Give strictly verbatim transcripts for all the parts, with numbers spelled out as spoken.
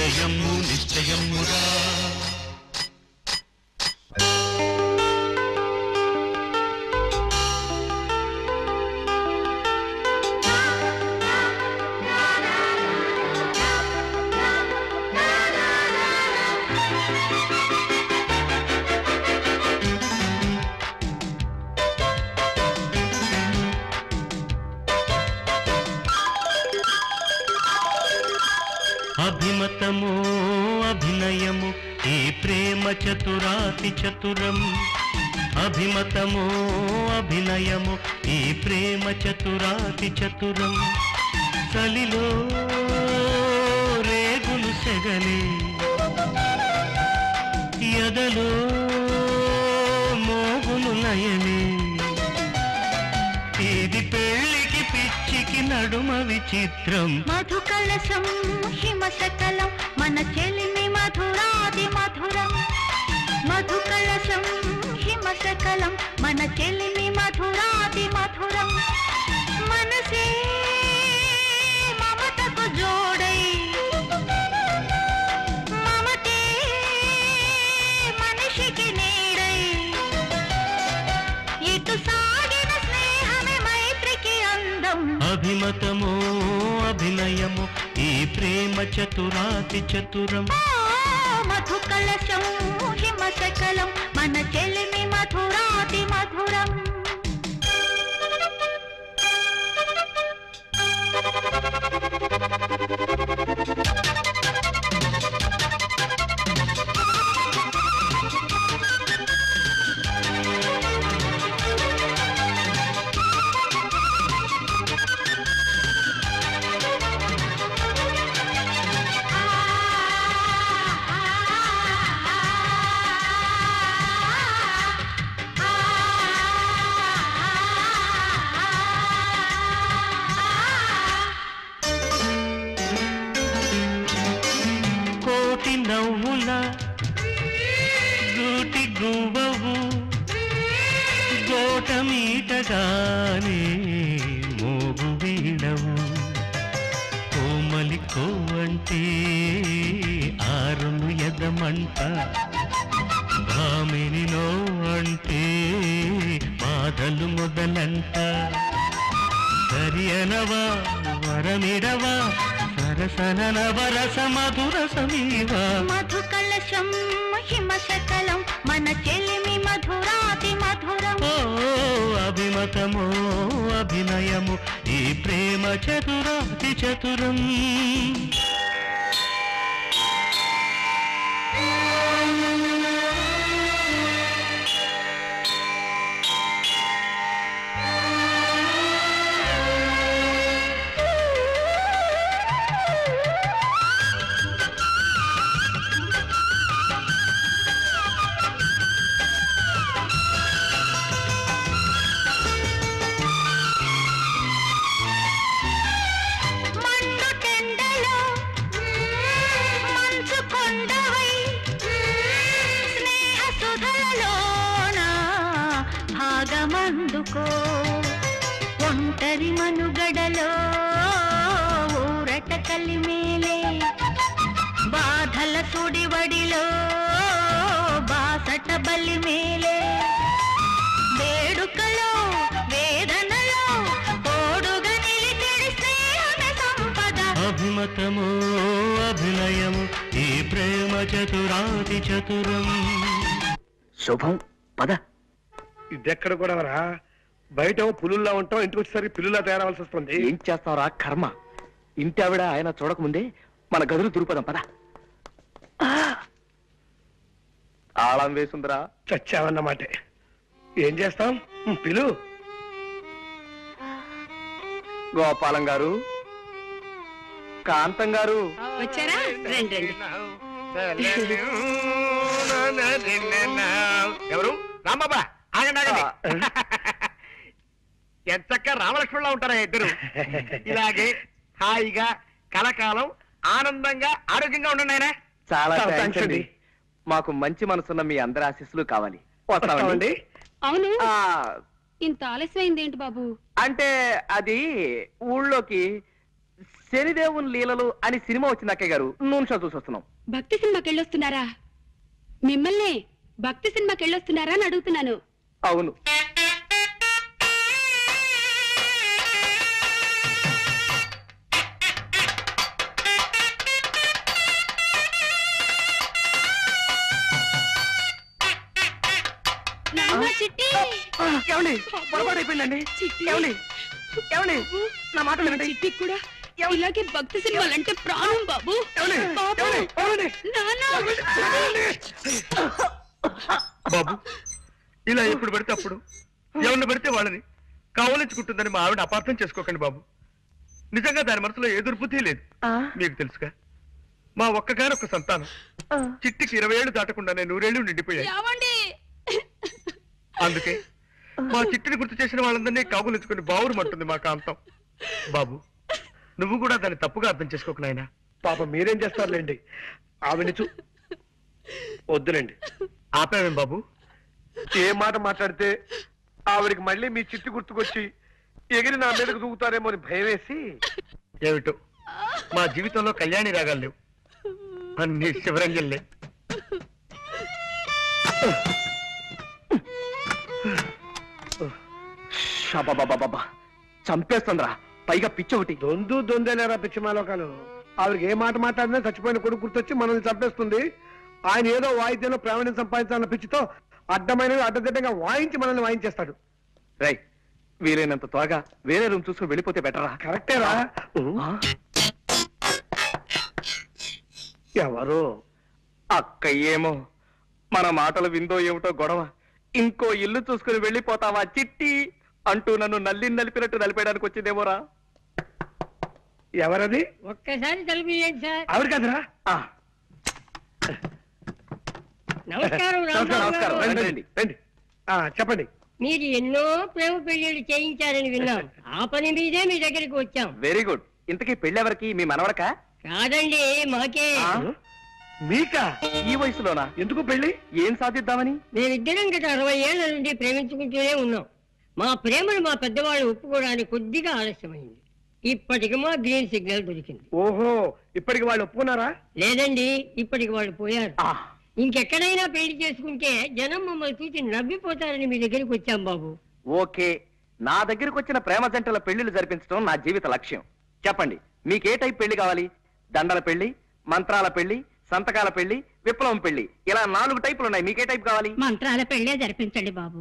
నిశ్చయము నిశ్చయము రా అభిమతము అభినయము ఈ ప్రేమ చతురాతి చతురం అభిమతము అభినయము ఈ ప్రేమ చతురాతి చతురం చలిలో రేగులు సెగలే ఎదలో మోగులు లయలే ఇది పెళ్లికి పిచ్చికి నడుమ విచిత్రం మధు కలశం హిమ సకలం మన చెలిమి మధురాది మధురం మధు కలశం హిమ సకలం మన చెలిమి మధురాది మధురం మనసే మమతకు జోడై మమతే మనిషికి నీడై ఇటు సాగిన స్నేహమే మైత్రికి అందం అభిమతము అభినయము ఈ ప్రేమ చతురాతి చతురం మధు కలశం హిమ సకలం మన చెలిమి మధురాతి మధురం నవ్వుల గూటి గువ్వవు గోట మీటగానే మోగు వీడవు కోమలి కోవంటే ఆరును ఎదమంట భామినిలో అంటే బాధలు మొదలంట సరియనవా వరమిడవా సరసనన వరస మధుర సమీవ మధు కలశం హిమ సకలం మన చెలిమి మధురాతి మధురం ఓ అభిమతము అభినయము ఈ ప్రేమ చతురాతి చతురం ఒంటరి మనుగడలో ఊరట కలిమేలే బాధల సుడివడిలో బాసట బలిమేలే వేడుకలో వేదనలో తోడుగా నిలిచెడి స్నేహమే సంపద అభిమతము అభినయము ఈ ప్రేమ చతురాతి చతురం శుభం పద ఇదెక్కడ కూడా రా బయట పులుల్లా ఉంటాం ఇంటికి వచ్చేసరికి పిల్లులా తయారవలసి వస్తుంది ఏం చేస్తావురా కర్మ ఇంటి ఆవిడ ఆయన చూడకముందే మన గదులు దురుపదం పద తాళం వేసుందిరా చచ్చావన్నమాట ఏం చేస్తాం పిలు గోపాలం గారు కాంతం గారు వచ్చారా రండి రండి ఎవరు రాంబాబా ఆగండి ఆగండి ఎంతక్క రామలక్ష్మణులా ఉంటారా ఇద్దరు ఇలాగే హాయిగా కలకాలం ఆనందంగా ఆరోగ్యంగా ఉండండి ఆయన చాలా థాంక్స్ అండి మాకు మంచి మనసున్న మీ అందరి ఆశీస్సులు కావాలి వస్తామండి అవును ఇంత ఆలస్యమైంది ఏంటి బాబు అంటే అది ఊళ్ళోకి శనిదేవుని లీలలు అని సినిమా వచ్చింది అక్కయ్య గారు, నూనె షో చూసి వస్తున్నాం. భక్తి సినిమాకి వెళ్ళొస్తున్నారా? మిమ్మల్ని భక్తి సినిమాకి వెళ్ళొస్తున్నారా అని అడుగుతున్నాను. అవును. ఏమండి పొరపాటు అయిపోయిందండి. ఏమండి ఏమండి నా మాట వినండి. చిట్టి కూడా ఇలాగే భక్తి సినిమాలంటే ప్రాణం బాబు. బాబు ఇలా ఎప్పుడు పడితే అప్పుడు ఎవరిని పడితే వాళ్ళని కావలించుకుంటుందని మా ఆవిడ అపార్థం చేసుకోకండి బాబు. నిజంగా దాని మనసులో ఏ దుర్బుద్ధి లేదు. మీకు తెలుసుగా మా ఒక్కగానొక్క సంతానం చిట్టికి ఇరవై ఏళ్ళు దాటకుండానే నూరేళ్లు నిండిపోయాయి. అందుకే మా చిట్టిని గుర్తు చేసిన వాళ్ళందరినీ కాగులించుకుని బావురుమంటుంది మా కాంతం. బాబు నువ్వు కూడా దాన్ని తప్పుగా అర్థం చేసుకోకు నాయనా. పాప మీరేం చేస్తారులేండి, ఆవిడ చూ వద్దులేండి. ఆపావేం బాబు? ఏ మాట మాట్లాడితే ఆవిడికి మళ్ళీ మీ చిట్టి గుర్తుకొచ్చి ఎగిరి నా మీదకు దూకుతారేమో అని భయం వేసి. ఏమిటో మా జీవితంలో కళ్యాణి రాగాలు లేవు, అన్ని శివరంజన్లే. బాబా చంపేస్తుందిరా, పైగా పిచ్చి ఒకటి. దొందు దొందేలేరా పిచ్చి మాలోకాలు. ఆవిడకి ఏ మాట మాట్లాడినా చచ్చిపోయిన కొడుకు గుర్తొచ్చి మనల్ని చంపేస్తుంది. ఆయన ఏదో వాయిద్యంలో ప్రావీణ్యం సంపాదించాలన్న పిచ్చితో అడ్డమైనవి అడ్డదిడ్డంగా వాయించి మనల్ని వాయించేస్తాడు. రై వీలైనంత త్వరగా వేరే రూమ్ చూసుకుని వెళ్ళిపోతే బెటరా? కరెక్టేరా. ఎవరు? అక్క ఏమో మన మాటలు విందో ఏమిటో గొడవ. ఇంకో ఇల్లు చూసుకుని వెళ్ళిపోతావా చిట్టి అంటూ నన్ను నల్లి నలిపినట్టు నలిపేయడానికి వచ్చిందేమోరా. ఎవరది? ఒక్కసారి తలుపుయండి సార్. ఆవిడ కదరా? నమస్కారం. నమస్కారం. రండి, రండి, రండి. చెప్పండి. మీరు ఎన్నో ప్రేమ పెళ్లిళ్ళు చేయించారని విన్నాం. ఆ పని మీదే మీ దగ్గరికి వచ్చాం. Very good. ఇంతకీ పెళ్ళెవరికి? మీ మనవడకా? కాదండి, మాకే. మీకా? ఈ వయసులోనా? ఎందుకు పెళ్లి? ఏం సాధిద్దామని? మేమిద్దరం గత అరవై ఏళ్ల నుండి ప్రేమించుకుంటూనే ఉన్నాం. మా ప్రేమను మా పెద్దవాళ్ళు ఒప్పుకోవడానికి కొద్దిగా ఆలస్యమైంది. ఇప్పటికి మా గ్రీన్ సిగ్నల్ దొరికింది. ఓహో, ఇప్పటికి వాళ్ళు ఒప్పుకున్నారా? లేదండి, ఇప్పటికి వాళ్ళు పోయారు. ఇంకెక్కడైనా పెళ్లి చేసుకుంటే జనం మమ్మల్ని చూసి నవ్విపోతారని మీ దగ్గరికి వచ్చాం బాబు. ఓకే, నా దగ్గరకు వచ్చిన ప్రేమ జంటల పెళ్లిళ్ళు జరిపించడం నా జీవిత లక్ష్యం. చెప్పండి, మీకే టైప్ పెళ్లి కావాలి? దండల పెళ్లి, మంత్రాల పెళ్లి, సంతకాల పెళ్లి, విప్లవం పెళ్లి, ఇలా నాలుగు టైపులు ఉన్నాయి. మీకే టైప్ కావాలి? మంత్రాల పెళ్లే జరిపించండి బాబు.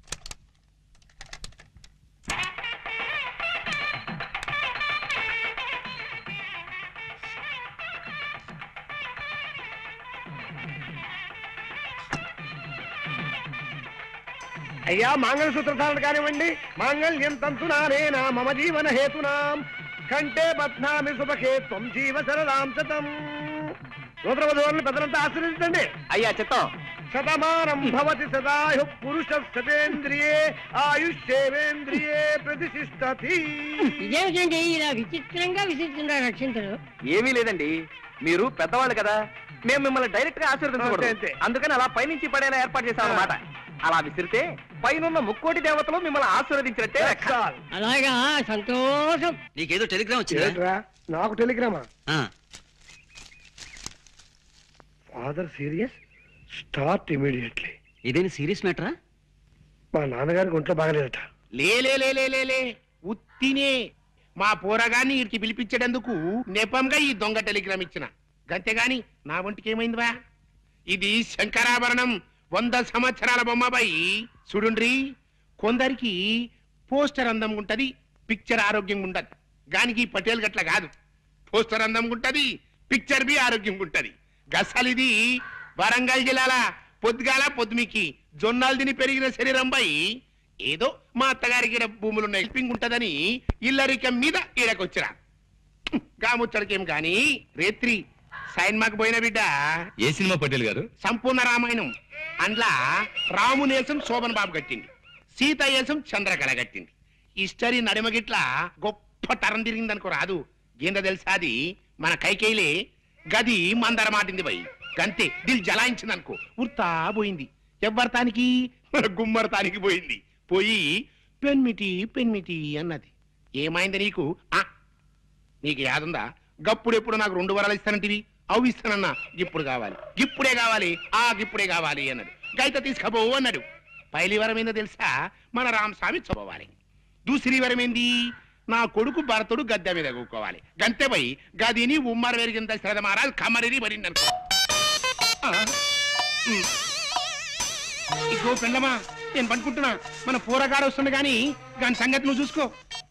అయ్యా మాంగళసూత్రధారణ కానివ్వండి. మాంగళ్యం తంతునానేనా మమ జీవన హేతునాం కంటే బధ్నామి శుభకే త్వం జీవ శరదాం శతం. నూతనవధువులను పెద్దలంతా ఆశీర్వదించండి. అయ్యా చిత్తం. శతమానం భవతి సదాయు పురుష శతేంద్రియే ఆయుష్యేవేంద్రియే ప్రతిష్ఠతి. ఇదేమిటండి ఇలా విచిత్రంగా విసిస్తున్నారు రక్షించరు? ఏమీ లేదండి, మీరు పెద్దవాళ్ళు కదా, మేము మిమ్మల్ని డైరెక్ట్ గా ఆశీర్వదించకూడదు. అందుకని అలా పైనుంచి పడేలా ఏర్పాటు చేశాం అన్నమాట. అలా విసిరితే పైనున్న ముక్కోటి దేవతలు మిమ్మల్ని ఆశీర్వదించినట్టే. అలాగా, సంతోషం. నీకేదో టెలిగ్రామ్ వచ్చిందా? నాకు టెలిగ్రామా? Father serious, start immediately. ఇదేని సీరియస్ మ్యాటరా? మా నాన్నగారికి ఒంట్లో బాగలేదట. లే ఉత్తినే మా పోరగాన్ని వీరికి పిలిపించేటందుకు నెపంగా ఈ దొంగ టెలిగ్రామ్ ఇచ్చిన. గంతేగాని నా ఒంటికి ఏమైందివా? ఇది శంకరాభరణం, వంద సంవత్సరాల బొమ్మబాయి. చూడుండ్రి, కొందరికి పోస్టర్ అందం ఉంటది, పిక్చర్ ఆరోగ్యం ఉండదు. గానికి పటేల్ గట్ల కాదు, పోస్టర్ అందం ఉంటది, పిక్చర్ బి ఆరోగ్యం ఉంటది. గసలిది వరంగల్ జిల్లాల పొద్దుగాల పొద్దుమికి జొన్నాలు తిని పెరిగిన శరీరం బై. ఏదో మా అత్తగారికి ఈడ భూములున్న హెల్పింగ్ ఉంటదని ఇల్లరికం మీద ఈడకొచ్చిరా. గాముచ్చడికేం గాని రేత్రి సైన్మాకు పోయిన బిడ్డ. ఏ సినిమా పటేల్ గారు? సంపూర్ణ రామాయణం. అందులో రామునేసం శోభన్ బాబు కట్టింది, సీత వేసం చంద్రకళ కట్టింది. హిస్టరీ నడిమగిట్ల గొప్ప తరం తిరిగిందనుకో రాదు. ఏందో తెలుసా, అది మన కైకేయిలే గది మందర మాటింది పోయి. గంతే దిల్ జలాయించింది అనుకో, ఉర్తా పోయింది. ఎవ్వరతానికి? మన గుమ్మరతానికి పోయింది. పోయి పెన్మిటి పెన్మిటి అన్నది. ఏమైంది నీకు? ఆ నీకు యాదుందా గప్పుడెప్పుడు నాకు రెండు వరాలు ఇస్తానంటివి అవి ఇస్తానన్నా ఇప్పుడు కావాలి ఇప్పుడే కావాలి ఆ ఇప్పుడే కావాలి అన్నాడు గైత తీసుకపోవు అన్నాడు పైలి వరం ఏందో తెలుసా మన రామస్వామి చదవాలి దూసరి వరం ఏంది నా కొడుకు భరతుడు గద్దె మీద కూకోవాలి గంతెపై గదిని ఉమ్మర వెరిగిన దశరథ మహారాజ్ కమరిని పడింది అనుకో ఇగో పెళ్ళమా నేను పనుకుంటున్నా మన పూరగాడు వస్తుంది కానీ దాని సంగతి నువ్వు చూసుకో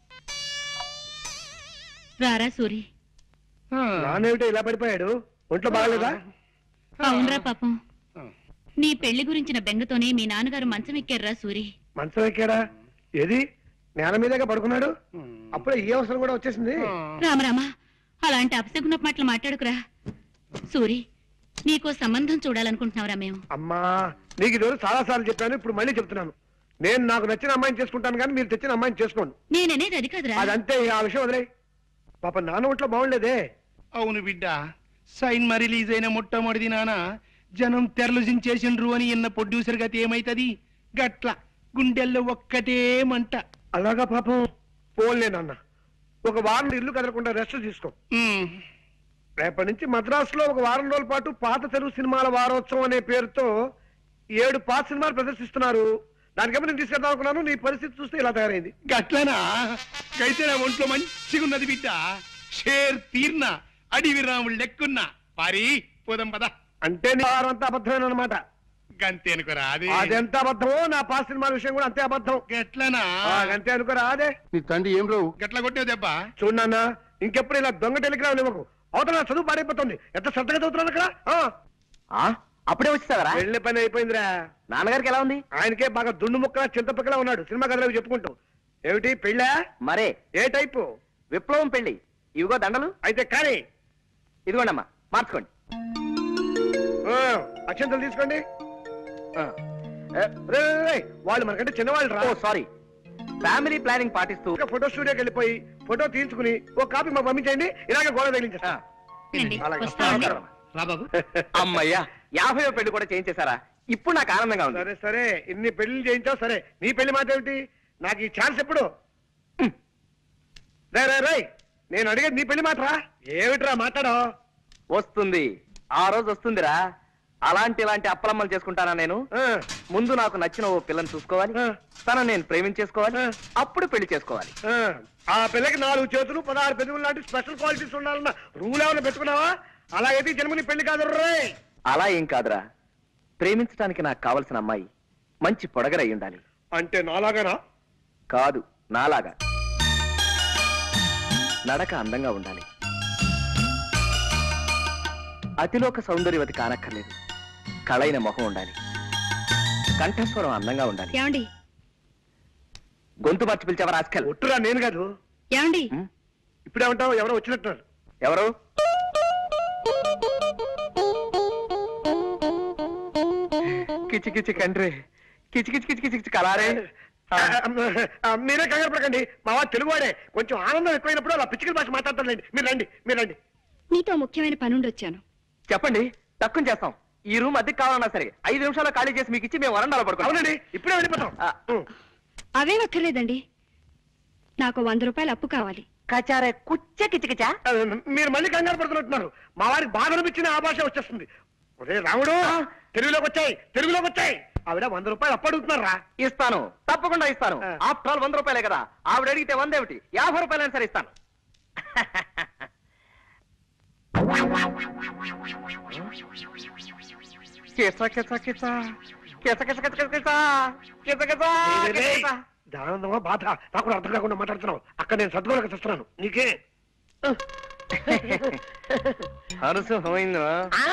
రారా సూరి నానేమిటో ఇలా పడిపోయాడు ఒంట్లో బాగలేదా అవునరా పాపం నీ పెళ్లి గురించిన బెంగతోనే మీ నాన్నగారు మంచం ఎక్కారురా సూరి మంచం ఎక్కాడా ఏది నేల మీదేగా పడుకున్నాడు అప్పుడే ఈ అవసరం కూడా వచ్చేసింది రామరామా అలాంటి అపశకున మాటలు మాట్లాడుకురా సూరి నీకో సంబంధం చూడాలనుకుంటున్నావురా మేము అమ్మా నీకు ఈరోజు చాలా సార్లు చెప్పాను ఇప్పుడు మళ్ళీ చెప్తున్నాను నేను నాకు నచ్చిన అమ్మాయిని చేసుకుంటాను కానీ మీరు తెచ్చిన అమ్మాయిని చేసుకోండి నేననేది అది కాదురా అదంతే ఆ విషయం వదిలే పాప నాన్న ఒంట్లో బాగుండేదే అవును బిడ్డ సైన్ మా రిలీజ్ అయిన మొట్టమొదటి నాన్న జనం తెరలుజించేసిండ్రు అని ఇన్న ప్రొడ్యూసర్ గతి ఏమైతది గట్ల గుండెల్లో ఒక్కటే మంట అలాగా పాపం పోన్లే నాన్న ఒక వారం ఇల్లు కదలకుండా రెస్ట్ తీసుకో రేపటి నుంచి మద్రాసులో ఒక వారం రోజుల పాటు పాత తెలుగు సినిమాల వారోత్సవం అనే పేరుతో ఏడు పాత సినిమాలు ప్రదర్శిస్తున్నారు దానికేమో నేను తీసుకెళ్దాం అనుకున్నాను నీ పరిస్థితి చూస్తే ఇలా తయారైంది గట్లనా అయితే నా ఒంట్లో మంచిగా ఉన్నది బిడ్డ షేర్ తీర్న అడివి రాముడు లెక్కున్నా పారి పోదాం పద అంటే నీ వారం అంతా అబద్ధమైన అనమాట గంతే అనుకోరా అది అదెంత అబద్ధమో నా పాత సినిమాల విషయం కూడా అంతే అబద్ధం గట్లనా అంతే అనుకోరా అదే నీ తండ్రి ఏం రావు గట్ల కొట్టావు దెబ్బ చూడన్నా ఇంకెప్పుడు ఇలా దొంగ టెలిగ్రామ్ ఇవ్వకు అవతల నా చదువు పాడైపోతుంది ఎంత శ్రద్ధగా చదువుతున్నాను అక్కడ అప్పుడే వచ్చేసావరా వెళ్ళే పని అయిపోయిందిరా నాన్నగారికి ఎలా ఉంది ఆయనకే బాగా దుండు ముక్కలా చింతపక్కలా ఉన్నాడు సినిమా కథలు చెప్పుకుంటూ ఏమిటి పెళ్ళా మరే ఏ టైపు విప్లవం పెళ్లి ఇవిగో దండలు అయితే కానీ ఇదిగోండమ్మా మార్చుకోండి అక్షంతలు తీసుకోండి రేయ్, రేయ్, వాళ్ళు మనకంటే చిన్నవాళ్ళు రా ఓ సారీ ఫ్యామిలీ ప్లానింగ్ పాటిస్తూ ఫోటో స్టూడియోకి వెళ్ళిపోయి ఫోటో తీసుకుని ఒక కాపీ మాకు పంపించండి ఇలాగే గోడ తగిలించేస్తా రండి, అలాగే. వస్తామండి. రా బాబు అమ్మయ్యా యాభై పెళ్లి కూడా చేయించేశారా ఇప్పుడు నాకు ఆనందంగా ఉంది సరే సరే ఇన్ని పెళ్లి చేయించావు సరే నీ పెళ్లి మాట ఏమిటి నాకు ఈ ఛాన్స్ ఎప్పుడు రే రే రే నేను అడిగేది నీ పెళ్లి మాటరా ఏమిట్రా మాట్లాడో వస్తుంది ఆ రోజు వస్తుందిరా అలాంటి ఇలాంటి అప్పలమ్మలు చేసుకుంటానా నేను ముందు నాకు నచ్చిన ఓ పిల్లని చూసుకోవాలి తనను నేను ప్రేమించేసుకోవాలి అప్పుడు పెళ్లి చేసుకోవాలి ఆ పిల్లకి నాలుగు చేతులు పదహారు పెదవులు లాంటి స్పెషల్ క్వాలిటీస్ ఉండాలన్న రూల్ ఏమైనా పెట్టుకున్నావా అలా అయితే జన్మని పెళ్లి కాదు రే అలా ఏం కాదురా ప్రేమించడానికి నాకు కావలసిన అమ్మాయి మంచి పొడగరై ఉండాలి అంటే నాలాగానా కాదు నాలాగా నడక అందంగా ఉండాలి అతిలోక సౌందర్యవతి కానక్కర్లేదు కళైన మొహం ఉండాలి కంఠస్వరం అందంగా ఉండాలి ఏమండి గొంతు మార్చి పిలిచావా రాస్కల్ ఒట్టురా నేను కాదు ఏమండి ఇప్పుడేమంటావు ఎవరో వచ్చినట్టున్నారు ఎవరు కిచి కిచి కండ్రి కిచి కిచి కిచి కిచి కిచి కలారే మీరే కంగారు పడకండి మా వాడు తెలుగువాడే కొంచెం ఆనందం ఎక్కువైనప్పుడు అలా పిచ్చికల భాష మాట్లాడతారులేండి మీరు రండి మీరు రండి నీతో ముఖ్యమైన పనుండి వచ్చాను చెప్పండి తక్కువ చేస్తాం ఈ రూమ్ అద్దెకి కావాలన్నా సరే ఐదు నిమిషాలు ఖాళీ చేసి మీకు ఇచ్చి మేము వరండాలో పడుకోండి అవునండి ఇప్పుడే వెళ్ళిపోతాం అవే అక్కర్లేదండి నాకు వంద రూపాయలు అప్పు కావాలి కచారే కుచ్చ కిచకిచా మీరు మళ్ళీ కంగారు పడుతున్నట్టున్నారు మా వారికి బాధ అనిపించిన ఆ భాష వచ్చేస్తుంది ఒరే రాముడు తెలుగులోకి వచ్చాయి తెలుగులోకి వచ్చాయి ఆవిడ వంద రూపాయలు అప్పు అడుగుతున్నారా ఇస్తాను తప్పకుండా ఇస్తాను ఆఫ్టర్ ఆల్ వంద రూపాయలే కదా ఆవిడ అడిగితే వంద ఏమిటి యాభై రూపాయలైనా సరే ఇస్తాను దానందమా బాధ నాకు కూడా అర్థం కాకుండా మాట్లాడుతున్నావు అక్కడ నేను సద్గోలకు తెస్తున్నాను నీకే హరుసు పోయిందా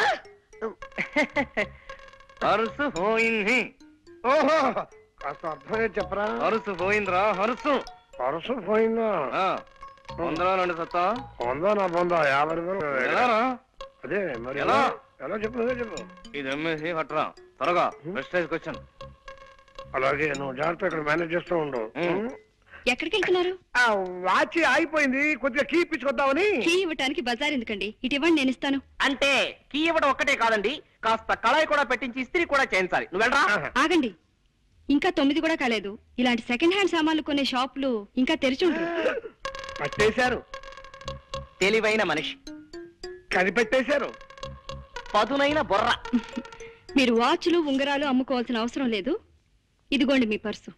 హరుసు పోయింది ఓహో కాస్త అర్థమే చెప్పరా హరుసు పోయిందిరా హరుసు పరుసు పోయిందా వందలో రెండు సత్తా పొందా నా పొందా యాభై రూపాయలు ఎలారా అదే మరి ఎలా? ఎలా చెప్పు అదే చెప్పు ఇది అమ్మేసి పట్టరా త్వరగా ప్రెస్టేజ్కి వచ్చాను అలాగే నువ్వు జాగ్రత్త ఇక్కడ మేనేజ్ చేస్తూ ఉండు ఎక్కడికి వెళ్తున్నారు ఆ వాచ్ ఆగిపోయింది కొద్దిగా కీ ఇప్పించుకొద్దామని కీ ఇవ్వటానికి బజార్ ఎందుకండి ఇటు ఇవ్వండి నేను ఇస్తాను అంటే కీ ఇవ్వడం ఒక్కటే కాదండి కాస్త కళాయి కూడా పెట్టించి ఇస్త్రీ కూడా చేయించాలి నువ్వు వెళ్ళరా ఆగండి ఇంకా తొమ్మిది కూడా కాలేదు ఇలాంటి సెకండ్ హ్యాండ్ సామాన్లు కొనే షాపులు ఇంకా తెరిచి ఉండరు పట్టేశారు తెలివైన మనిషి. కనిపెట్టేశారు. పదునైన బొర్ర. మీరు వాచ్లు ఉంగరాలు అమ్ముకోవాల్సిన అవసరం లేదు. ఇదిగోండి మీ పర్సు.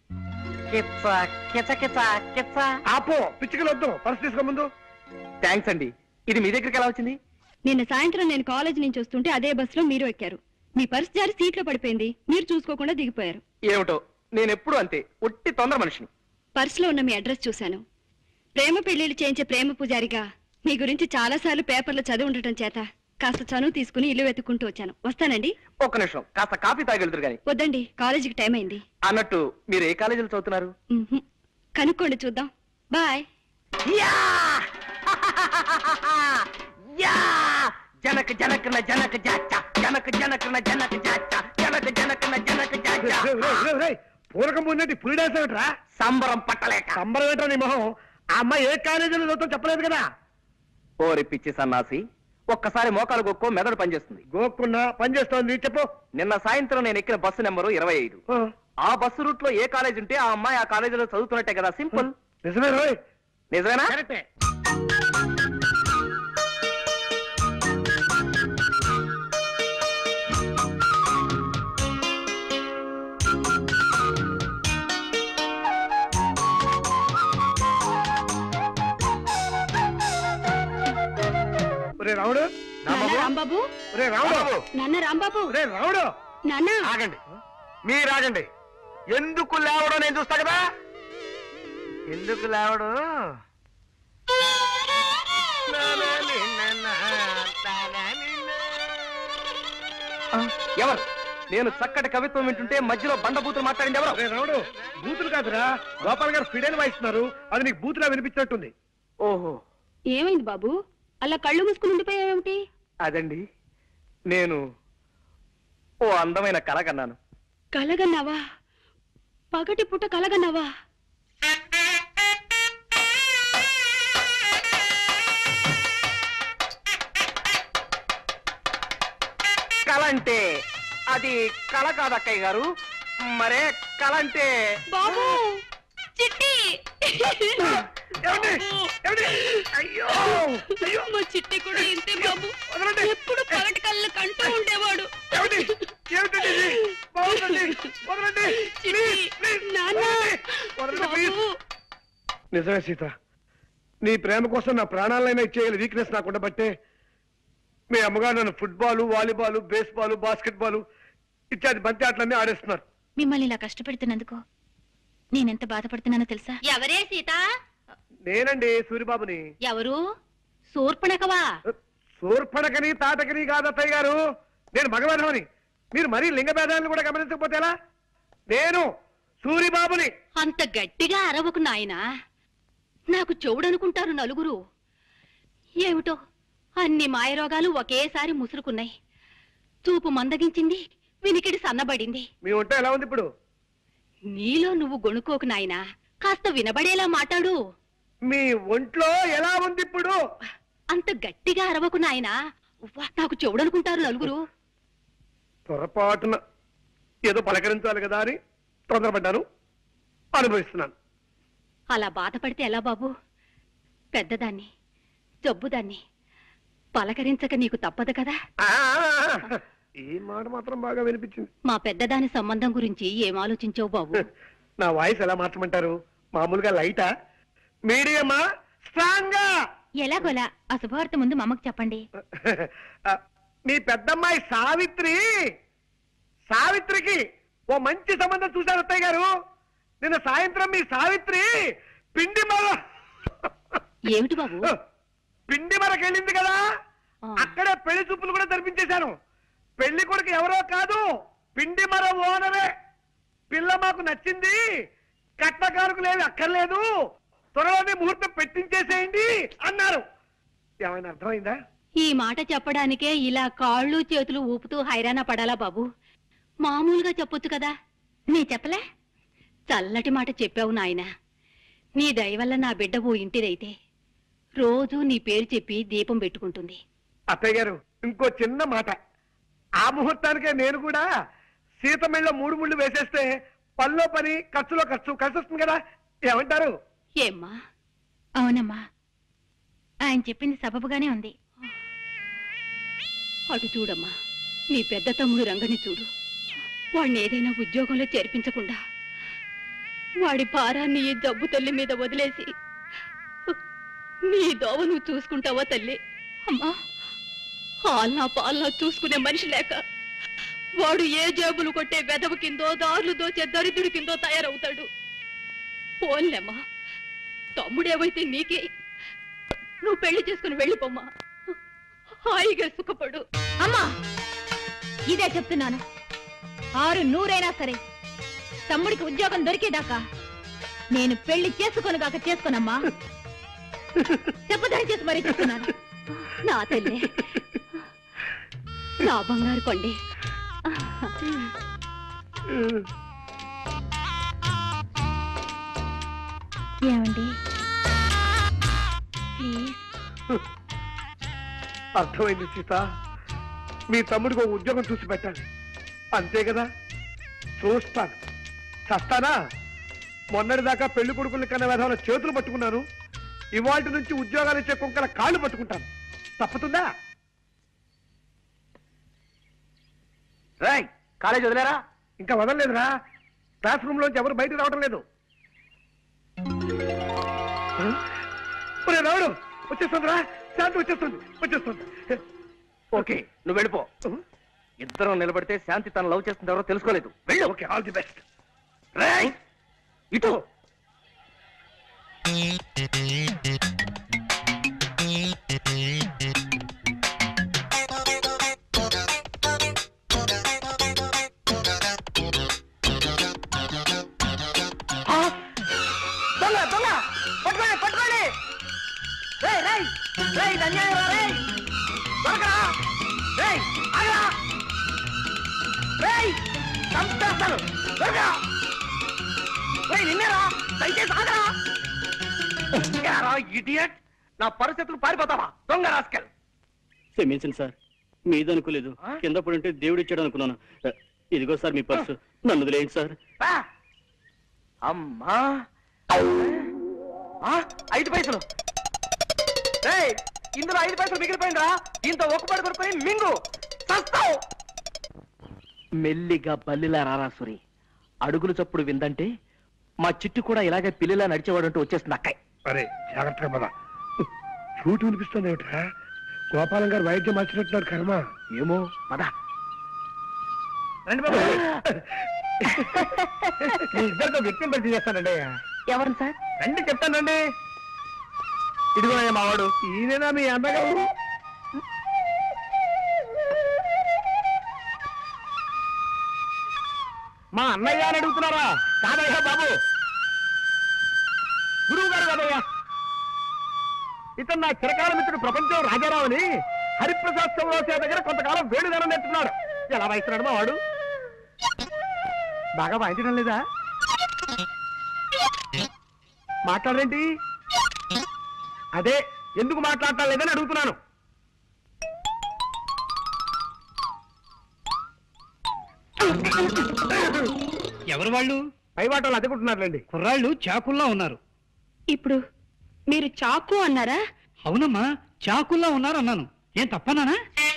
ఆపో, పిచ్చికలు వద్దు, పర్సు తీసుకో ముందు. థ్యాంక్స్ అండి. ఇది మీ దగ్గరికి ఎలా వచ్చింది? నిన్న సాయంత్రం నేను కాలేజ్ నుంచి వస్తుంటే అదే బస్సులో మీరు ఎక్కారు. మీ పర్సు జారి సీట్లో పడిపోయింది. మీరు చూసుకోకుండా దిగిపోయారు. ఏమిటో, నేను ఎప్పుడు అంతే, ఒట్టి తొందర మనిషిని. పర్సులో ఉన్న మీ అడ్రస్ చూశాను. ప్రేమ పెళ్లిళ్ళు చేయించే ప్రేమ పూజారిగా మీ గురించి చాలా సార్లు పేపర్లో చదివి ఉండటం చేత కాస్త చనువు తీసుకుని ఇల్లు వెతుక్కుంటూ వచ్చాను. వస్తానండి. ఒక్క నిమిషం, కాస్త కాఫీ తాగెళ్తురు గాని. వద్దండి, కాలేజీకి టైం అయింది. అన్నట్టు మీరు ఏ కాలేజీలో చదువుతున్నారు? కనుక్కోండి, చూద్దాం. బాయ్. జనక జనకన జనక జాచ జనక జనకన జనక జాచ జనక జనకన జనక జాచ. పూరకం ఉన్నట్టు ఇప్పుడు డాన్సా? సంబరం పట్టలేక. సంబరం ఏంటో నీ మొహం. ఆ అమ్మాయి ఏ కాలేజీలో చదువుతో చెప్పలేదు కదా. ఓరి పిచ్చి సన్నాసి, ఒక్కసారి మోకాలు గొక్కో మెదడు పనిచేస్తుంది. గోక్కున్నా పనిచేస్తోంది, చెప్పు. నిన్న సాయంత్రం నేను ఎక్కిన బస్సు నెంబరు ఇరవై ఐదు. ఆ బస్సు రూట్ లో ఏ కాలేజ్ ఉంటే ఆ అమ్మాయి ఆ కాలేజీలో చదువుతున్నట్టే కదా. సింపుల్. నిజమే రోయ్. నిజమేనా? రావుడు, రాంబాబు, రావుడు, నాన్న రాంబాబు, రావుడు, నాన్న ఆగండి. మీరు ఆగండి. ఎందుకు లేవడం నేను చూస్తా కదా. ఎందుకు లేవడం? ఎవరు? నేను చక్కటి కవిత్వం వింటుంటే మధ్యలో బండబూతులు మాట్లాడింది ఎవరు? రావుడు, బూతులు కాదురా, గోపాల్ గారు ఫిడైన్ వాయిస్తున్నారు. అది నీకు బూతులా వినిపించినట్టుంది. ఓహో, ఏమైంది బాబు, అలా కళ్ళు మూసుకుని ఉండిపోయావేమిటి? అదండి, నేను ఓ అందమైన కల కన్నాను. కలగన్నావా? పగటి పుట్ట కలగన్నావా? కల అంటే అది కళ కాదు అక్కయ్య గారు. మరే కల అంటే బాబు, చిట్టి. అయ్యో, మా చిట్టి కూడా ఇంతే బాబు. ఎప్పుడు పగటి కళ్ళు కంటూ ఉండేవాడు. నిజమే సీత, నీ ప్రేమ కోసం నా ప్రాణాలైనా ఇచ్చేయాలి వీక్నెస్ నాకు ఉండబట్టే మీ అమ్మగారు నన్ను football, volleyball, baseball, basket ball ఇత్యాది బంతి ఆటలన్నీ ఆడేస్తున్నారు. మిమ్మల్ని ఇలా కష్టపెడుతున్నందుకు నేనెంత బాధపడుతున్నానో తెలుసా? ఎవరే సీత? నేనండి, సూరిబాబుని. ఎవరు? శూర్పణకవా? శూర్పణకని తాటకని కాదత్తయ్య గారు, నేను మగవేధమని. మీరు మరీ లింగ భేదాలను కూడా గమనించకపోతే ఎలా? నేను సూరిబాబుని. అంత గట్టిగా అరవకు నాయనా, నాకు చెవుడనుకుంటారు నలుగురు. ఏమిటో అన్ని మాయరోగాలు ఒకేసారి ముసురుకున్నాయి. చూపు మందగించింది, వినికిడి సన్నబడింది. మీ ఒంట ఎలా ఉంది ఇప్పుడు? నీలో నువ్వు గొణుకోకు నాయనా, కాస్త వినబడేలా మాట్లాడు. మీ ఒంట్లో ఎలా ఉంది ఇప్పుడు? అంత గట్టిగా అరవకు నాయనా, నాకు చెవుడనుకుంటారు నలుగురు. పొరపాటున ఏదో పలకరించాలి కదా అని తొందరపడ్డాను, అనుభవిస్తున్నాను. అలా బాధపడితే ఎలా బాబు? పెద్దదాన్ని, జబ్బుదాన్ని పలకరించక నీకు తప్పదు కదా. ఈ మాట మాత్రం బాగా వినిపించింది. మా పెద్దదాని సంబంధం గురించి ఏం ఆలోచించావు బాబు? నా వాయిస్ ఎలా మార్చమంటారు? మామూలుగా లైటా, మీడియమా, స్ట్రాంగా? ఎలాగోలా ఆ శుభవార్త ముందు మా అమ్మకు చెప్పండి. మీ పెద్దమ్మాయి సావిత్రి, సావిత్రికి ఓ మంచి సంబంధం చూశారు అత్తయ్య గారు. నిన్న సాయంత్రం మీ సావిత్రి పిండి మర ఏమిటి బాబు? పిండి మరకెళ్ళింది కదా, అక్కడే పెళ్లి చూపులు కూడా జరిపించేశాను. పెళ్లి కొడుకు ఎవరో కాదు, పిండి మర ఓనరే. పిల్ల మాకు నచ్చింది, కట్నకారుకు లేదు అక్కర్లేదు, త్వరలోనే ముహూర్తం పెట్టించేసేయండి అన్నారు. ఏమైనా అర్థమైందా? ఈ మాట చెప్పడానికే ఇలా కాళ్ళు చేతులు ఊపుతూ హైరాణ పడాలా బాబు? మామూలుగా చెప్పొచ్చు కదా. నీ చెప్పలే? చల్లటి మాట చెప్పావు నాయనా. నీ దయ వల్ల నా బిడ్డ ఓ ఇంటిదైతే రోజు నీ పేరు చెప్పి దీపం పెట్టుకుంటుంది. అత్తయ్య గారు, ఇంకో చిన్న మాట. ఆ ముహూర్తానికే నేను కూడా సీతమెళ్ళ మూడు ముళ్ళు వేసేస్తే పనిలో పని, ఖర్చులో ఖర్చు కలిసి వస్తుంది కదా. ఏమంటారు? ఏమ్మా? అవునమ్మా, ఆయన చెప్పింది సబబుగానే ఉంది. అటు చూడమ్మా, నీ పెద్ద తమ్ముడు రంగని చూడు. వాడిని ఏదైనా ఉద్యోగంలో చేర్పించకుండా వాడి భారాన్ని ఈ జబ్బు తల్లి మీద వదిలేసి నీ దోవ నువ్వు చూసుకుంటావా తల్లి? అమ్మా, ఆల్నా పాలనా చూసుకునే మనిషి లేక వాడు ఏ జేబులు కొట్టే వెదవ కిందో దారులు దోచే దరిద్రుడి కిందో తయారవుతాడు. పోన్లేమ్మా, తమ్ముడేవైతే నీకే, నువ్వు పెళ్లి చేసుకుని వెళ్ళిపోమ్మా, హాయిగా సుఖపడు. అమ్మా, ఇదే చెప్తున్నాను. ఆరు నూరైనా సరే తమ్ముడికి ఉద్యోగం దొరికేదాకా నేను పెళ్లి చేసుకొనుగాక చేసుకోనమ్మా. చెప్పదని చేసి మరీ చెప్తున్నాను. నా తల్లి, నా బంగారు కొండి. ఏమండి ప్లీజ్. అర్థమైంది సీత, మీ తమ్ముడికి ఒక ఉద్యోగం చూసి పెట్టాలి, అంతే కదా. చూస్తాను, చస్తానా? మొన్నటిదాకా పెళ్లి కొడుకుల కన్నా విధాన చేతులు పట్టుకున్నాను, ఇవాళ నుంచి ఉద్యోగాలు ఇచ్చే కుక్కల కాళ్ళు పట్టుకుంటాను. తప్పుతుందా? రాయ్, కాలేజ్ వదిలేరా? ఇంకా వదలలేదురా. క్లాస్ రూమ్ లోంచి ఎవరు బయటకు రావడం లేదు. రావడం వచ్చేస్తుందిరా, శాంతి వచ్చేస్తుంది వచ్చేస్తుంది. ఓకే, నువ్వు వెళ్ళిపో. ఇద్దరం నిలబడితే శాంతి తను లవ్ చేస్తుంది ఎవరో తెలుసుకోలేదు. వెళ్ళు. Okay, all the best. Rai, ఇటు. దొంగ దొంగ పట్టుకోండి పట్టుకోండి. రేయ్ రేయ్ రేయ్, అన్యాయం రా రేయ్. దొరకరా రేయ్, ఆగరా రేయ్, చంపేస్తాను. దొరకరా రేయ్, నిన్నేరా, దయచేసి ఆగరా. ఇడియట్, నా పరిస్థితులు పారిపోతావా దొంగ రాస్కెల్. క్షమించండి సార్, మీదనుకోలేదు. కింద పడుంటే దేవుడు ఇచ్చాడు అనుకున్నాను. ఇదిగో సార్ మీ పర్సు, నన్ను వదిలేయండి సార్. అమ్మా, ఐదు పైసలు. రేయ్, ఇందులో ఐదు పైసలు మిగిలిపోయిందా? దీంతో ఒక్కపడి కొనుక్కొని మింగు చస్తావు. మెల్లిగా బల్లిలా రారాసురి, అడుగులు చప్పుడు విందంటే మా చిట్టు కూడా ఇలాగే పిల్లిలా నడిచేవాడంటూ వచ్చేస్తుంది అక్కయ్. అరే జాగ్రత్తగా పద. చూటు వినిపిస్తుంది ఏమిట్రా? గోపాలం గారు వైద్యం మార్చినట్టున్నారు. కర్మ ఏమో, పద. రండి బాబు. ఇద్దరితో వ్యక్తిని పరిచయం చేస్తానండి. ఎవరు సార్? రండి చెప్తానండి. ఇదిగో మావాడు. ఈయనేనా మీ అన్నగారు? మా అన్నయ్య అని అడుగుతున్నారా? కాదయ్యా బాబు, గురువు గారు కాదయ్యా. ఇతను నా చిరకాల మిత్రుడు ప్రపంచం రాజారావు అని హరిప్రసాద్ చౌరాసే దగ్గర కొంతకాలం వేడుదనం నేర్చుకున్నాడు. ఎలా వాయిస్తున్నాడు మా వాడు? బాగా వాయించడం లేదా? మాట్లాడరేంటి? అదే, ఎందుకు మాట్లాడటం లేదని అడుగుతున్నాను. ఎవరు వాళ్ళు? పై వాటలు అదుకుంటున్నారులేండి. కుర్రాళ్ళు చాకుల్లా ఉన్నారు. ఇప్పుడు మీరు చాకు అన్నారా? అవునమ్మా, చాకుల్లా ఉన్నారు అన్నాను. ఏం తప్పనానా?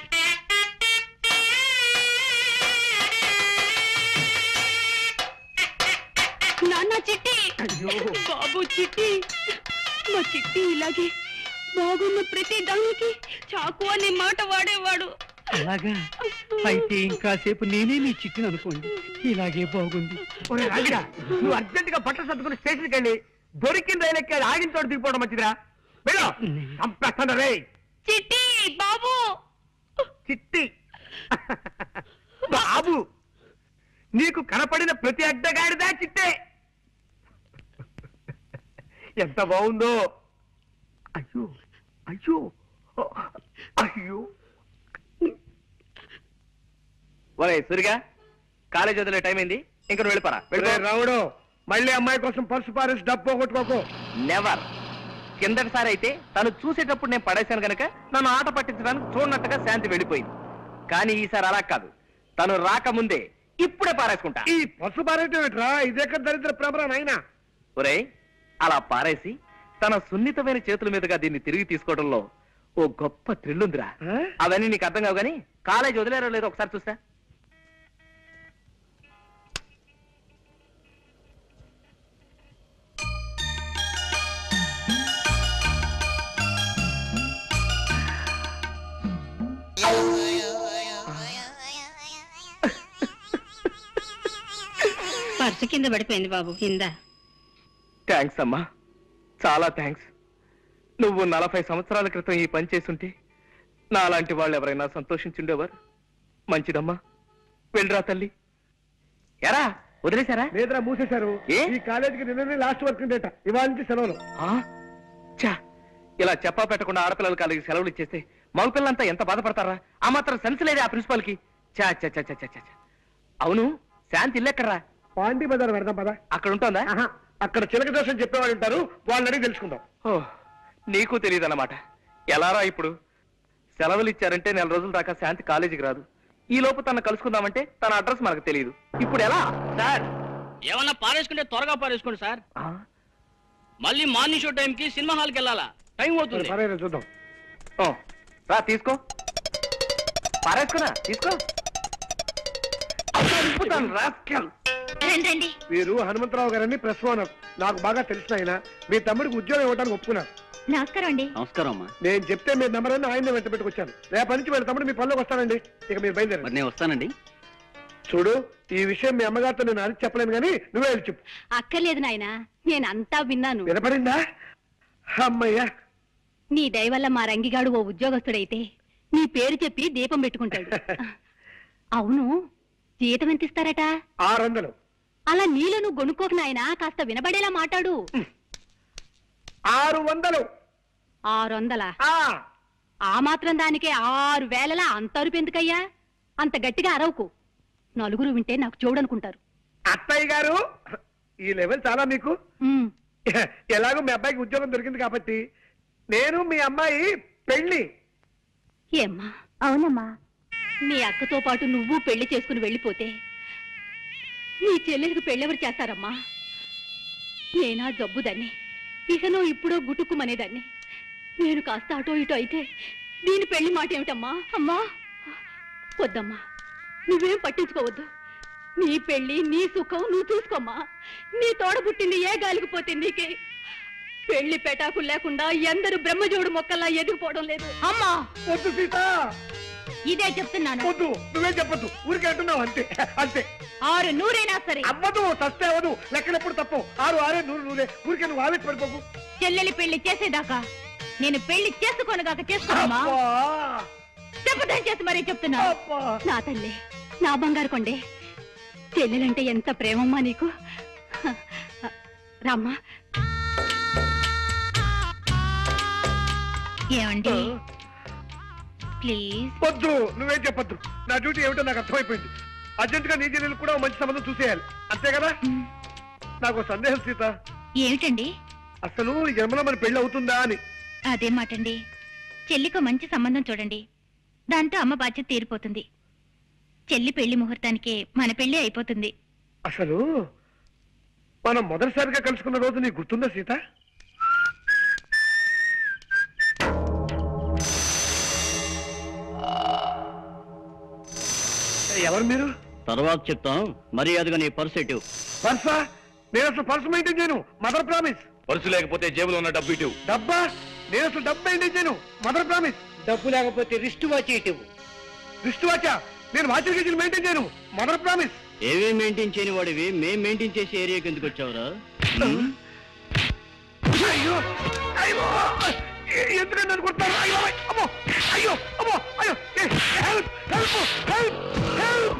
నాన్న చిట్టి, బాబు చిట్టి, మా చిట్టి ఇలాగే బాగున్న ప్రతి దానికి చాకు అనే మాట వాడేవాడు. అలాగా? అయితే ఇంకాసేపు నేనే నీ చిట్టిని అనుకోండి. ఇలాగే బాగుంది. రాజురా, నువ్వు అర్జెంట్ గా బట్టలు సర్దుకుని స్టేషన్కి వెళ్ళి దొరికిన రైలు ఎక్కి ఆగిన చోట దిగిపోవడం మంచిదిరా. వెళ్ళు, చంపేస్తాను రే. చిట్టి బాబు, చిట్టి బాబు, నీకు కనపడిన ప్రతి అడ్డగాడిదా చిట్టే. ఎంత బాగుందో. అయ్యో అయ్యో అయ్యో. ఒరే సూరిగా, కాలేజ్ వదిలే టైం అయింది, ఇంక నువ్వు వెళ్ళిపోరా. రావుడు, మళ్ళీ అమ్మాయి కోసం పర్సు పారేసి డబ్బు కొట్టుకోకు. నెవర్. కిందటిసారి అయితే తను చూసేటప్పుడు నేను పడేశాను కనుక నన్ను ఆట పట్టించడానికి చూడనట్టుగా శాంతి వెళ్ళిపోయింది. కానీ ఈసారి అలా కాదు, తను రాకముందే ఇప్పుడే పారేసుకుంటా. ఈ పర్సు పారేయటం ఏంట్రా? ఇదే దరిద్ర ప్రభరా నాయనా. ఒరే, అలా పారేసి తన సున్నితమైన చేతుల మీదుగా దీన్ని తిరిగి తీసుకోవడంలో ఓ గొప్ప థ్రిల్ ఉందిరా. అవన్నీ నీకు అర్థం కావు గానీ కాలేజ్ వదిలేరో లేదో ఒకసారి చూస్తా. పర్సు కింద పడిపోయింది బాబు, కింద. థ్యాంక్స్ అమ్మా, చాలా థ్యాంక్స్. నువ్వు నలభై సంవత్సరాల క్రితం ఈ పని చేసుంటే నాలాంటి వాళ్ళు ఎవరైనా సంతోషించుండేవారు. మంచిదమ్మా, వెళ్ళరా తల్లి. ఎరా వదిలేశారా? లేదురా, మూసేశారు. ఈ కాలేజీకి నిన్ననే లాస్ట్ వర్క్ డేట, ఇవాళ నుంచి సెలవులు. చా, ఇలా చెప్పా పెట్టకుండా ఆడపిల్లల కాలేజీకి సెలవులు ఇచ్చేస్తే మగపిల్లంతా ఎంత బాధపడతారా? ఆ మాత్రం సెన్స్ లేదే ఆ ప్రిన్సిపాల్ కి. చా చా చా చా చా. అవును, శాంతి ఇల్లెక్కడరా? పాండి బజార్ పెడదాం పదా. అక్కడ ఉంటుందా? అక్కడ చిలక దోషం చెప్పేవాళ్ళు ఉంటారు, వాళ్ళని అడిగి తెలుసుకుందాం. ఓ, నీకు తెలియదు అన్నమాట. ఎలారా ఇప్పుడు? సెలవులు ఇచ్చారంటే నెల రోజుల దాకా శాంతి కాలేజీకి రాదు. ఈ లోపు తన కలుసుకుందామంటే తన అడ్రస్ మనకు తెలియదు. ఇప్పుడు ఎలా సార్? ఏమన్నా పారేసుకుంటే త్వరగా పారేసుకోండి సార్. మళ్ళీ మార్నింగ్ షో టైం కి సినిమా హాల్కి వెళ్ళాలా, టైం అవుతుంది. చూద్దాం. రా తీసుకో, పారేసుకున్నా తీసుకో. మీరు హనుమంతరావు గారని ప్రెస్ ఓనర్, నాకు బాగా తెలిసిన ఆయన. మీ తమ్ముడికి ఉద్యోగం ఇవ్వడానికి ఒప్పుకున్నారు. నమస్కారం అండి. నమస్కారం అమ్మా. నేను చెప్తే మీ నెంబర్ అని ఆయన వెంట పెట్టుకొచ్చాను. రేపటి నుంచి వీళ్ళ తమ్ముడు మీ పనిలోకి వస్తానండి. ఇక మీరు బయలుదేరండి. నేను వస్తానండి. చూడు, ఈ విషయం మీ అమ్మగారితో నేను అడిగి చెప్పలేను కానీ నువ్వే వెళ్ళి చెప్పు. అక్కర్లేదు నాయనా, నేనంతా విన్నాను. వినపడిందా? అమ్మయ్యా, నీ దయ వల్ల మా రంగిగాడు ఓ ఉద్యోగస్తుడైతే నీ పేరు చెప్పి దీపం పెట్టుకుంటాడు. అవును, జీతం ఎంత ఇస్తారట? ఆరు వందలు. అలా నీలో నువ్వు గొనుక్కోకు నాయనా, కాస్త వినబడేలా మాట్లాడు. ఆరు వందలు. ఆరు వందలా? ఆ మాత్రం దానికే ఆరు వేలలా అంత అరుపు ఎందుకయ్యా? అంత గట్టిగా అరవకు, నలుగురు వింటే నాకు చూడనుకుంటారు. అత్తయ్య గారు, ఈ లెవెల్ చాలా మీకు. ఎలాగో మీ అబ్బాయికి ఉద్యోగం దొరికింది కాబట్టి నేను మీ అమ్మాయి పెళ్లి. ఏమ్మా? అవునమ్మా. నీ అక్కతో పాటు నువ్వు పెళ్లి చేసుకుని వెళ్ళిపోతే నీ చెల్లెలికి పెళ్ళెవరు చేస్తారమ్మా? నేనా జబ్బుదాన్ని, ఇకనో ఇప్పుడో గుటుక్కుమనేదాన్ని. నేను కాస్త అటో ఇటో అయితే దీని పెళ్లి మాట ఏమిటమ్మా? అమ్మా వద్దమ్మా, నువ్వేం పట్టించుకోవద్దు. నీ పెళ్లి నీ సుఖం నువ్వు చూసుకోమ్మా. నీ తోడ పుట్టింది ఏ గాలికి పోతుంది నీకే. పెళ్లి పెటాకులు లేకుండా ఎందరు బ్రహ్మజోడు మొక్కల్లా ఎదిగిపోవడం లేదు. అమ్మా వద్దు సీత, ఇదే చెప్తున్నాను. వద్దు, నువ్వే చెప్పద్దు, ఊరికే అంటున్నావు అంతే. అంతే. ఆరు నూరైనా సరే అవ్వదు, సస్తే అవ్వదు. లెక్కలెప్పుడు తప్పు. ఆరు ఆరే నూరు నూరే. ఊరికే నువ్వు ఆవేశ పడిపోకు. చెల్లెలి పెళ్లి చేసేదాకా నేను పెళ్లి చేసుకోనగాక చేసుకోమా? చెప్పదని చేసి మరీ చెప్తున్నా. నా తల్లి, నా బంగారు కొండే, చెల్లెలంటే ఎంత ప్రేమమ్మా నీకు. రామ్మా. ఏమండి ప్లీజ్? వద్దు, నువ్వేం చెప్పొద్దు. నా డ్యూటీ ఏమిటో నాకు అర్థమైపోయింది. అర్జెంట్ గా నీ చెల్లెలు కూడా మంచి సంబంధం చూసేయాలి, అంతే కదా? నాకు సందేహం సీత. ఏమిటండి? అసలు జన్మలో మన పెళ్లి అవుతుందా అని. అదే మాటండి. చెల్లికో మంచి సంబంధం చూడండి, దాంతో అమ్మ బాధ్యత తీరిపోతుంది. చెల్లి పెళ్లి ముహూర్తానికే మన పెళ్లి అయిపోతుంది. అసలు మనం మొదటిసారిగా కలుసుకున్న రోజు నీకు గుర్తుందా సీత? ఎవరు మీరు? తర్వాత చెప్తాం, మర్యాదగా నీ పర్సు ఎటు. పర్సా? నేను అసలు పర్సు మెయింటైన్ చేయను, మదర్ ప్రామిస్. పర్సు లేకపోతే జేబులో ఉన్న డబ్బు ఇటు. డబ్బా? నేను అసలు డబ్బు మెయింటైన్ చేయను, మదర్ ప్రామిస్. డబ్బు లేకపోతే రిస్ట్ వాచ్ ఇటు. రిస్ట్ వాచా? నేను వాచ్ గేజీలు మెయింటైన్ చేయను, మదర్ ప్రామిస్. ఏవే మెయింటైన్ చేయని వాడివి మేం మెయింటైన్ చేసే ఏరియాకి ఎందుకు వచ్చావురా? అయ్యో అయ్యో, ఎందుకంటే అనుకుంటున్నారు? అయ్యో అమ్మో, అయ్యో అమ్మో, అయ్యో, హెల్ప్ హెల్ప్ హెల్ప్ హెల్ప్.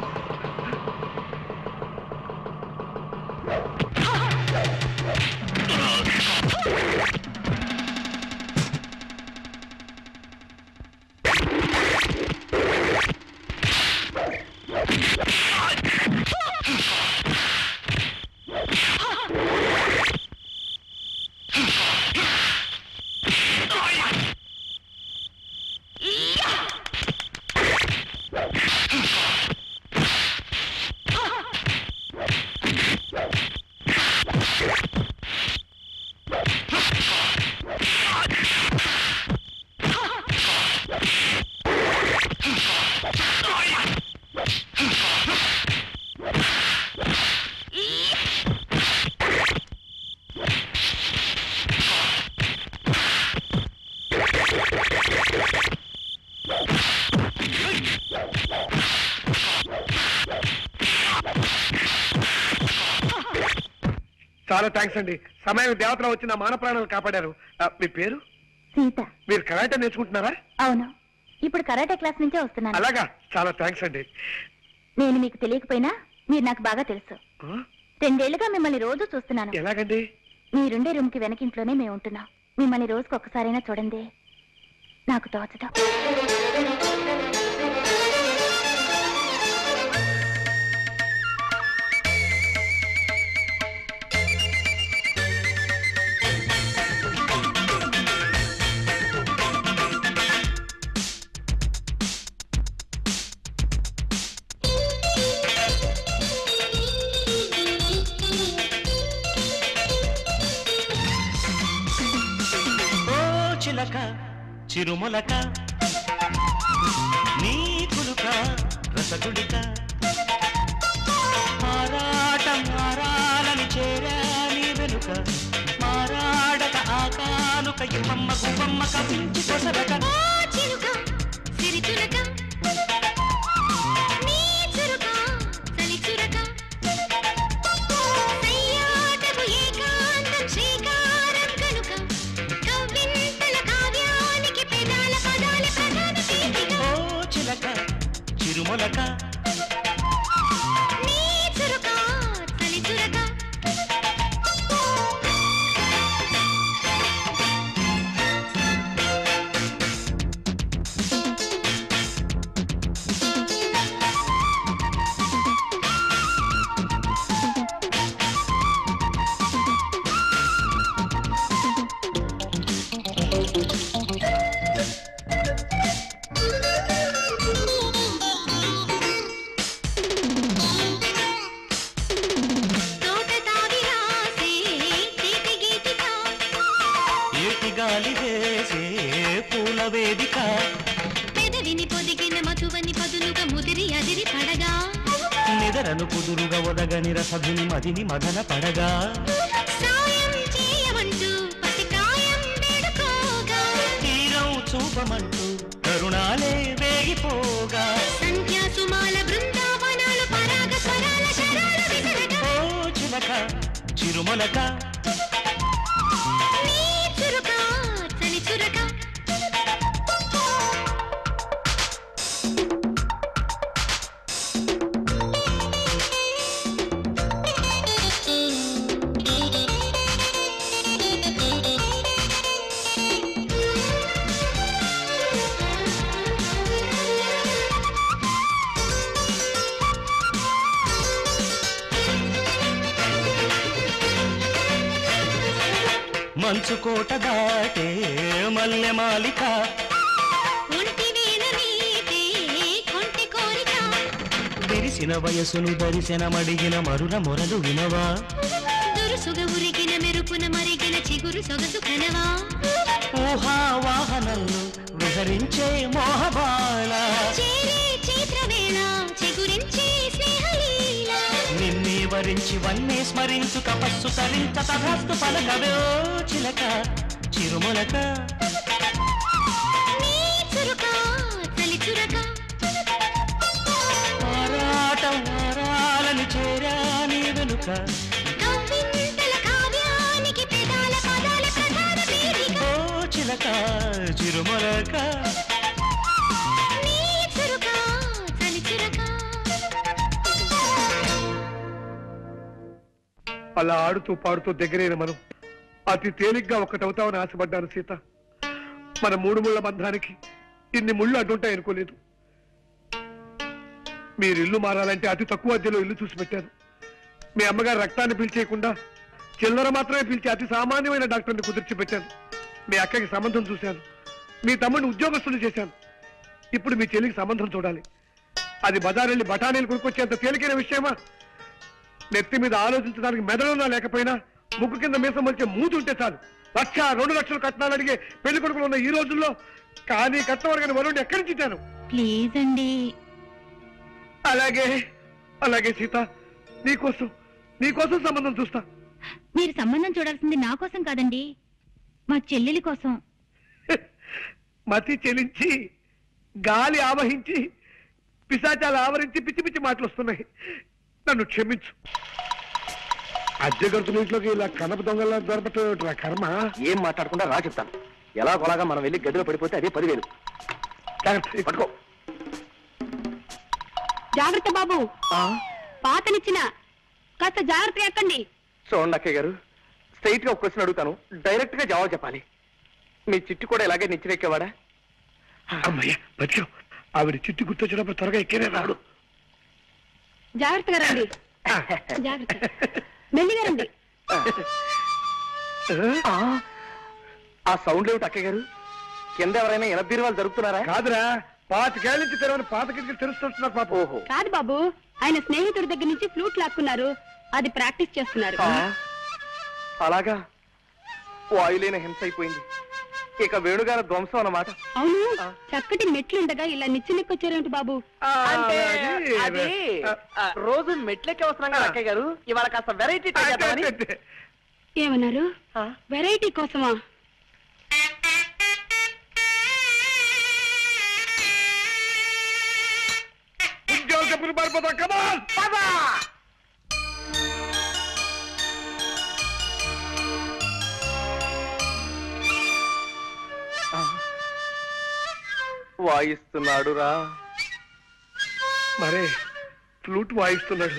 చాలా థ్యాంక్స్ అండి. సమయం దేవతలో వచ్చి నా మాన ప్రాణాలు కాపాడారు. మీ పేరు? సీత. మీరు కరాటే నేర్చుకుంటున్నారా? అవును, ఇప్పుడు కరాటే క్లాస్ నుంచే వస్తున్నాను. అలాగా, చాలా థ్యాంక్స్ అండి. నేను మీకు తెలియకపోయినా మీరు నాకు బాగా తెలుసు. రెండేళ్లుగా మిమ్మల్ని రోజు చూస్తున్నాను. ఎలాగండి? మీరుండే రూమ్ కి వెనకింట్లోనే మేము ఉంటున్నాం. మిమ్మల్ని రోజుకి ఒక్కసారైనా చూడండి, నాకు తోచదు. చిరుమొలక నీ కులుక రసగుడిక మారాటం మారాలని చేరా నీ వెనుక మారాడక ఆకానుక ఇమ్మమ్మ గుమ్మమ్మ కవించి కొసరక చిలుక సిరిచులక నీ చురుక చలి చురక సయ్యాటకు ఏకాంతం శ్రీకారం కనుక కవ్వింతల కావ్యానికి పెదాల పదాల ప్రధాన పీఠిక ఓ చిలక చిరుమొలక నీ చురుక చలి చురక నిదరను కుదురుగా ఒదగని రసధుని మదిని మదన పడగా సాయం చేయమంటూ పసికాయం వేడుకోగా తీరం చూపమంటూ కరుణాలే వేగిపోగా సంధ్యా సుమాల బృందావనాలు పరాగ స్వరాల శరాల విసరగా ఓ చిలక చిరుమొలక నీ చురుక చలి చురక మంచు కోట దాటే మల్లె మాలిక ఒంటి వీణ మీదే కొంటి కోరిక విరిసిన వయసును దరిశన మడిగిన మరుల మొరలు వినవా దురుసుగా ఉరిగిన మెరుపున మరిగిన చిగురు సొగసు కనవా ఊహా వాహనంలో విహరించే మోహబాల చేరే చైత్రవేళ చిగురించే స్నేహలీల నిన్నే వరించి వన్నే స్మరించు తపస్సు తరించ తథాస్తు పలకవే ఓ చిలక చిరుమొలక నీ చురుక చలి చురక ఆరాటం ఆరాలని చేరా నీ వెనుక కవ్వింతల కావ్యానికి పెదాల పదాల ప్రధాన పీఠిక ఓ చిలక చిరుమొలక నీ చురుక చలి చురక అలా ఆడుతూ పాడుతూ దగ్గరైన మనం అతి తేలిగ్గా ఒక్కటవుతామని ఆశపడ్డాను సీత. మన మూడు ముళ్ళ బంధానికి ఇన్ని ముళ్ళు అడ్డుంటాయి అనుకోలేదు. మీరు ఇల్లు మారాలంటే అతి తక్కువ అద్దెలో ఇల్లు చూసి పెట్టారు. మీ అమ్మగారు రక్తాన్ని పీల్చేయకుండా చిల్లర మాత్రమే పీల్చి అతి సామాన్యమైన డాక్టర్ని కుదిర్చి పెట్టాను. మీ అక్కకి సంబంధం చూశాను. మీ తమ్ముడిని ఉద్యోగస్తులు చేశాను. ఇప్పుడు మీ చెల్లికి సంబంధం చూడాలి. అది బజారెళ్ళి బఠానీలు కొనుక్కొచ్చేంత తేలికైన విషయమా? నెత్తి మీద ఆలోచించడానికి మెదడున్నా లేకపోయినా ముగ్గు కింద మీసం వచ్చే మూతి ఉంటే చాలు లక్ష రెండు లక్షలు కట్నాలు అడిగే పెళ్లి కొడుకులు ఉన్న ఈ రోజుల్లో కానీ కట్నం అడగని వరుణ్ణి ఎక్కడి నుంచి ఇచ్చాను? ప్లీజ్ అండి. అలాగే అలాగే సీత, నీకోసం నీకోసం సంబంధం చూస్తా. మీరు సంబంధం చూడాల్సింది నా కోసం కాదండి, మా చెల్లెలి కోసం. మతి చెలించి గాలి ఆవహించి పిశాచాలు ఆవరించి పిచ్చి పిచ్చి మాటలు వస్తున్నాయి. నన్ను క్షమించు. అద్దె గడుతున్న ఇంట్లోకి ఇలా కనప దొంగలా దొరపట్టు కర్మ. ఏం మాట్లాడకుండా రా చెప్తాను. ఎలా కొలాగా మనం వెళ్ళి గదిలో పడిపోతే అదే పదివేలు. పట్టుకో. జాగ్రత్త బాబు, పాతనిచ్చిన కాస్త జాగ్రత్త ఎక్కండి. చూడండి అక్కయ్య గారు, స్ట్రైట్ గా ఒక క్వశ్చన్ అడుగుతాను, డైరెక్ట్ గా జవాబు చెప్పాలి. మీ చిట్టు కూడా ఇలాగే నిచ్చినెక్కేవాడా? అమ్మయ్య బతికావు. ఆవిడ చిట్టు గుర్తొచ్చినప్పుడు త్వరగా ఎక్కేనే రాడు. జాగ్రత్తగా రండి, జాగ్రత్త, మెల్లిగా రండి. ఆ సౌండ్ ఏమిటి అక్కయ్య గారు? కింద ఎవరైనా ఎనభై వాళ్ళు జరుగుతున్నారా? కాదురా, పాతికేళ్ళ నుంచి తెరవని పాత కిటికీలు తెరుస్తున్నారు పాప. ఓహో, కాదు బాబు, ఆయన స్నేహితుడి దగ్గర నుంచి ఫ్లూట్ లాక్కున్నారు, అది ప్రాక్టీస్ చేస్తున్నారు. అలాగా, వాయులేని హింస అయిపోయింది. ఇక వేణుగారి ధ్వంసం అన్నమాట. అవును, చక్కటి మెట్లుండగా ఇలా నిచ్చెనెక్కొచ్చారేమిటి బాబు? అంటే అది రోజు మెట్లెక్కి వస్తున్నాం కదా అక్కయ్య గారు, ఇవాళ కాస్త వెరైటీ ట్రై చేద్దామని. ఏమన్నారు? వెరైటీ కోసమా? చెప్పులు పారిపోతా కదా. వాయిస్తున్నాడు రా. మరే ఫ్లూట్ వాయిస్తున్నాడు.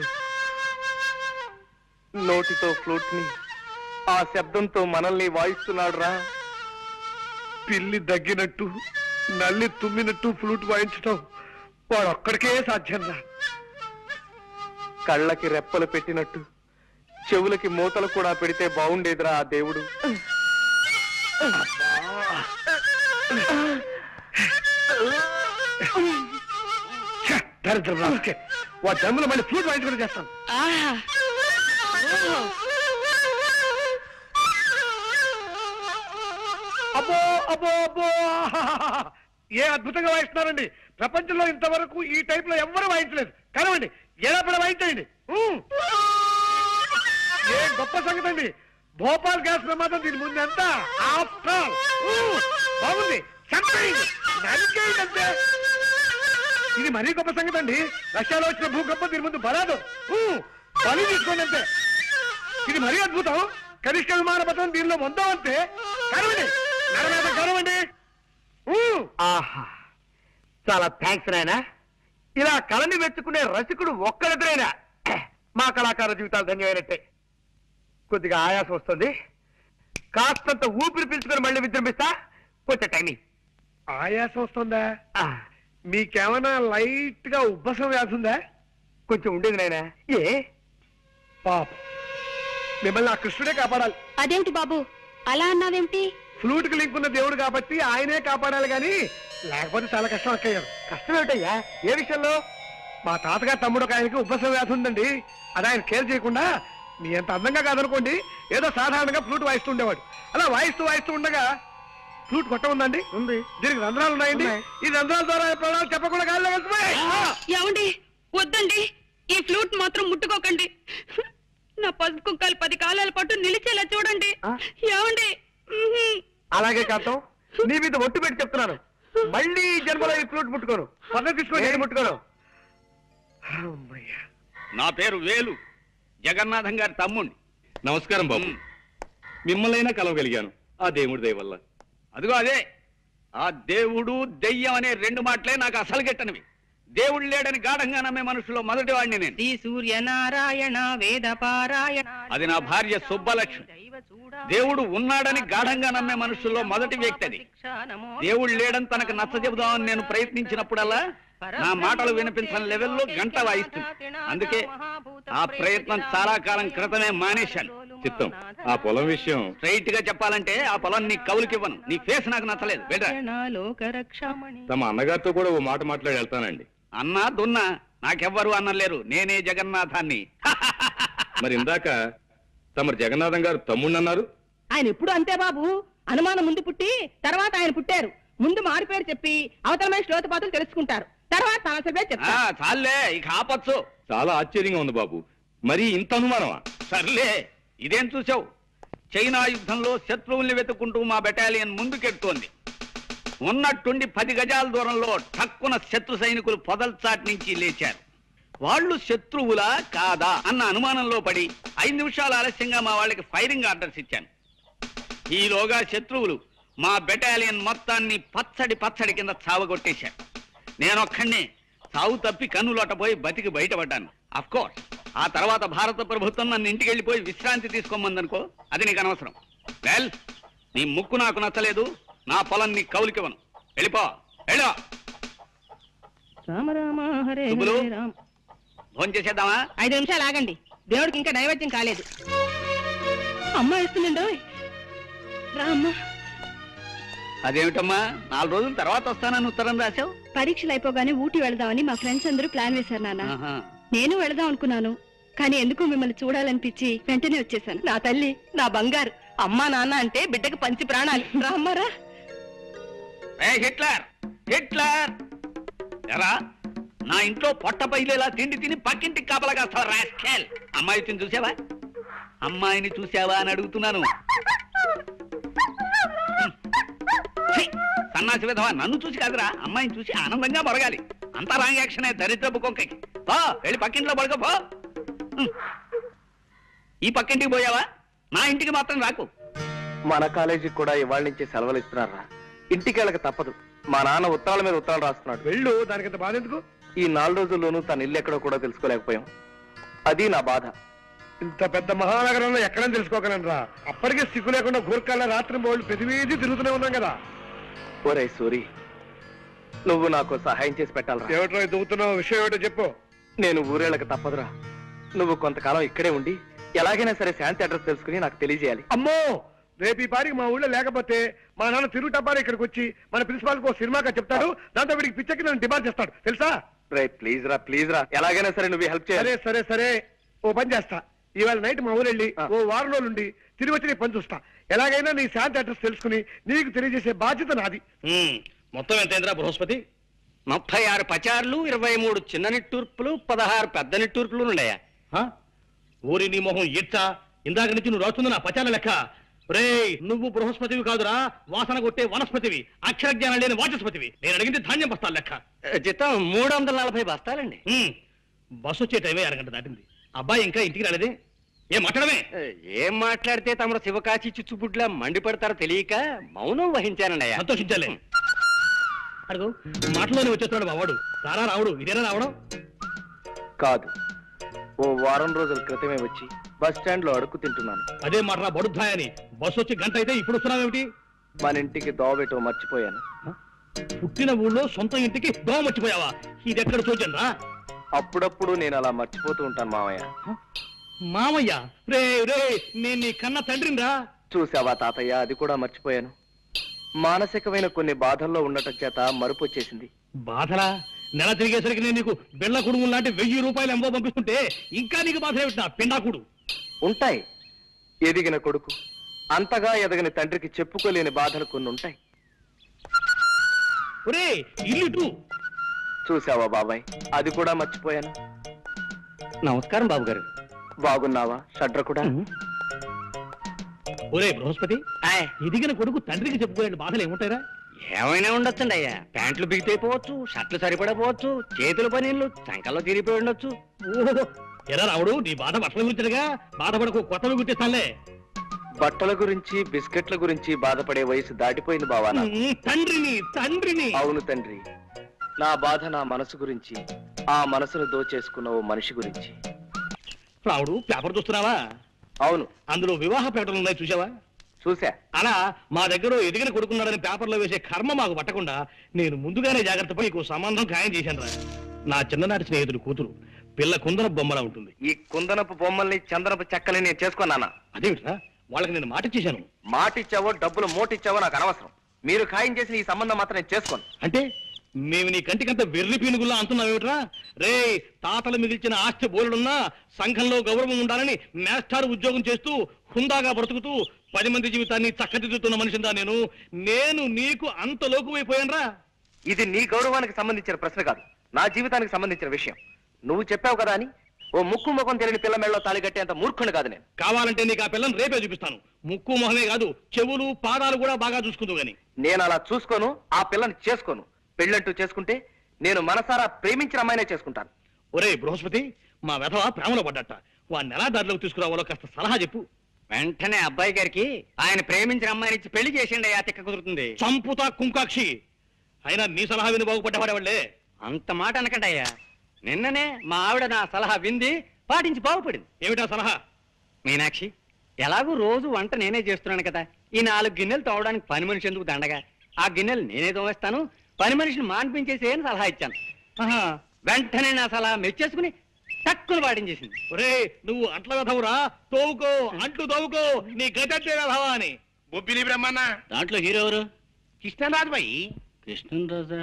నోటితో ఫ్లూట్ ని, ఆ శబ్దంతో మనల్ని వాయిస్తున్నాడు రా. పిల్లి దగ్గినట్టు, నల్లి తుమ్మినట్టు ఫ్లూట్ వాయించటం వాడు ఒక్కడికే సాధ్యం రా. కళ్ళకి రెప్పలు పెట్టినట్టు చెవులకి మూతలు కూడా పెడితే బాగుండేదిరా ఆ దేవుడు. దరిద్రం రాసుకే, వాడు జన్మలో మళ్ళీ ఫ్లూట్ వాయించుకుని చేస్తాను. అబ్బో అబ్బో అబ్బో, ఏ అద్భుతంగా వాయిస్తున్నారండి. ప్రపంచంలో ఇంతవరకు ఈ టైప్ లో ఎవ్వరూ వాయించలేదు. కనవండి, ఎలా పడ వాయించండి. ఏ గొప్ప సంగతి అండి. భోపాల్ గ్యాస్ ప్రమాదం దీని ముందు ఎంత ఆఫ్టర్. బాగుంది, అంతే. ఇది మరీ గొప్ప సంగతి అండి. రష్యాలో వచ్చిన భూకంపం దీని ముందు బరాదు. బలి తీసుకోండి అంతే. ఇది మరీ అద్భుతం. కనిష్క విమాన పథకం దీనిలో పొందాం అంతే. కనవండి, నరమేత కనవండి. ఆహా, చాలా థ్యాంక్స్ నాయనా. ఇలా కళని మెచ్చుకునే రసికుడు ఒక్కరిద్దరైనా మా కళాకార జీవితాలు ధన్యమైనట్టే. కొద్దిగా ఆయాసం వస్తుంది, కాస్తంత ఊపిరి పీల్చుకొని మళ్ళీ విజృంభిస్తా. కొంచెం టైమింగ్. ఆయాసం వస్తుందా? మీకేమైనా లైట్ గా ఉబ్బసం వ్యాధి ఉందా? కొంచెం ఉండేది నాయనా. ఏ పాప, మిమ్మల్ని ఆ కృష్ణుడే కాపాడాలి. అదేమిటి బాబు అలా అన్నావేమిటి? ఫ్లూట్ కి లింక్ ఉన్న దేవుడు కాబట్టి ఆయనే కాపాడాలి గాని లేకపోతే చాలా కష్టం అక్కయ్యారు. కష్టం ఏమిటయ్యా? ఏ విషయంలో? మా తాతగారు తమ్ముడు ఒక ఆయనకి ఉబ్బసం వ్యాధి ఉందండి. అది ఆయన కేర్ చేయకుండా మీ అంత అందంగా కాదనుకోండి, ఏదో సాధారణంగా ఫ్లూట్ వాయిస్తూ ఉండేవాడు. అలా వాయిస్తూ వాయిస్తూ ఉండగా ఫ్లూట్ కొట్ట ఉందండి. ఉంది. దీనికి రంధ్రాలు ఉన్నాయండి. ఈ రంధ్రాల ద్వారా ప్రాణాలు చెప్పకుండా గాల్లో వెళ్తున్నాయి. ఏమండి, వద్దండి, ఈ ఫ్లూట్ మాత్రం ముట్టుకోకండి. నా పసుపు కుక్కలు పది కాలాల పాటు నిలిచేలా చూడండి. ఏమండి? అలాగే కాంతం, నీ మీద ఒట్టు పెట్టి చెప్తున్నాను, మళ్ళీ జన్మలో ఈ ఫ్లూట్ ముట్టుకోను. పద్ధతి తీసుకోండి, ముట్టుకోను. నా పేరు వేలు, జగన్నాథం గారి తమ్ముణ్ణి. నమస్కారం బాబు. మిమ్మల్నైనా కలవగలిగాను ఆ దేవుడి దయ వల్ల. అదిగో అదే, ఆ దేవుడు దెయ్యం అనే రెండు మాటలే నాకు అసలు గెట్టనివి. దేవుడు లేడని గాఢంగా నమ్మే మనుషులో మొదటి వాడిని నేను. శ్రీ సూర్యనారాయణ వేద పారాయణ. అది నా భార్య సుబ్బలక్ష్మి. దేవుడు ఉన్నాడని గాఢంగా నమ్మే మనుషుల్లో మొదటి వ్యక్తి అది. దేవుడు లేడని తనకు నచ్చ చెబుదామని నేను ప్రయత్నించినప్పుడల్లా నా మాటలు వినిపించని లెవెల్లో గంట వాయిస్తుంది. అందుకే ఆ ప్రయత్నం చాలా కాలం క్రితమే మానేశాను. చిత్తం, ఆ పొలం విషయం స్ట్రైట్ గా చెప్పాలంటే ఆ పొలం నీ కవులకివ్వను. నీ ఫేస్ నాకు నచ్చలేదు. బెటర్. తమ అన్నగారితో కూడా ఓ మాట మాట్లాడి వెళ్తానండి. అన్నా దున్నా నాకెవ్వరు అన్నలేరు, నేనే జగన్నాథాన్ని. మరి ఇందాక తమరు జగన్నాథం గారు తమ్ముణ్ణి అన్నారు. ఆయన ఎప్పుడు అంతే బాబు, అనుమానం ముందు పుట్టి తర్వాత ఆయన పుట్టారు. ముందు మారి పేరు చెప్పి అవతల మనిషి లోతుపాతులు తెలుసుకుంటారు, తర్వాత సమస్య పేరు చెప్తారు. చాలే ఇక ఆపచ్చు. చాలా ఆశ్చర్యంగా ఉంది బాబు, మరి ఇంత అనుమానమా? సర్లే, ఇదేం చూసావు? చైనా యుద్ధంలో శత్రువుల్ని వెతుక్కుంటూ మా బెటాలియన్ ముందుకెడుతోంది. ఉన్నట్టుండి పది గజాల దూరంలో ఠక్కున శత్రు సైనికులు పొదల్చాటి నుంచి లేచారు. వాళ్ళు శత్రువులా కాదా అన్న అనుమానంలో పడి ఐదు నిమిషాలు ఆలస్యంగా మా వాళ్ళకి ఫైరింగ్ ఆర్డర్స్ ఇచ్చాను. ఈలోగా శత్రువులు మా బెటాలియన్ మొత్తాన్ని పచ్చడి పచ్చడి కింద చావగొట్టేశారు. నేనొక్కడినే చావు తప్పి కన్నులోటపోయి బతికి బయటపడ్డాను. అఫ్కోర్స్ ఆ తర్వాత భారత ప్రభుత్వం నన్ను ఇంటికి వెళ్ళిపోయి విశ్రాంతి తీసుకోమందనుకో, అది నీకు అనవసరం. వెల్, నీ ముక్కు నాకు నచ్చలేదు, నా పొలం నీ కౌలికివ్వను. వెళ్ళిపో, వెళ్ళో. రామ రామ హరే శుభులు, హరే రామ. ఫోన్ చేసేద్దామా? ఐదు నిమిషాలు ఆగండి, దేవుడికి ఇంకా నైవేద్యం కాలేదు. అమ్మ వేస్తుండో రామ్మ. అదేమిటమ్మా, నాలుగు రోజుల తర్వాత వస్తానని ఉత్తరం రాశావు? పరీక్షలు అయిపోగానే ఊటీ వెళదామని మా ఫ్రెండ్స్ అందరూ ప్లాన్ వేశారు నాన్న. నేను వెళదాం అనుకున్నాను, కానీ ఎందుకు మిమ్మల్ని చూడాలనిపించి వెంటనే వచ్చేసాను. నా తల్లి, నా బంగారు. అమ్మా నాన్న అంటే బిడ్డకు పంచి ప్రాణాలు. రామ్మారా. హిట్లర్ హిట్లర్ ఎరా, నా ఇంట్లో పొట్ట పైలేలా తిండి తిని పక్కింటికి కాపలా కాస్తావా రాస్కెల్? అమ్మాయిని చూసావా? అమ్మాయిని చూసావా అని అడుగుతున్నాను. సన్నాసి విధవా, నన్ను చూసి కాదురా, అమ్మాయిని చూసి ఆనందంగా మొరగాలి. అంతా రాంగ్ యాక్షనే, దరిద్రపు కుక్కకి. పో, వెళ్ళి పక్కింట్లో పడుకో పో. ఈ పక్కింటికి పోయావా? నా ఇంటికి మాత్రం రాకు. మన కాలేజీకి కూడా ఇవాళ నుంచే సెలవులు ఇస్తున్నారా? ఇంటికి వెళ్ళక తప్పదు. మా నాన్న ఉత్తరాల మీద ఉత్తరాలు రాస్తున్నాడు. వెళ్ళు, దానికంత బాధ ఎందుకు? ఈ నాలుగు రోజుల్లోనూ తన ఇల్లు ఎక్కడో కూడా తెలుసుకోలేకపోయాం. అది నా బాధ. ఇంత పెద్ద మహానగరంలో ఎక్కడని తెలుసుకోగలనరా? అప్పటికే సిగ్గు లేకుండా గూర్ఖాల రాత్రి బోళ్ళు ప్రతివేది తిరుగుతూనే ఉన్నాం కదా. ఒరే సూరి, నువ్వు నాకు సహాయం చేసి పెట్టాలరా. ఏమిటో దిగుతున్నావు, విషయం ఏమిటో చెప్పు. నేను ఊరేళ్ళకి తప్పదురా. నువ్వు కొంతకాలం ఇక్కడే ఉండి ఎలాగైనా సరే శాంతి అడ్రస్ తెలుసుకుని నాకు తెలియజేయాలి. అమ్మో, రేపు ఈ పారికి మా ఊళ్ళో లేకపోతే మా నాన్న తిరుగుటబ్బారి ఇక్కడికి వచ్చి మన ప్రిన్సిపాల్ కు సినిమాగా చెప్తాడు. దాంతో వీడికి పిచ్చకి నన్ను డిమాండ్ చేస్తాడు, తెలుసా? రే ప్లీజ్ రా, ప్లీజ్ రా, ఎలాగైనా సరే నువ్వు హెల్ప్ చేయాలి. సరే సరే సరే, ఓ పని చేస్తా. ఇవాళ నైట్ మా ఊరు వెళ్ళి ఓ వారం రోజులు ఉండి తిరిగి వచ్చి నీ పని చూస్తా. ఎలాగైనా నీ శాంతి అడ్రస్ తెలుసుకుని నీకు తెలియజేసే బాధ్యత నాది. మొత్తం ఎంతైందిరా బృహస్పతి? ముప్పై ఆరు పచార్లు, ఇరవై మూడు చిన్న నిట్టూర్పులు, పదహారు పెద్ద నిట్టూర్పులు ఉన్నాయా? ఊరి నీ మొహం ఇచ్చా, ఇందాక నుంచి నువ్వు రాస్తుంది నా పచాల లెక్క. రే, నువ్వు బృహస్పతివి కాదురా, వాసన కొట్టే వనస్పతివి, అక్షర జ్ఞానం లేని వాచస్పతివి. నేను అడిగింది ధాన్యం బస్తాల లెక్క. జీతం మూడు వందల నలభై బస్తాలండి. బస్సు వచ్చే టైమే అరగంట దాటింది. అబ్బాయి ఇంకా ఇంటికి రాలేదే? ఏం మాట్లాడమే? ఏం మాట్లాడితే తమరు శివకాశి చిచ్చుబుడ్లా మండిపడతారో తెలియక మౌనం వహించానండి. సంతోషించాలే. అడుగు, మాటలోనే వచ్చేస్తున్నాడు బావాడు. రారా రావుడు, ఇదేనా రావడం? కాదు, ఓ వారం రోజుల క్రితమే వచ్చి బస్ స్టాండ్ లో అడుక్కు తింటున్నాను. అదే మాట్రా బడుద్దాయని. బస్సు వచ్చి గంట అయితే ఇప్పుడు వస్తున్నావేమిటి? మన ఇంటికి దోవబెట్టో మర్చిపోయాను. పుట్టిన ఊళ్ళో సొంత ఇంటికి దోవ మర్చిపోయావా? ఇది ఎక్కడ చూచాను రా. అప్పుడప్పుడు నేను అలా మర్చిపోతూ ఉంటాను మామయ్య. మామయ్య? రే రే, నేను నీ కన్న తండ్రిని రా. చూసావా తాతయ్య, అది కూడా మర్చిపోయాను. మానసికమైన కొన్ని బాధల్లో ఉండటం చేత మరుపు వచ్చేసింది. బాధలా? నెల తిరిగేసరికి నేను నీకు బిళ్ళ కుడుము లాంటి వెయ్యి రూపాయలు ఎంబో పంపిస్తుంటే ఇంకా నీకు బాధ ఏమిటి? నా పిండాకుడు. ఉంటాయి. ఎదిగిన కొడుకు అంతగా ఎదగని తండ్రికి చెప్పుకోలేని బాధలు కొన్ని ఉంటాయి. ఒరే, ఇల్లు చూసావా బాబాయ్, అది కూడా మర్చిపోయాను. నమస్కారం బాబు గారు. బాగున్నావా షడ్ర కూడా? ఒరే బృహస్పతి, ఎదిగిన కొడుకు తండ్రికి చెప్పుకోలేని బాధలు ఏముంటారా? ఏమైనా ఉండొచ్చండి అయ్యా. ప్యాంట్లు బిగితైపోవచ్చు, షర్ట్లు సరిపడపోవచ్చు, చేతుల పనీళ్ళు సంకల్లో తిరిగిపోయి ఉండొచ్చు. ఓహో, ఎరా రావుడు, నీ బాధ బట్టల గురించిగా. బాధపడకు, కొత్తవి గుర్తిస్తానులే. బట్టల గురించి బిస్కెట్ల గురించి బాధపడే వయసు దాటిపోయింది బావా. తండ్రిని తండ్రిని అవును తండ్రి, నా బాధ నా మనసు గురించి, ఆ మనసును దోచేసుకున్న ఓ మనిషి గురించి. రావుడు, పేపర్ చూస్తున్నావా? అవును. అందులో వివాహ ప్రకటనలు ఉన్నాయి, చూసావా? చూసా. అలా మా దగ్గర ఎదిగిన కొడుకున్నాడని పేపర్లో వేసే కర్మ మాకు పట్టకుండా నేను ముందుగానే జాగ్రత్త పడి నీకు సంబంధం ఖాయం చేశాను రా. నా చిన్ననాటి స్నేహితుడు కూతురు, పిల్ల కుందనపు బొమ్మలా ఉంటుంది. ఈ కుందనపు బొమ్మల్ని చందనపు చెక్కల్ని నేను చేసుకున్నానా? అదేమిట్రా, వాళ్ళకి నేను మాట ఇచ్చేశాను. మాట ఇచ్చావో డబ్బులు మోటిచ్చావో నాకు అనవసరం. మీరు ఖాయం చేసిన ఈ సంబంధం మాత్రం నేను చేసుకోను. అంటే మేము నీ కంటికంత వెర్రి పీనుగుల్లా అంటున్నావేమిట్రా? రే, తాతలు మిగిల్చిన ఆస్తి బోలుడున్నా సంఘంలో గౌరవం ఉండాలని మేస్టార్ ఉద్యోగం చేస్తూ హుందాగా బ్రతుకుతూ పది మంది జీవితాన్ని చక్కదిద్దుతున్న మనిషిందా నేను నేను నీకు అంత లోకువైపోయానరా? ఇది నీ గౌరవానికి సంబంధించిన ప్రశ్న కాదు, నా జీవితానికి సంబంధించిన విషయం. నువ్వు చెప్పావు కదా అని ఓ ముక్కు ముఖం తెలియని పిల్ల మెళ్ళలో తాళి కట్టేంత మూర్ఖుని కాదు నేను. కావాలంటే నీకు ఆ పిల్లని రేపే చూపిస్తాను. ముక్కు మొహమే కాదు, చెవులు పాదాలు కూడా బాగా చూసుకుందు గాని. నేను అలా చూసుకోను, ఆ పిల్లని చేసుకోను. పెళ్ళంటూ చేసుకుంటే నేను మనసారా ప్రేమించిన అమ్మాయినే చేసుకుంటాను. ఒరే బృహస్పతి, మా వెధవ ప్రేమలో పడ్డట. వాడిని ఎలా దారిలోకి తీసుకురావాలో కాస్త సలహా చెప్పు. వెంటనే అబ్బాయి గారికి ఆయన ప్రేమించిన అమ్మాయిని ఇచ్చి పెళ్లి చేసిండి. ఆ తిక్క కుదురుతుంది. చంపుతా కుంకాక్షి. అయినా నీ సలహా విని బాగుపడ్డవాడేవాళ్లే. అంత మాట అనకండి అయ్యా. నిన్ననే మా ఆవిడ నా సలహా వింది, పాటించి బాగుపడింది. ఏమిటా సలహా? మీనాక్షి, ఎలాగూ రోజు వంట నేనే చేస్తున్నాను కదా, ఈ నాలుగు గిన్నెలు తోవడానికి పని మనిషి ఎందుకు దండగా, ఆ గిన్నెలు నేనే తోవేస్తాను, పని మనిషిని మాన్పించేసి అని సలహా ఇచ్చాను. ఆహా, వెంటనే నా సలహా మెచ్చేసుకుని తక్కువ పాటించేసింది. ఒరే నువ్వు అట్ల వెధవురా, తోవుకో అంట్లు తోవుకో, నీ గతంటే వెధవా అని. బొబ్బిలి బ్రహ్మన్న దాంట్లో హీరో ఎవరు? కృష్ణరాజు బాయి. కృష్ణరాజా?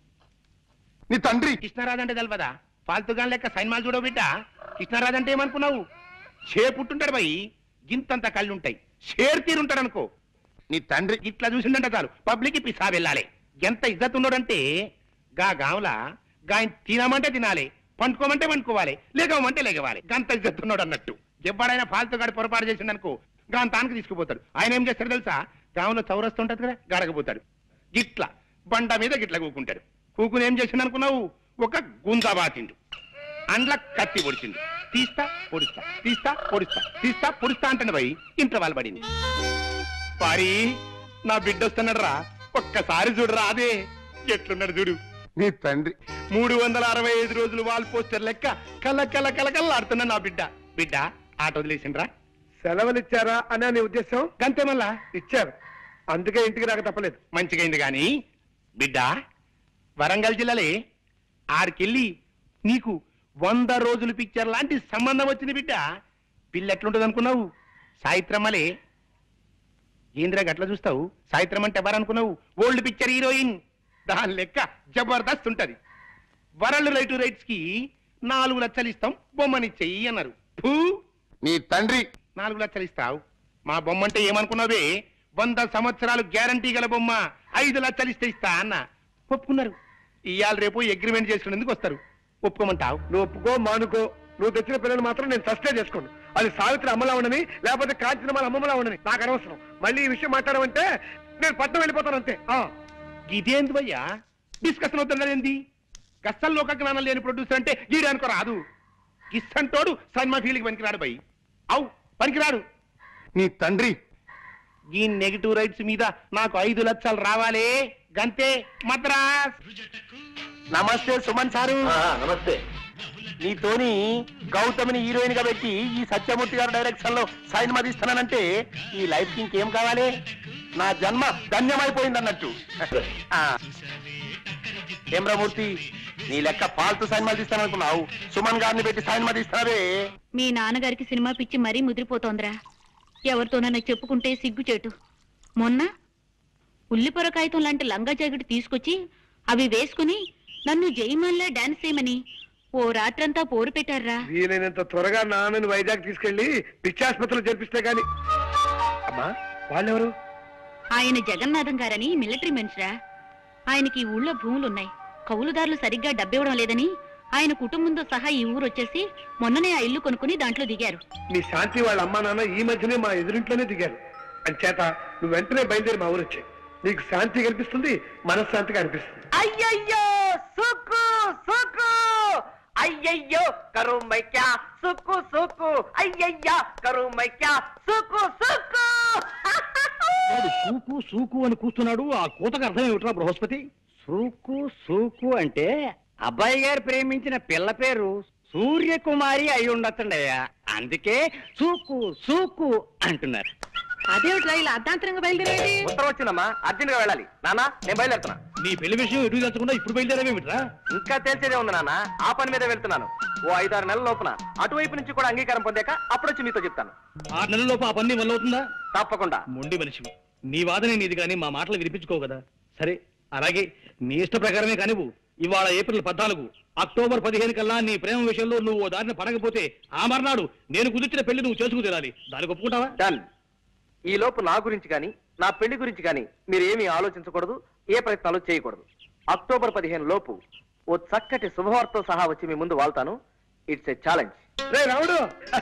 నీ తండ్రి కృష్ణరాజు అంటే తెలవదా? ఫాల్తుగా లెక్క సైన్మాలు చూడవు బిడ్డ. కృష్ణరాజు అంటే ఏమనుకున్నావు? షే పుట్టుంటాడు బాయి, గింతంత కళ్ళు ఉంటాయి, షేర్ తీరుంటాడు అనుకో. నీ తండ్రి ఇట్లా చూసిందంట చాలు పబ్లిక్ పిసా వెళ్ళాలి. ఎంత ఇజ్జత్ ఉన్నాడంటే గా గాంలా గాయ తినమంటే తినాలి, పండుకోమంటే పండుకోవాలి, లేగమంటే లేగవాలి. గంత ఇజ్జత్ ఉన్నాడు అన్నట్టు. ఎవడైనా ఫాల్తుగాడు పొరపాటు చేసిండు అనుకో, గాని తానికి తీసుకుపోతాడు. ఆయన ఏం చేస్తాడు తెలుసా? గాంలో చౌరస్తూ ఉంటది కదా, గడకపోతాడు. గిట్ల బండ మీద గిట్ల కూకుంటాడు. కూకుని ఏం చేసిండు అనుకున్నావు? ఒక గుంజా బాతిండు, అండ్ల కత్తి పొడిచిండు. తీస్తా పొడుస్తా, తీస్తా పొడుస్తా, తీస్తా పొడుస్తా అంటాడు భయ్. ఇంట్లో వాళ్ళు పడింది. పారి నా బిడ్డ వస్తున్నాడు రా, ఒక్కసారి చూడరా. అదే ఎట్లున్నాడు చూడు నీ తండ్రి. మూడు వందల అరవై ఐదు రోజులు వాల్ పోస్టర్ లెక్క కల కల కల కల ఆడుతున్నా నా బిడ్డ. బిడ్డ ఆట వదిలేసిండ్రా. సెలవులు ఇచ్చారా అనే నీ ఉద్దేశం? గంతే మళ్ళా ఇచ్చారు, అందుకే ఇంటికి రాక తప్పలేదు. మంచిగైంది గాని బిడ్డ, వరంగల్ జిల్లాలే ఆడికెళ్ళి నీకు వంద రోజులు పిక్చర్ లాంటి సంబంధం వచ్చింది బిడ్డ. పిల్ల ఎట్లుంటుంది అనుకున్నావు? సాయిత్రమ్మలే. ఏంద్రా గట్లా చూస్తావు? సాయిత్రం అంటే ఎవరనుకున్నావు? Old picture heroine. దాని లెక్క జబర్దస్త్ ఉంటది. వరల్డ్ రైట్ రైట్స్ కి నాలుగు లక్షలు ఇస్తాం, బొమ్మని చెయ్యి అన్నారు. ఫూ, నీ తండ్రి నాలుగు లక్షలు ఇస్తావు. మా బొమ్మ అంటే ఏమనుకున్నావే? వంద సంవత్సరాలు గ్యారంటీ గల బొమ్మ, ఐదు లక్షలు ఇస్తే ఇస్తా అన్న. ఒప్పుకున్నారు. ఇవాళ రేపు అగ్రిమెంట్ చేసుకునేందుకు వస్తారు. ఒప్పుకోమంటావు? నువ్వు ఒప్పుకో మానుకో, నువ్వు తెచ్చిన పిల్లలు మాత్రం నేను సస్టే చేసుకోను. అది సావిత్రి అమ్మలా ఉండని, లేకపోతే కాంచనమాల అమ్మలా ఉండని నాకు అనవసరం. మళ్ళీ ఈ విషయం మాట్లాడమంటే నేను పట్టణం వెళ్ళిపోతాను అంతే. ఇదేంది భయ్యా డిస్కషన్ అవుతున్నదేంది? గస్తల్లో జ్ఞానం లేని ప్రొడ్యూసర్ అంటే గీడానుకో రాదు. గిస్సంటోడు సినిమా ఫీల్డ్కి పనికిరాడు భయ్. అవు పనికిరాడు. నీ తండ్రి ఈ నెగిటివ్ రైట్స్ మీద నాకు ఐదు లక్షలు రావాలే, గంతే. మద్రాస్. నమస్తే సుమన్ సారు. నమస్తే. నీతోని గౌతమిని హీరోయిన్ గా పెట్టి ఈ సత్యమూర్తి గారు డైరెక్షన్ లో సైన్ మదిస్తానంటే ఈ లైఫ్ కి ఇంకేం కావాలి? నా జన్మ ధన్యమైపోయింది అన్నట్టు. హేమ్రమూర్తి, నీ లెక్క ఫాల్తు సైన్ మదిస్తాననుకున్నావు, సుమన్ గారిని పెట్టి సైన్ మదిస్తావే. మీ నాన్నగారికి సినిమా పిచ్చి మరీ ముదిరిపోతోందిరా. ఎవరితోనన్నా చెప్పుకుంటే సిగ్గుచేటు. మొన్న ఉల్లిపొర కాగితం లాంటి లంగా జాకెట్ తీసుకొచ్చి అవి వేసుకుని నన్ను జయమాన్లా డాన్స్ చేయమని ఓ రాత్రంతా పోరు పెట్టారా. వీలైనంత త్వరగా నాన్నని వైజాగ్ తీసుకెళ్లి పిచ్చాసుపత్రిలో చేర్పిస్తే గాని. అమ్మా, వాళ్ళెవరు? ఆయన జగన్నాథం గారని మిలిటరీ మనిషిరా. ఆయనకి ఈ ఊళ్ళో భూములున్నాయి, కౌలుదారులు సరిగ్గా డబ్బివ్వడం లేదని ఆయన కుటుంబంతో సహా ఈ ఊరు వచ్చేసి మొన్ననే ఆ ఇల్లు కొనుక్కుని దాంట్లో దిగారు. మీ శాంతి వాళ్ళ అమ్మా నాన్న ఈ మధ్యనే మా ఎదురింట్లోనే దిగారు. అంచేత నువ్వు వెంటనే బయలుదేరి మా ఊరు వచ్చాయి. నీకు శాంతి కనిపిస్తుంది, మనశ్శాంతిగా అనిపిస్తుంది. అయ్యయ్యో సుక్కు సుక్కు, అయ్యయ్యో కరు మైక్యా సుక్కు సుక్కు, అయ్యయ్యా కరు మైక్యా సుక్కు సుక్కు. సూకు సూకు అని కూస్తున్నాడు. ఆ కూతకు అర్థం ఏమిట్రా బృహస్పతి? సూకు సూకు అంటే అబ్బాయి గారు ప్రేమించిన పిల్ల పేరు సూర్యకుమారి అయి ఉండొచ్చండయ్యా, అందుకే సూకు సూకు అంటున్నారు. అదేమిట్రా ఇలా అర్ధాంతరంగా బయలుదేరేది? ఉత్తరం వచ్చిందమ్మా, అర్జెంట్ గా వెళ్ళాలి. నాన్న నేను బయలుదేరుతున్నా. నీ పెళ్లి విషయం ఎటు తెచ్చకుండా ఇప్పుడు బయలుదేరేమిట్రా? ఇంకా తెలిసేదే ఉంది నాన్న, ఆ పని మీద వెళ్తున్నాను. ఓ ఐదారు నెలల లోపున అటువైపు నుంచి కూడా అంగీకారం పొందాక అప్పుడొచ్చి మీతో చెప్తాను. ఆరు నెలల లోపు ఆ పని వల్ల అవుతుందా? తప్పకుండా. మొండి మనిషి, నీ వాదనే నీది కానీ మా మాటలు వినిపించుకోవు కదా. సరే అలాగే నీ ఇష్ట ప్రకారమే కానివ్వు. ఇవాళ ఏప్రిల్ పద్నాలుగు, అక్టోబర్ పదిహేను కల్లా నీ ప్రేమ విషయంలో నువ్వు ఓ దారిని పడకపోతే ఆ మర్నాడు నేను కుదిర్చిన పెళ్లి నువ్వు చేసుకు తీరాలి. దానికి ఒప్పుకుంటావా? డన్. ఈ లోపు నా గురించి కానీ నా పెళ్లి గురించి కానీ మీరు ఏమీ ఆలోచించకూడదు, ఏ ప్రయత్నాలు చేయకూడదు. అక్టోబర్ పదిహేను లోపు ఓ చక్కటి శుభవార్తతో సహా వచ్చి మీ ముందు వాళ్తాను. It's a challenge. రే రాముడు,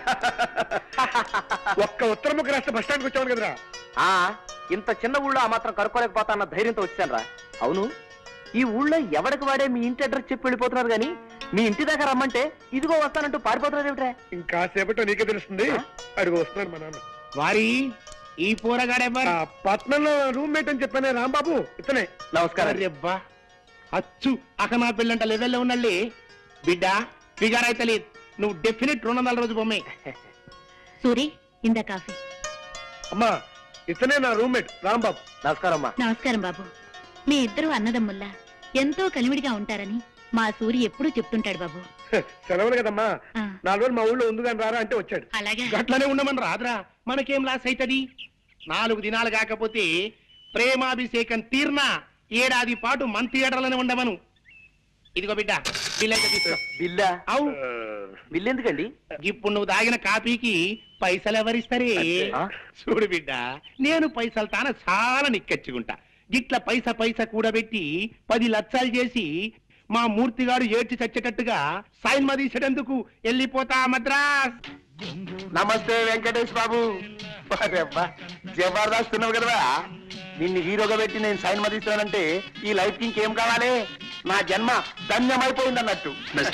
ఒక్క ఉత్తర ముక్క రాష్ట్ర బస్ స్టాండ్కి వచ్చావు కదరా. ఆ ఇంత చిన్న ఊళ్ళో ఆ మాత్రం కనుక్కోలేకపోతా అన్న ధైర్యంతో వచ్చాను రా. అవును, ఈ ఊళ్ళో ఎవరికి వాడే మీ ఇంటి అడ్రస్ చెప్పి వెళ్ళిపోతున్నారు కానీ మీ ఇంటి దగ్గర రమ్మంటే ఇదిగో వస్తానంటూ పారిపోతున్నారు ఏమిట్రా? ఇంకాసేపట్లో నీకే తెలుస్తుంది. అడుగు వస్తున్నాడు మా నాన్న. వారి ఈ పోరగాడెవ్వరు? పట్నంలో రూమ్మేట్ అని చెప్పానే రాంబాబు, ఇతనే. నమస్కారం. అబ్బా అచ్చు అక నా పెళ్ళంట లెవెల్లో ఉన్నళ్ళి బిడ్డ ఫిగర్ అయితే లేదు. నువ్వు డెఫినెట్ రెండు వందల రోజు బొమ్మే. సూరి ఇందా కాఫీ. అమ్మా ఇతనే నా రూమ్మేట్ రాంబాబు. నమస్కారం అమ్మా. నమస్కారం బాబు. మీ ఇద్దరు అన్నదమ్ముల్లా ఎంతో కలివిడిగా ఉంటారని మా సూరి ఎప్పుడూ చెప్తుంటాడు బాబు. సెలవులు కదమ్మా, నాలుగు రోజులు మా ఊళ్ళో ఉంది కానీ రారా అంటే వచ్చాడు. అలాగే గట్లనే ఉండమని రాదురా, మనకేం లాస్ అవుతుంది? నాలుగు దినాలు కాకపోతే ప్రేమాభిషేకం తీర్నా ఏడాది పాటు మన థియేటర్లోనే ఉండమను. ఇదిగో బిడ్డ బిల్ అయితే తీసుకో. బిల్లా? అవు బిల్ ఎందుకండి? ఇప్పుడు నువ్వు తాగిన కాపీకి పైసలు ఎవరిస్తారే? చూడు బిడ్డ, నేను పైసలు తాన చాలా నిక్కచ్చుకుంటా. గిట్ల పైస పైస కూడబెట్టి పది లక్షలు చేసి మా మూర్తిగాడు ఏడ్చి చచ్చేటట్టుగా సైన్మా తీసేటందుకు వెళ్ళిపోతా మద్రాస్. నమస్తే వెంకటేష్ బాబు. జబర్దస్త్ ఉన్నావు కదా, నిన్ను హీరోగా పెట్టి నేను సైన్ మదిస్తానంటే ఈ లైఫ్ కి ఇంకేం కావాలి? నా జన్మ ధన్యమైపోయింది అన్నట్టు.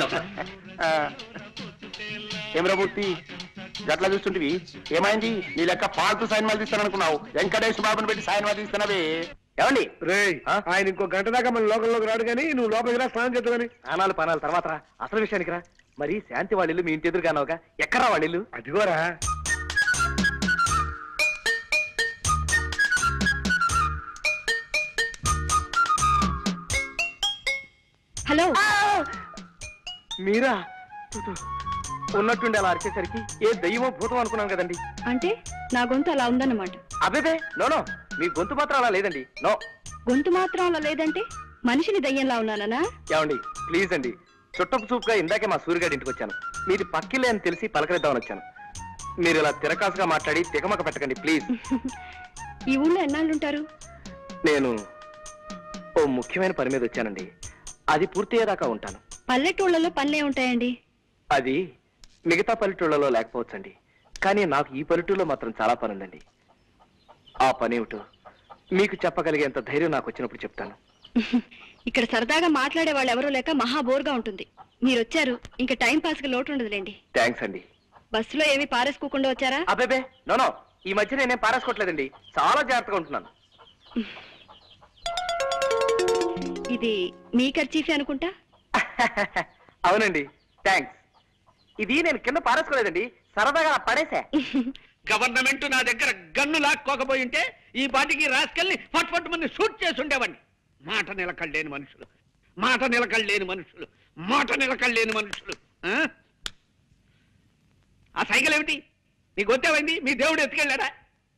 ఏమరామూర్తి గట్లా చూస్తుంటివి, ఏమైంది? నీ లెక్క ఫాల్తు సైన్ మదిస్తాననుకున్నావు, వెంకటేష్ బాబుని పెట్టి సైన్ మదిస్తున్నావే. ఏమండి రే, ఆయన ఇంకో గంట దాకా మన లోకంలోకి రాడు కానీ నువ్వు లోపలికి రా, స్నానం చేద్దామని. ఆనాలు పనాలు తర్వాత రా, అసలు విషయానికి రా. మరి శాంతి వాళ్ళిల్లు మీ ఇంటి ఎదురుగానవుగా, ఎక్కడా వాళ్ళిల్లు? అదిగోరా. హలో, మీరా? ఉన్నట్టుండి అలా అరిచేసరికి ఏ దయ్యమో భూతం అనుకున్నాను కదండి. అంటే నా గొంతు అలా ఉందన్నమాట. అబ్బేబే నోనో, మీ గొంతు మాత్రం అలా లేదండి. నో, గొంతు మాత్రం అలా లేదంటే మనిషిని దయ్యంలా ఉన్నానా? ఏమండి ప్లీజ్ అండి, చుట్టపు చూపుగా ఇందాకే మా సూర్యగాడి ఇంటికి వచ్చాను. మీది పక్కిలే అని తెలిసి పలకరిద్దామని వచ్చాను. మీరు ఇలా తిరకాసుగా మాట్లాడి తికమక పెట్టకండి ప్లీజ్. ఈ ఊళ్ళో ఎన్నాళ్ళుంటారు? నేను ఓ ముఖ్యమైన పని మీద వచ్చానండి, అది పూర్తయ్యేదాకా ఉంటాను. పల్లెటూళ్ళలో పనులే ఉంటాయండి. అది మిగతా పల్లెటూళ్ళలో లేకపోవచ్చండి, కానీ నాకు ఈ పల్లెటూళ్ళలో మాత్రం చాలా పని ఉందండి. ఆ పని ఏమిటో మీకు చెప్పగలిగేంత ధైర్యం నాకు వచ్చినప్పుడు చెప్తాను. ఇక్కడ సరదాగా మాట్లాడే వాళ్ళు ఎవరూ లేక మహా బోర్గా ఉంటుంది. మీరు వచ్చారు, ఇంకా టైం పాస్ కి లోటు ఉండదులేండి. థ్యాంక్స్ అండి. బస్సులో ఏమీ పారేసుకోకుండా వచ్చారా? అబ్బేబే నోనో, ఈ మధ్య నేనేం పారేసుకోవట్లేదండి, చాలా జాగ్రత్తగా ఉంటున్నాను. ఇది మీ ఖర్చీఫే అనుకుంటా. అవునండి, థ్యాంక్స్. ఇది నేను కింద పారేసుకోలేదండి, సరదాగా పడేసా. గవర్నమెంట్ నా దగ్గర గన్ను లాక్కోకపోయి ఉంటే ఈ పాటికి రాసుకెళ్ళి ఫట్ ఫట్ మంది షూట్ చేసి ఉండేవాడిని. మాట నిలకడలేని మనుషులు, మాట నిలకడలేని మనుషులు, మాట నిలకడలేని మనుషులు. ఆ సైకిల్ ఏమిటి? నీ గొత్తేమైంది? మీ దేవుడు ఎత్తుకెళ్ళాడా?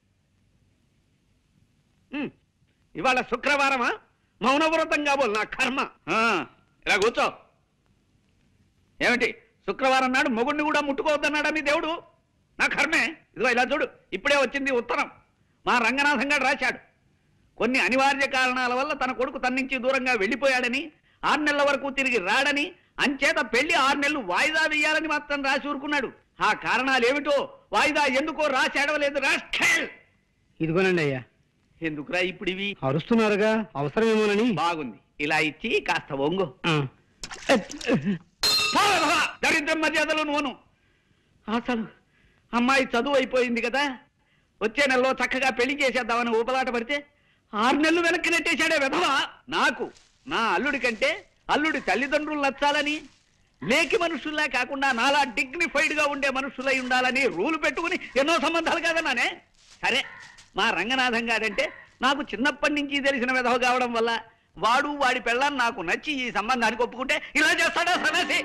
ఇవాళ శుక్రవారమా? మౌనవ్రతం కాబోలు నా కర్మ. ఇలా కూర్చో. ఏమిటి శుక్రవారం నాడు మొగుడిని కూడా ముట్టుకోవద్దన్నాడా మీ దేవుడు? నా కర్మే. ఇదిగో ఇలా చూడు, ఇప్పుడే వచ్చింది ఉత్తరం. మా రంగనాథం గారు రాశాడు. కొన్ని అనివార్య కారణాల వల్ల తన కొడుకు తన నుంచి దూరంగా వెళ్ళిపోయాడని, ఆరు నెలల వరకు తిరిగి రాడని, అంచేత పెళ్లి ఆరు నెలలు వాయిదా వేయాలని మాత్రం రాసి ఊరుకున్నాడు. ఆ కారణాలు ఏమిటో వాయిదా ఎందుకో రాసి అడవలేదు. రాష్ట్ర ఇదిగోనండి అయ్యా. ఎందుకురా ఇప్పుడు ఇవి? అరుస్తున్నారుగా, అవసరమేమోనని. బాగుంది, ఇలా ఇచ్చి కాస్త ఒంగు. దరిద్రం మర్యాదలు నువ్వును. అసలు అమ్మాయి చదువు అయిపోయింది కదా, వచ్చే నెలలో చక్కగా పెళ్లి చేసేద్దామని ఊపలాట పడితే ఆరు నెలలు వెనక్కి నెట్టేశాడే వెధవా. నాకు నా అల్లుడి కంటే అల్లుడి తల్లిదండ్రులు నచ్చాలని, లేకి మనుషుల్లా కాకుండా నాలా డిగ్నిఫైడ్ గా ఉండే మనుషులై ఉండాలని రూలు పెట్టుకుని ఎన్నో సంబంధాలు కాదన్నానే. సరే, మా రంగనాథం గారంటే నాకు చిన్నప్పటి నుంచి తెలిసిన వెధవ కావడం వల్ల వాడు వాడి పెళ్ళాన్ని నాకు నచ్చి ఈ సంబంధానికి ఒప్పుకుంటే ఇలా చేస్తాడా సన్నాసి?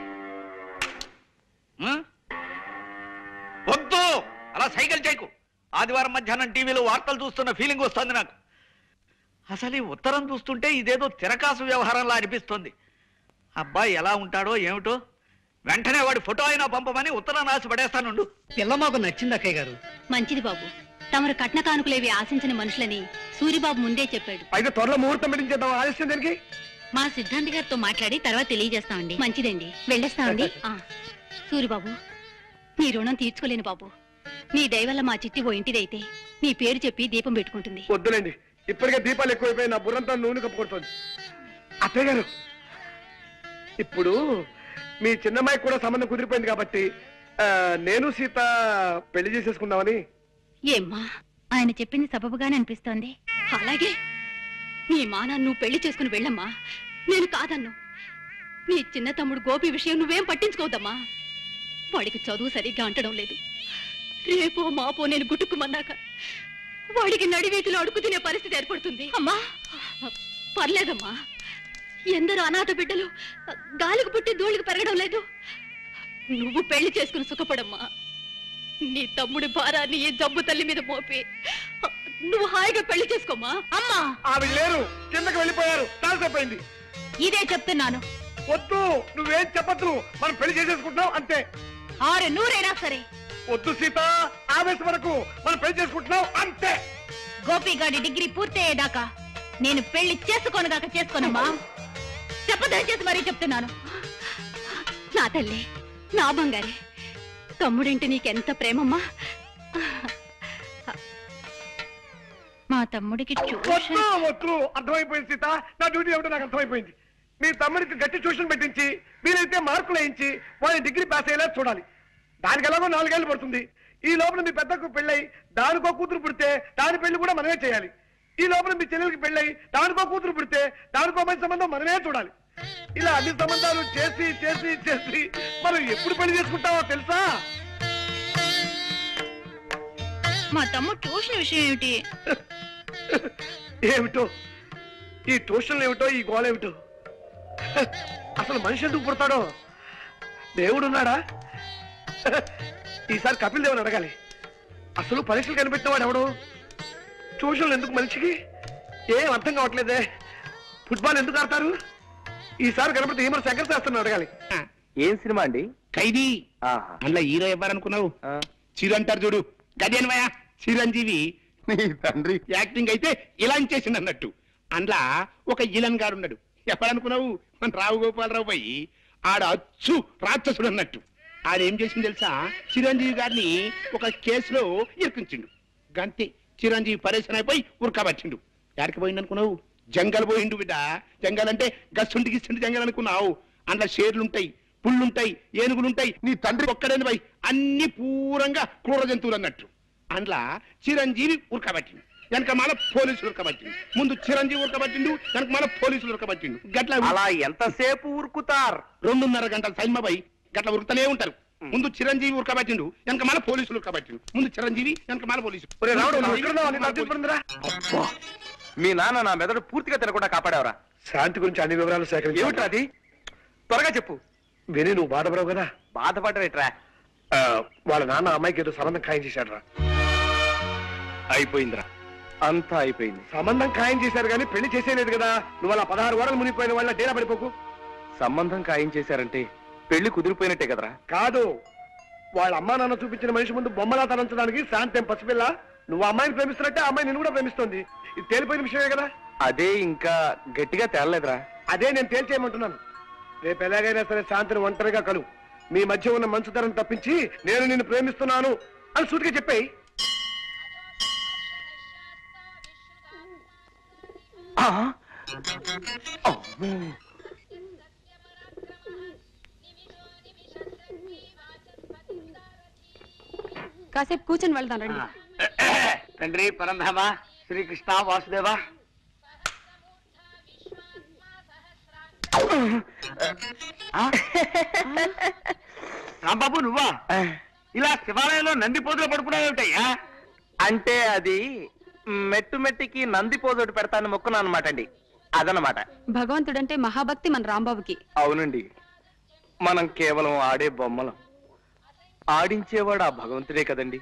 వద్దు, అలా సైకిల్ చేయకు. ఆదివారం మధ్యాహ్నం టీవీలో వార్తలు చూస్తున్న ఫీలింగ్ వస్తుంది నాకు. అసలు ఈ ఉత్తరం చూస్తుంటే ఇదేదో తిరకాసు వ్యవహారంలా అనిపిస్తుంది. అబ్బాయి ఎలా ఉంటాడో ఏమిటో, వెంటనే వాడి ఫోటో అయినా పంపమని ఉత్తరం రాసి పడేస్తానుండు. పిల్ల మాకు నచ్చింది అక్కయ్య గారు. మంచిది బాబు, తమరు కట్న కానుకలేవి ఆశించిన మనుషులని సూరిబాబు ముందే చెప్పాడు. అయితే త్వరలో ముహూర్తం పెట్టించేద్దాం. ఆలస్యం దానికి మా సిద్ధాంత్ గారితో మాట్లాడి తర్వాత తెలియజేస్తామండి. మంచిదండి, వెళ్ళేస్తామండి. సూరిబాబు, నీ రుణం తీర్చుకోలేను బాబు. నీ దయవల్ల మా చిట్టి ఓ ఇంటిదైతే నీ పేరు చెప్పి దీపం పెట్టుకుంటుంది. వద్దులేండి, ఇప్పటికే దీపాలు ఎక్కువైపోయి నా బుర్రంతా నూనె కప్పుకొడుతుంది. అత్తయ్య గారు, ఇప్పుడు మీ చిన్నమ్మాయికి కూడా సంబంధం కుదిరిపోయింది కాబట్టి నేను సీత పెళ్లి చేసేసుకుందామని. ఏమ్మా, ఆయన చెప్పింది సబబుగానే అనిపిస్తోంది. అలాగే నీ మానా నువ్వు పెళ్లి చేసుకుని వెళ్ళమ్మా, నేను కాదన్ను. నీ చిన్న తమ్ముడు గోపి విషయం నువ్వేం పట్టించుకోవద్దమ్మా. వాడికి చదువు సరిగ్గా అంటడం లేదు. రేపో మాపో నేను గుట్టుకుమన్నాక వాడికి నడివీటిలో అడుగు తినే పరిస్థితి ఏర్పడుతుంది. అమ్మా పర్లేదమ్మా, ఎందరో అనాథ బిడ్డలు గాలికి పుట్టి ధూళికి పెరగడం లేదు. నువ్వు పెళ్లి చేసుకుని సుఖపడమ్మా. నీ తమ్ముడి భారాన్ని ఈ జబ్బు తల్లి మీద మోపి నువ్వు హాయిగా పెళ్లి చేసుకోమ్మా. అమ్మా, ఆవిడ లేరు, కిందకి వెళ్ళిపోయారు. తాల్సైపోయింది. ఇదే చెప్తున్నాను. వద్దు, నువ్వేం చెప్పద్దు, మనం పెళ్లి చేసేసుకుంటున్నాం అంతే. ఆరు నూరైనా సరే వద్దు సీత, ఆవేశం వరకు మనం పెళ్లి చేసుకుంటున్నాం అంతే. గోపిగాడి డిగ్రీ పూర్తయ్యేదాకా నేను పెళ్లి చేసుకోనుగాక చేసుకోనమ్మా. చెప్పదయచేసి మరీ చెప్తున్నాను. నా తల్లి, నా బంగారే, తమ్ముడింటి నీకెంత ప్రేమమ్మా. మా తమ్ముడికి వద్దు వద్దు, అర్థమైపోయింది సీత, నా డ్యూటీ ఏమిటో నాకు అర్థమైపోయింది. మీ తమ్ముడికి గట్టి ట్యూషన్ పెట్టించి వీలైతే మార్కులు వేయించి వాళ్ళని డిగ్రీ పాస్ అయ్యేలా చూడాలి. దానికి ఎలాగో నాలుగేళ్లు పడుతుంది. ఈ లోపల మీ పెద్దకు పెళ్ళై దానికో కూతురు పుడితే దాని పెళ్లి కూడా మనమే చేయాలి. ఈ లోపల మీ చెల్లెలకి పెళ్ళై దానికో కూతురు పుడితే దానికో మంచి సంబంధం మనమే చూడాలి. ఇలా అన్ని సంబంధాలు చేసి చేసి చేసి మనం ఎప్పుడు పెళ్లి చేసుకుంటామో తెలుసా? మా తమ్ముడు ట్యూషన్ విషయం ఏమిటి? ఏమిటో ఈ ట్యూషన్లు ఏమిటో, ఈ గోళ ఏమిటో. అసలు మనిషి ఎందుకు పుడతాడో? దేవుడు ఉన్నాడా? ఈసారి కపిల్ దేవుని అడగాలి. అసలు పరీక్షలు కనిపెట్టినవాడు ఎవడు? ట్యూషన్లు ఎందుకు మనిషికి? ఏం అర్థం కావట్లేదే. ఫుట్బాల్ ఎందుకు ఆడతారు? ఈసారి కనపడితే ఏమన్నా శంకర్ శాస్త్రం అడగాలి. ఏం సినిమా అండి? ఖైదీ. అందులో హీరో ఎవరనుకున్నావు? చిరు అంటారు చూడు, గదేన్వయ చిరంజీవి. తండ్రి యాక్టింగ్ అయితే ఇలా చేసింది అన్నట్టు. అందులో ఒక ఇలన్ గారు ఉన్నాడు. ఎప్పుడనుకున్నావు? మన రావు గోపాలరావు పోయి ఆడ అచ్చు రాక్షసుడు అన్నట్టు. ఆడేం చేసింది తెలుసా? చిరంజీవి గారిని ఒక కేసులో ఇరికించిండు. గంతే, చిరంజీవి పరేషన్ అయిపోయి ఉరకబట్టిండు. ఎక్కడికి పోయిండు అనుకున్నావు? జంగల్ పోయిండు బిడ్డ. జంగల్ అంటే గస్సుంటి గిస్సుంటి జంగల్ అనుకున్నావు. అందులో షేర్లుంటాయి, పుళ్ళుంటాయి, ఏనుగులుంటాయి. నీ తండ్రి ఒక్కడేని పోయి అన్ని పూరంగా క్రూర జంతువులు అన్నట్టు. అందులో చిరంజీవి ఉరకబట్టిండు, వెనక మాల పోలీసులు ఉరకబట్టిండు. ముందు చిరంజీవి ఉరకబట్టిండు, వెనక మాల పోలీసులు ఉరకబట్టిండు. గట్ల అలా ఎంతసేపు ఉరుకుతారు? రెండున్నర గంటల సైన్మపై గట్ల ఉరుకుతూనే ఉంటారు. ముందు చిరంజీవి ఉరకబట్టిండు, వెనక మాల పోలీసులు ఉరకబట్టిండు. ముందు చిరంజీవి, వెనక మాల పోలీసులు. మీ నాన్న నా మెదడు పూర్తిగా తినకుండా కాపాడేవరా? శాంతి గురించి అన్ని వివరాలు సేకరించి. ఏమిట్రా అది? త్వరగా చెప్పు. విని నువ్వు బాధపడవు కదా? బాధపడరేట్రా? వాళ్ళ నాన్న అమ్మాయికి ఏదో సంబంధం ఖాయం చేశాడు రా. అయిపోయిందిరా, అంతా అయిపోయింది. సంబంధం ఖాయం చేశారు కానీ పెళ్లి చేసేలేదు కదా. నువ్వు అలా పదహారు వారాలు మునిగిపోయిన వాళ్ళ డేరా పడిపోకు. సంబంధం ఖాయం చేశారంటే పెళ్లి కుదిరిపోయినట్టే కదరా? కాదు, వాళ్ళ అమ్మా నాన్న చూపించిన మనిషి ముందు బొమ్మలా తలంచడానికి శాంతం పసిపిల్ల. నువ్వు అమ్మాయిని ప్రేమిస్తున్నట్టే అమ్మాయి నిన్ను కూడా ప్రేమిస్తుంది. ఇది తేలిపోయిన విషయమే కదా? అదే ఇంకా గట్టిగా తేలలేదురా. అదే నేను తేల్చేయమంటున్నాను. రేపు ఎలాగైనా సరే శాంతిని ఒంటరిగా కలు. మీ మధ్య ఉన్న మంచుతనం తప్పించి నేను నిన్ను ప్రేమిస్తున్నాను అని సూటిగా చెప్పేయి. కాసేపు కూర్చొని వెళ్దాం రండి. తండ్రి పరంధామ శ్రీకృష్ణ వాసుదేవ. రాంబాబు నువ్వా? ఇలా శివాలయంలో నంది పోతులు పడుకున్నావు ఏమిటయ్యా? అంటే అది మెట్టు మెట్టికి నంది పోజోటి పెడతాను మొక్కున్నా అనమాట అండి. అదనమాట. భగవంతుడంటే మహాభక్తి మన రాంబాబుకి. అవునండి, మనం కేవలం ఆడే బొమ్మలం. ఆడించేవాడు ఆ భగవంతుడే కదండి.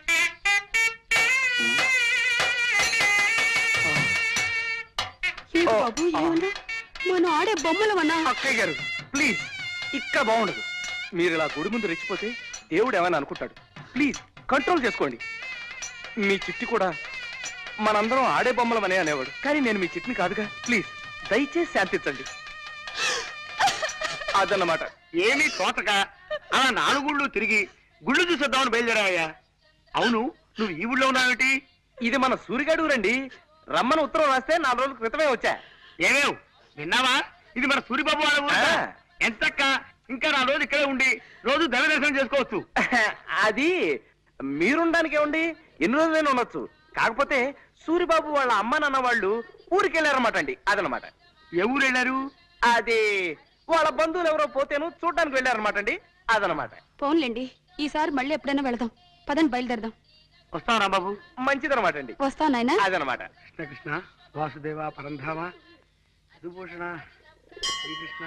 మనం ఆడే బొమ్మలమన్నా? అక్కయ్య గారు ప్లీజ్, ఇక్కడ బాగుండదు. మీరు ఇలా గుడి ముందు రెచ్చిపోతే దేవుడు ఏమైనా అనుకుంటాడు. ప్లీజ్ కంట్రోల్ చేసుకోండి. మీ చిట్టి కూడా మనందరం ఆడే బొమ్మలమనే అనేవాడు, కానీ నేను మీ చిట్టిని కాదుగా. ప్లీజ్ దయచేసి శాంతించండి. అదన్నమాట. ఏమీ తోచక అలా నాలుగుళ్ళు తిరిగి గుళ్ళు చూసేద్దామని బయలుదేరావయ్యా. అవును, నువ్వు ఈ ఊళ్ళో ఉన్నావేటి? ఇది మన సూరిగాడు రండి. రమ్మని ఉత్తరం రాస్తే నాలుగు రోజుల క్రితమే వచ్చా. ఏమేవ్ విన్నావా? ఇది మన సూరిబాబు వాళ్ళ ఊరు. ఎంతక్క ఇంకా నా రోజు ఇక్కడే ఉండి రోజు దైవ దర్శనం చేసుకోవచ్చు. అది మీరుండడానికే ఉండి ఎన్ని రోజులైనా ఉండొచ్చు. కాకపోతే సూరిబాబు వాళ్ళ అమ్మ నాన్న వాళ్ళు ఊరికి వెళ్ళారన్నమాట అండి. అదనమాట. ఏ ఊరు వెళ్ళారు? అది వాళ్ళ బంధువులు ఎవరో పోతేను చూడడానికి వెళ్ళారన్నమాట అండి. అదనమాట. ఫోన్లేండి, ఈసారి మళ్ళీ ఎప్పుడైనా వెళదాం. పదండి బయలుదేరదాం. వస్తాం రాంబాబు. మంచిదనమాట అండి. వస్తావు నాయనా. అదనమాట. కృష్ణ కృష్ణ వాసుదేవ పరంధామ విభూషణ శ్రీకృష్ణ.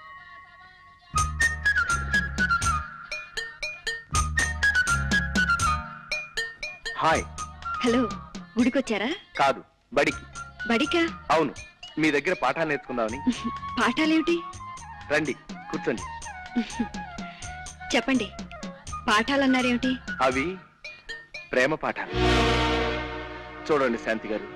హాయ్. హలో, గుడికొచ్చారా? కాదు, బడికి. బడికా? అవును, మీ దగ్గర పాఠాలు నేర్చుకుందామని. పాఠాలేమిటి? రండి కూర్చోండి. చెప్పండి, పాఠాలన్నారేమిటి? అవి ప్రేమ పాఠాలు. చూడండి శాంతి గారు,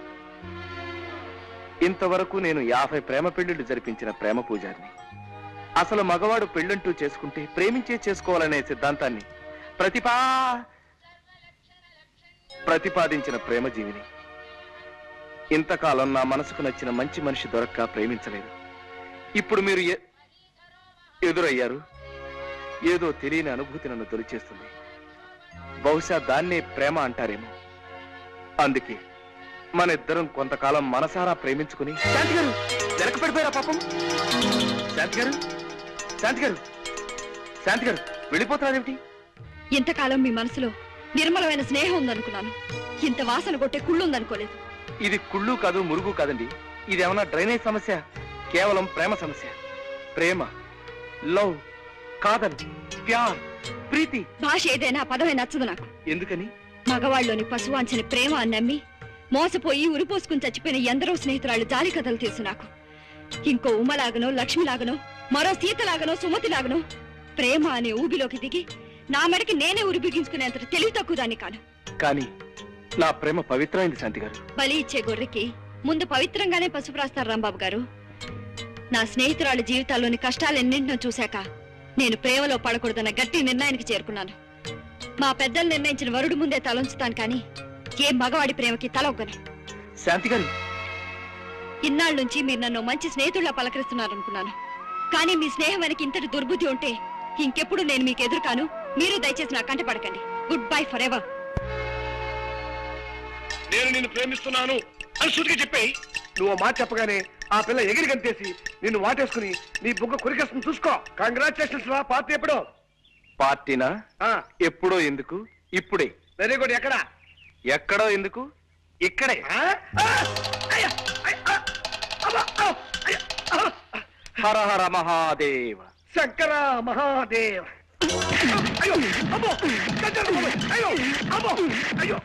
ఇంతవరకు నేను యాభై ప్రేమ పెళ్లిళ్లు జరిపించిన ప్రేమ పూజారిని. అసలు మగవాడు పెళ్ళంటూ చేసుకుంటే ప్రేమించే చేసుకోవాలనే సిద్ధాంతాన్ని ప్రతిపా ప్రతిపాదించిన ప్రేమ జీవిని. ఇంతకాలం నా మనసుకు నచ్చిన మంచి మనిషి దొరక్క ప్రేమించలేదు. ఇప్పుడు మీరు ఎదురయ్యారు. ఏదో తెలియని అనుభూతి నన్ను తొలిచేస్తుంది. బహుశా దాన్నే ప్రేమ అంటారేమో. అందుకే మన ఇద్దరం కొంతకాలం మనసారా ప్రేమించుకుని. శాంతి గారు వెనక పడిపోయారా పాపం? శాంతి గారు, శాంతి గారు, శాంతి గారు వెళ్ళిపోతున్నారేమిటి? ఇంతకాలం మీ మనసులో నిర్మలమైన స్నేహం ఉందనుకున్నాను. ఇంత వాసన కొట్టే కుళ్ళు ఉందనుకోలేదు. ఇది కుళ్ళు కాదు, మురుగు కాదండి. ఇదేమన్నా డ్రైనేజ్ సమస్య? కేవలం ప్రేమ సమస్య. ప్రేమ, లవ్, కాదల్, ప్యార్, ప్రీతి. భాష ఏదైనా పదమే నచ్చదు నాకు. ఎందుకని? మగవాళ్ళలోని పశువాంచని ప్రేమ అని నమ్మి మోసపోయి ఉరిపోసుకుని చచ్చిపోయిన ఎందరో స్నేహితురాళ్ళు జాలి కథలు తెలుసు నాకు. ఇంకో ఉమ్మలాగనో, లక్ష్మిలాగనో, మరో సీతలాగనో, సుమతిలాగనో ప్రేమ అనే ఊబిలోకి దిగి నా మెడకి నేనే ఉరి బిగించుకునేంత తెలివి తక్కువ దాన్ని కాను. కానీ నా ప్రేమ పవిత్రమైంది శాంతి గారు. బలి ఇచ్చే గొర్రెకి ముందు పవిత్రంగానే పసుపు రాస్తారు రాంబాబు గారు. నా స్నేహితురాళ్ళ జీవితాల్లోని కష్టాలెన్నింటినో చూశాక నేను ప్రేమలో పడకూడదన్న గట్టి నిర్ణయానికి చేరుకున్నాను. మా పెద్దలు నిర్ణయించిన వరుడు ముందే తలంచుతాను, కానీ ఏ మగవాడి ప్రేమకి తల ఒక్కనే. శాంతి గారు, ఇన్నాళ్ళ నుంచి మీరు నన్ను మంచి స్నేహితుల్లా పలకరిస్తున్నారనుకున్నాను. కానీ మీ స్నేహం వెనక ఇంతటి దుర్బుద్ధి ఉంటే ఇంకెప్పుడు నేను మీకు ఎదురు కాను. మీరు దయచేసి నా కంట పడకండి. Goodbye forever. నేను నిన్ను ప్రేమిస్తున్నాను అని సూటిగా చెప్పాయి. నువ్వు మాట చెప్పగానే ఆ పిల్ల ఎగిరి గంతేసి నిన్ను వాటేసుకుని నీ బుగ్గ కొరికేస్తుంది. చూసుకో. కంగ్రాచులేషన్స్ రా. పార్టీ ఎప్పుడో? పార్టీనా? ఎప్పుడో ఎందుకు, ఇప్పుడే. Very good. ఎక్కడ? ఎక్కడో ఎందుకు, ఇక్కడే. హర హర మహాదేవ. శంకర మహాదేవ. అయ్యో అమ్మో, అయ్యో అమ్మో, అయ్యో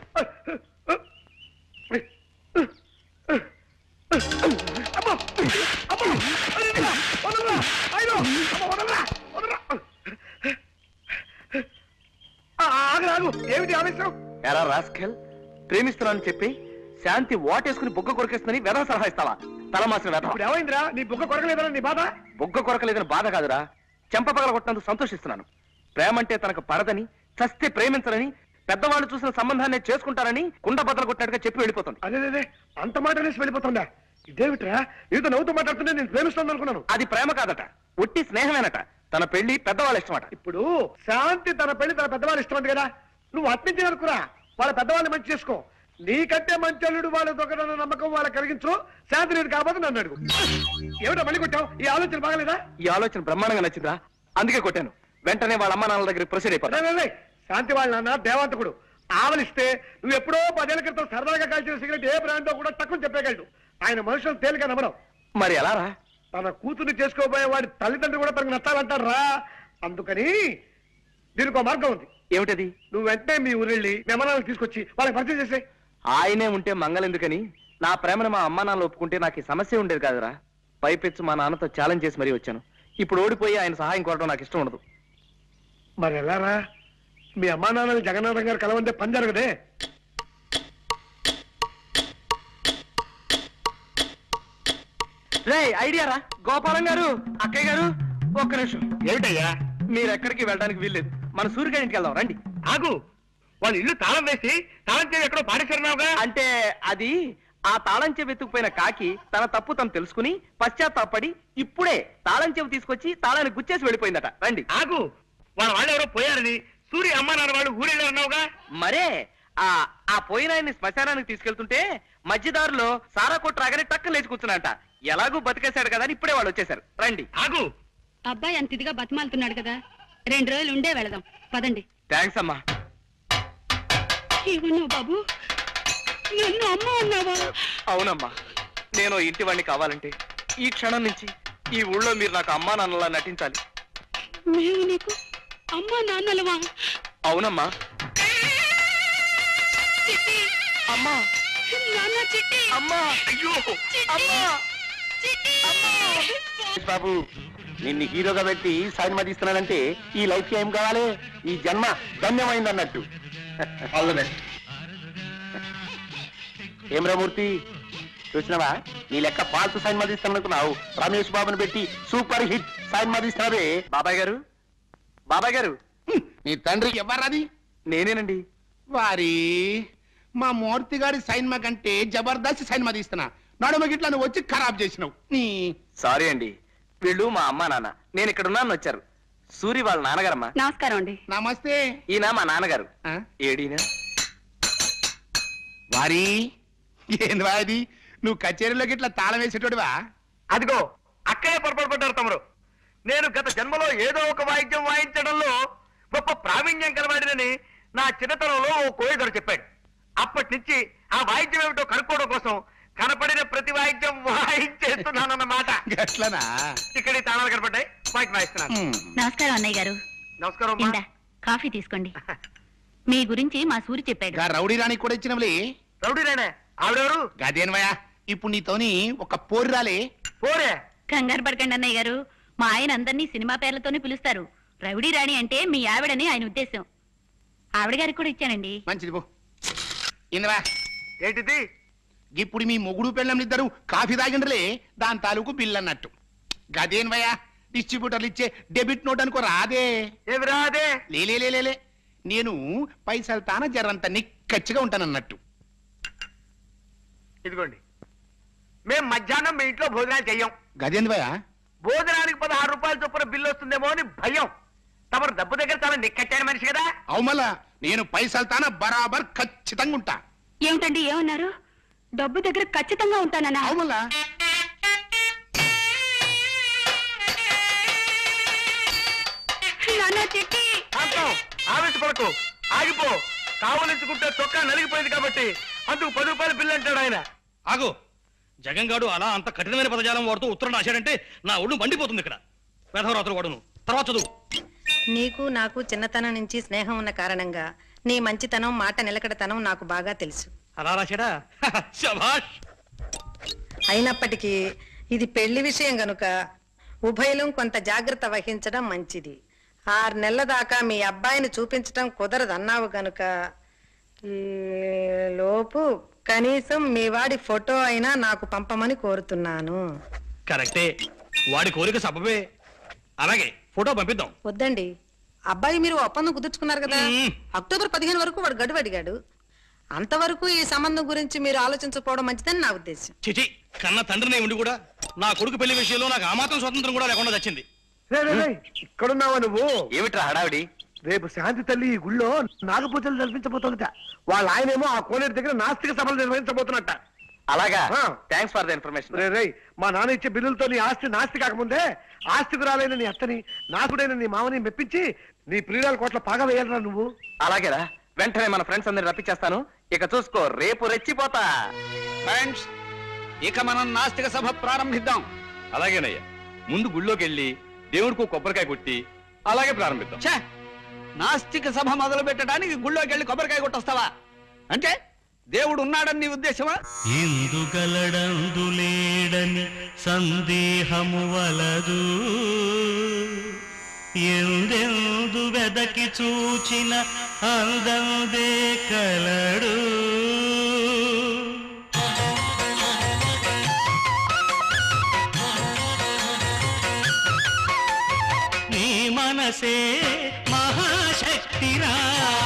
ఆగరాగు. ఏమిటి ఆవేశం? ఎరా రాస్కెల్, ప్రేమిస్తున్నాను చెప్పి శాంతి వాటేసుకుని బుగ్గ కొరకేస్తుందని వెధవ సలహా ఇస్తావా? తలమాసిన వెధవ. ఇప్పుడు ఏమైందిరా? నీ బుగ్గ కొరకలేదని నీ బాధ? బుగ్గ కొరకలేదని బాధ కాదురా, చెంప పగల కొట్టినందుకు సంతోషిస్తున్నాను. ప్రేమంటే తనకు పడదని, చస్తే ప్రేమించరని, పెద్దవాళ్ళు చూసిన సంబంధాన్ని చేసుకుంటారని కుండ బద్దలు కొట్టినట్టుగా చెప్పి వెళ్ళిపోతుంది. అదే అంత మాట అనేసి వెళ్ళిపోతుందా? ఇదేమిట్రా? నీతో నవ్వుతూ మాట్లాడుతుంటే నేను ప్రేమిస్తాను అనుకున్నాను. అది ప్రేమ కాదట, ఒట్టి స్నేహమేనట. తన పెళ్లి పెద్దవాళ్ళ ఇష్టమట. ఇప్పుడు శాంతి తన పెళ్లి తన పెద్దవాళ్ళు ఇష్టమంది కదా, నువ్వు అట్నుంచి అనుకురా. వాళ్ళ పెద్దవాళ్ళని మంచి చేసుకో. నీకంటే మంచి అల్లుడు వాళ్ళ దొంగన నమ్మకం వాళ్ళకి కలిగించు. శాంతి నేను కాకపోతే నన్ను అడుగు. ఏమిటో మళ్ళీ కొట్టావు? ఈ ఆలోచన బాగలేదా? ఈ ఆలోచన బ్రహ్మాండంగా నచ్చిందా, అందుకే కొట్టాను. వెంటనే వాళ్ళ అమ్మ నాన్నల దగ్గర ప్రొసీడ్ అయిపోతా. శాంతి వాళ్ళ నాన్న దేవాంతకుడు. ఆవలిస్తే నువ్వు ఎప్పుడో పదేళ్ల క్రితం సరదాగా కాల్చిన సిగరెట్ ఏ బ్రాండో కూడా తక్కువ చెప్పగలడు. ఆయన మనుషులను తేలిక నమ్మడం. మరి ఎలా రా? తన కూతుర్ని చేసుకోబోయే వాడి తల్లిదండ్రులు కూడా తనకు నచ్చాలంటారు రా. అందుకని దీనికి ఒక మార్గం ఉంది. ఏమిటది? నువ్వు వెంటనే మీ ఊరెళ్ళి మెమనాలను తీసుకొచ్చి వాళ్ళకి పరిచయం చేసే. ఆయనే ఉంటే మంగళెందుకని నా ప్రేమను మా అమ్మ నాన్నలు ఒప్పుకుంటే నాకు ఈ సమస్య ఉండేది కాదురా. పైపెచ్చు మా నాన్నతో ఛాలెంజ్ చేసి మరీ వచ్చాను. ఇప్పుడు ఓడిపోయి ఆయన సహాయం కోరడం నాకు ఇష్టం ఉండదు. మరి ఎలారా? మీ అమ్మా నాన్నలు జగన్నాథం గారు కలవంటే పని జరగదే. రే ఐడియా రా. గోపాలం గారు, అక్కయ్య గారు, ఒక్క నిమిషం. ఏమిటయ్యా? మీరు ఎక్కడికి వెళ్ళడానికి వీల్లేదు. మన సూర్యగారి ఇంటికి వెళ్దాం రండి. ఆగు, వాళ్ళు ఇల్లు తాళం వేసి తాళం చెవి ఎక్కడో పాడేశారున్నావుగా. అంటే అది ఆ తాళం చెవి ఎత్తుకుపోయిన కాకి తన తప్పు తను తెలుసుకుని పశ్చాత్తాపడి ఇప్పుడే తాళం చెవి తీసుకొచ్చి తాళాన్ని గుచ్చేసి వెళ్ళిపోయిందట. రండి. ఆగు, వాళ్ళ వాళ్ళు ఎవరో పోయారని సూర్య అమ్మ నాన్న వాళ్ళు ఊరేళ్ళన్నావుగా. మరే ఆ ఆ పోయిన ఆయన్ని శ్మశానానికి తీసుకెళ్తుంటే మధ్యదారులో సారా కొట్టు రాగానే టక్కన లేచి కూర్చున్నట. ఎలాగూ బతికేశాడు కదా అని ఇప్పుడే వాళ్ళు వచ్చేసారు. రండి. ఆగు, అబ్బాయి అంత ఇదిగా బతిమాలుతున్నాడు కదా, రెండు రోజులు ఉండే వెళదాం పదండి. థ్యాంక్స్ అమ్మా. ఏమన్నావు బాబు? నన్ను అమ్మ అన్నావా? అవునమ్మా, నేను ఇంటి వాడిని కావాలంటే ఈ క్షణం నుంచి ఈ ఊళ్ళో మీరు నాకు అమ్మా నాన్నలా నటించాలి. మేము నీకు అమ్మా నాన్నలవా? అవునమ్మా. చిట్టి అమ్మా, నాన్న చిట్టి అమ్మా, అయ్యో అమ్మా, అమ్మా. బాబు, నిన్ను హీరోగా పెట్టి సినిమా తీస్తున్నానంటే ఈ లైఫ్ ఏం కావాలి? ఈ జన్మ ధన్యమైంది అన్నట్టు. All the best. ఏం రామూర్తి, చూసినావా? నీ లెక్క పాల్తు సినిమా తీస్తాననుకున్నావు, రమేష్ బాబుని పెట్టి సూపర్ హిట్ సినిమా తీస్తున్నావే. బాబాయ్ గారు, బాబాయ్ గారు, నీ తండ్రి ఎవరది? నేనేనండి. వారి మా మూర్తి గారి సైన్మా కంటే జబర్దస్త్ సైన్మా తీస్తున్నా, నడుమ గిట్లా నువ్వు వచ్చి ఖరాబ్ చేసినావు. నీ సారీ అండి, వీళ్ళు మా అమ్మా నాన్న, నేను ఇక్కడ ఉన్నాను వచ్చారు. సూరి వాళ్ళ నాన్నగారమ్మా. నమస్కారం అండి. నమస్తే. ఈయన మా నాన్నగారు. ఆ? ఏడీనా వారి ఏంది వాది, నువ్వు కచేరీలోకి ఇట్లా తాళం వేసేటోడివా? అదిగో అక్కడే పొరపాటు పడ్డారు తమరు. నేను గత జన్మలో ఏదో ఒక వాయిద్యం వాయించడంలో గొప్ప ప్రావీణ్యం కలవాడినని నా చిన్నతనంలో ఓ కోయిదరు చెప్పాడు. అప్పటి నుంచి ఆ వాయిద్యం ఏమిటో కనుక్కోవడం కోసం కనపడిన ప్రతి వాయిద్యం వాయించేస్తున్నానన్నమాట. గట్లనా? ఇక్కడ ఈ తాళాలు కనపడ్డాయి, వాయిద్యం వాయిస్తున్నాను. నమస్కారం అన్నయ్య గారు. నమస్కారం. ఇందా కాఫీ తీసుకోండి. మీ గురించి మా సూరి చెప్పాడు. గా రౌడీ రాణి కూడా ఇచ్చినవులే. రౌడీ రాణే? ఆవిడెవరు? గదేనవయా, ఇప్పుడు నీతోని ఒక పోరు రాలే. పోరే? కంగారు పడకండి అన్నయ్య గారు, మా ఆయన అందరినీ సినిమా పేర్లతోనే పిలుస్తారు. రౌడీ రాణి అంటే మీ ఆవిడని ఆయన ఉద్దేశం. ఆవిడ గారికి కూడా ఇచ్చానండి. మంచిది పో. ఇన్నవా ఏంటిది? ఇప్పుడు మీ మొగుడు పెళ్ళంనిద్దరు కాఫీ తాగిండ్రలే, దాని తాలూకు బిల్ అన్నట్టు. గదేనవయా, డిస్ట్రిబ్యూటర్లు ఇచ్చే డెబిట్ నోట్ అనుకో రాదే. ఏమి రాదే? లేలే, నేను పైసలు తాన జరంత నిక్కచ్చిగా ఉంటానన్నట్టు. ఇదిగోండి, మేము మధ్యాహ్నం మీ ఇంట్లో భోజనాలు చెయ్యం. గదేంద్వయా? భోజనానికి పదహారు రూపాయల చొప్పున బిల్లు వస్తుందేమో అని భయం. తమరు డబ్బు దగ్గర చాలా నిక్కచ్చాని మనిషి కదా. అవుమలా, నేను పైసలు తాన బరాబర్ ఖచ్చితంగా ఉంటా. ఏమిటండి ఏమన్నారు? డబ్బు దగ్గర ఖచ్చితంగా ఉంటానన్నా? అవుమలా. నాన్న చిట్టి. ఆవేశపడకు, ఆగిపో. కావలించుకుంటే చొక్కా నలిగిపోయింది కాబట్టి అందుకు పది రూపాయల బిల్లు అంటాడు ఆయన. ఆగు, జగన్ గాడు అలా అంత కఠినమైన పదజాలం వాడుతూ ఉత్తరం రాశాడంటే నా ఒళ్ళు మండిపోతుంది. ఇక్కడ వేధవరాత్రులు వాడును. తర్వాత చదువు. నీకు నాకు చిన్నతనం నుంచి స్నేహం ఉన్న కారణంగా నీ మంచితనం, మాట నిలకడతనం నాకు బాగా తెలుసు. అలా రాశాడా? శభాష్. అయినప్పటికీ ఇది పెళ్లి విషయం గనుక ఉభయలం కొంత జాగ్రత్త వహించడం మంచిది. ఆరు నెలల దాకా మీ అబ్బాయిని చూపించడం కుదరదన్నావు గనుక ఈ లోపు కనీసం మీ వాడి ఫోటో అయినా నాకు పంపమని కోరుతున్నాను. కరెక్టే, వాడి కోరిక సబబే. అలాగే ఫోటో పంపిద్దాం. వద్దండి, అబ్బాయి మీరు ఒప్పందం కుదుర్చుకున్నారు కదా, అక్టోబర్ పదిహేను వరకు వాడు గడువు అడిగాడు. అంతవరకు ఈ సంబంధం గురించి మీరు ఆలోచించకపోవడం మంచిదని నా ఉద్దేశం. చిచి, కన్న తండ్రిని ఉండి కూడా నా కొడుకు పెళ్లి విషయంలో నాకు ఆ మాత్రం స్వతంత్రం కూడా లేకుండా వచ్చింది. ఇక్కడున్నావా నువ్వు? ఏమిట్రా హడావిడి? రేపు శాంతి తల్లి ఈ గుళ్ళో నాగపూజలు జరిపించబోతుందట. వాళ్ళ ఆయనేమో ఆ కోనేరు దగ్గర నాస్తిక సభలు నిర్వహించబోతున్నట్ట. అలాగా? Thanks for the information. రే రే, మా నాన్న ఇచ్చే బిల్లులతో నీ ఆస్తి నాస్తి కాకముందే ఆస్తికు రాలైన నీ అత్తని, నాకుడైన నీ మామని మెప్పించి నీ ప్రియురాల కోట్ల పాగా వేయాలరా నువ్వు. అలాగేరా, వెంటనే మన ఫ్రెండ్స్ అందరిని రప్పించేస్తాను. ఇక చూసుకో, రేపు రెచ్చిపోతా. ఫ్రెండ్స్, ఇక మనం నాస్తిక సభ ప్రారంభిద్దాం. అలాగేనయ్యా, ముందు గుళ్ళోకి వెళ్ళి దేవుడికి కొబ్బరికాయ కొట్టి అలాగే ప్రారంభిద్దాం. ఛే, నాస్తిక సభ మొదలు పెట్టడానికి గుళ్ళోకి వెళ్ళి కొబ్బరికాయ కొట్టొస్తావా? అంటే దేవుడు ఉన్నాడని నీ ఉద్దేశమా? ఎందుగలడందు లేడని సందేహము వలదు, ఎందెందు వెదకి చూచిన అందందే కలడు. మనసే మహాశక్తిరా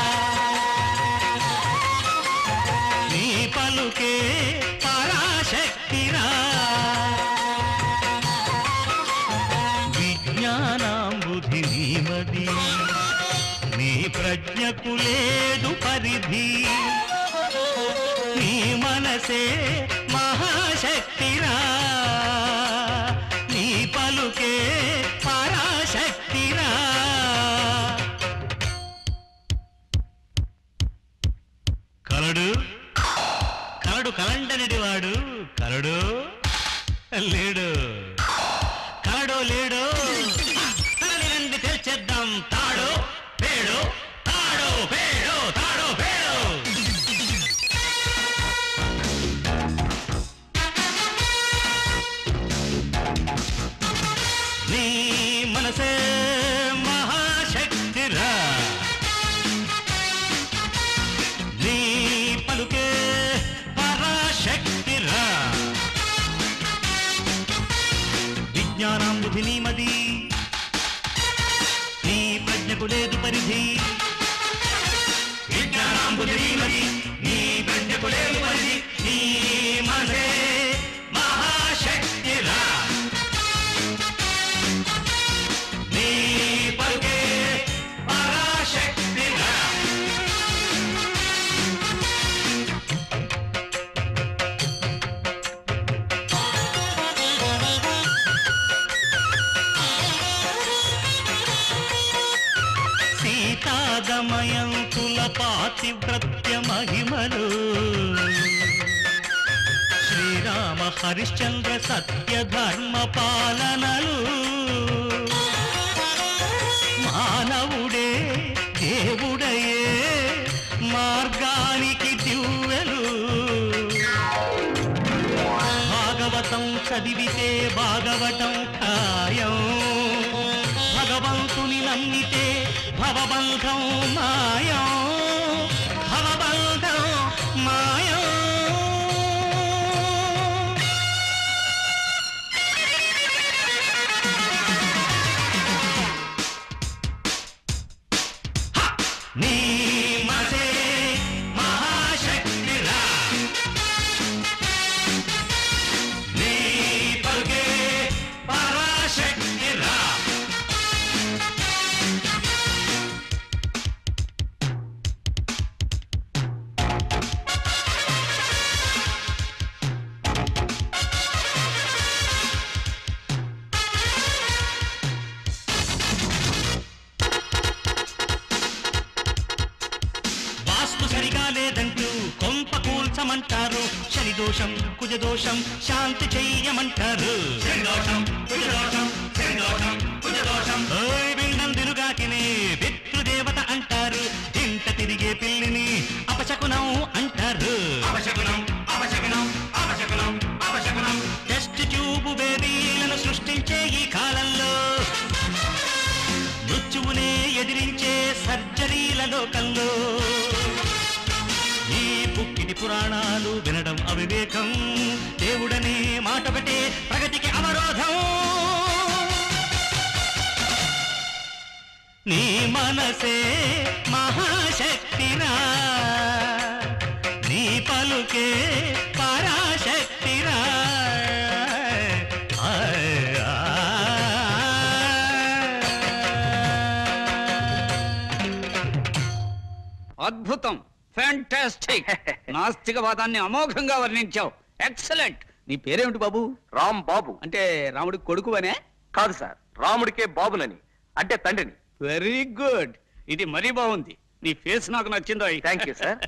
నీ పలుకే పరాశక్తిరా విజ్ఞానాంబుధి నీమది నీ ప్రజ్ఞకు లేదు పరిధి నీ మనసే మహాశక్తిరా నీ పలుకే పరాశక్తిరా కలడు కలడు కలండనిడి వాడు కలడు లేడు కలడో లేడో తరలినంది తెల్చేద్దాం తాడో పేడో తాడో పేడో తాడో పేడో నీ మనసే మహాశక్తిరా నీ పలుకే పరాశక్తిరా విజ్ఞానాంబుధి నీమది నీ ప్రజ్ఞకు లేదు పరిధి విజ్ఞానాంబుధి నీమది నీ ప్రజ్ఞకు లేదు పరిధి నీ మనసే మహాశక్తిరా నీ పలుకే పరాశక్తిరా సీతాదమయంతుల పాతివ్రత్య మహిమలు శ్రీరామ హరిశ్చంద్ర సత్య ధర్మ పాలనలు మానవుడే దేవుడయే మార్గానికి దివ్వెలు భాగవతం చదివితే భాగవతం ఖాయం భగవంతుని నమ్మితే భవబంధం మాయం భవబంధం మాయం నీ మనసే మహాశక్తిరా నీ పలుకే పరాశక్తిరా వాస్తు సరిగా లేదంటూ కొంప కూల్చమంటారు శనిదోషం కుజదోషం శాంతి చెయ్యమంటారు శనిదోషం కుజదోషం శనిదోషం కుజదోషం ఓయ్ బిండం తిరుగాకిని పితృదేవత అంటారు ఇంట తిరిగే పిల్లిని అపశకునం అంటారు అపశకునం అపశకునం అపశకునం అపశకునం టెస్ట్ ట్యూబ్ బేబీలను సృష్టించే ఈ కాలంలో మృత్యువునే ఎదిరించే సర్జరీల లోకంలో ఈ పుక్కిటి పురాణాలు వినడం అవివేకం దేవుడనే మాట ఒకటే ప్రగతికి అవరోధం నీ మనసే మహాశక్తిరా నీ పలుకే పరాశక్తిరా అద్భుతం, ఫ్యాంటాస్టిక్. నాస్తికవాదాన్ని అమోఘంగా వర్ణించావు. ఎక్సలెంట్. నీ పేరేమిటి బాబు? రామ్ బాబు. అంటే రాముడికి కొడుకు అనే? కాదు సార్, రాముడికే బాబునని, అంటే తండ్రిని. Very good. ఇది మరీ బాగుంది. నీ ఫేస్ నాకు నచ్చిందో. Thank you sir.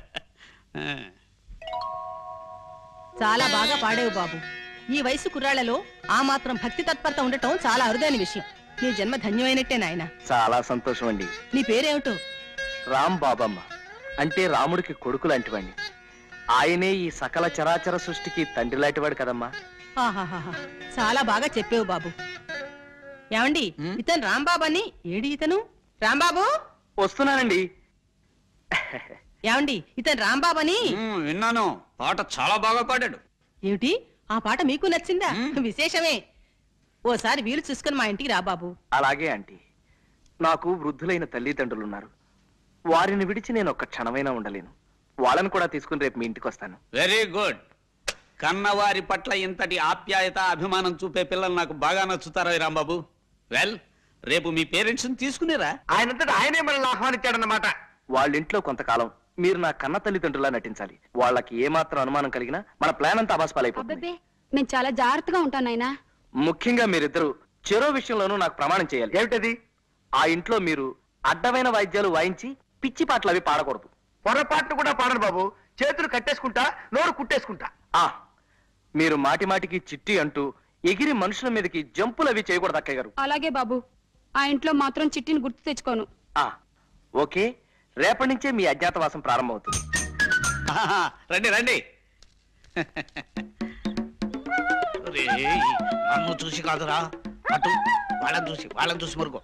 చాలా బాగా పాడేవు బాబు. ఈ వయసు కుర్రాళ్లలో ఆ మాత్రం భక్తి తత్పరత ఉండటం చాలా అరుదైన విషయం. నీ జన్మ ధన్యమైనట్టే నాయన. చాలా సంతోషం అండి. నీ పేరేమిటో? రామ్ బాబమ్మ, అంటే రాముడికి కొడుకు లాంటివాడిని. ఆయనే ఈ సకల చరాచర సృష్టికి తండ్రి లాంటివాడు కదమ్మా. ఆహాహా, చాలా బాగా చెప్పేవు బాబు. ఏమండి, ఇతను రాంబాబు అని. ఏడి ఇతను? రాంబాబు వస్తున్నానండి. ఏమండి, ఇతను రాంబాబు అని విన్నాను. పాట చాలా బాగా పాడాడు. ఏమిటి, ఆ పాట మీకు నచ్చిందా? విశేషమే. ఓసారి వీలు చూసుకుని మా ఇంటికి రా బాబు. అలాగే ఆంటీ. నాకు వృద్ధులైన తల్లిదండ్రులున్నారు. వారిని విడిచి నేను ఒక్క క్షణమైనా ఉండలేను. వాళ్ళని కూడా తీసుకుని రేపు మీ ఇంటికి వస్తాను. Very good. కన్నవారి పట్ల ఇంతటి ఆప్యాయత అభిమానం చూపే పిల్లలు నాకు బాగా నచ్చుతారా రాంబాబు? వెల్, రేపు మీ పేరెంట్స్ తీసుకునేరా? ఆయనంతటా ఆయనే మనల్ని ఆహ్వానించాడన్నమాట. వాళ్ళ ఇంట్లో కొంతకాలం మీరు నా కన్న తల్లిదండ్రులా నటించాలి. వాళ్ళకి ఏమాత్రం అనుమానం కలిగినా మన ప్లాన్ అంతా అబాస్పాలైపోతుంది. నేను చాలా జాగ్రత్తగా ఉంటాను నాయనా. ముఖ్యంగా మీరిద్దరు చెరో విషయంలోనూ నాకు ప్రమాణం చేయాలి. ఏమిటది? ఆ ఇంట్లో మీరు అడ్డమైన వాయిద్యాలు వాయించి పిచ్చి పాటలు అవి పాడకూడదు. పొరపాట్లు కూడా పాడను బాబు. చేతులు కట్టేసుకుంటా, నోరు కుట్టేసుకుంటా. ఆ మీరు మాటి మాటికి చిట్టి అంటూ ఎగిరి మనుషుల మీదకి జంపులు అవి చేయకూడదు అక్కయ్య గారు. అలాగే బాబు, ఆ ఇంట్లో మాత్రం చిట్టిని గుర్తు తెచ్చుకోను. ఆ ఓకే, రేపటి నుంచే మీ అజ్ఞాతవాసం ప్రారంభమవుతుంది. రండి రండి. నన్ను చూసి కాదురా, అటు వాళ్ళని చూసి వాళ్ళని చూసి మురుగు.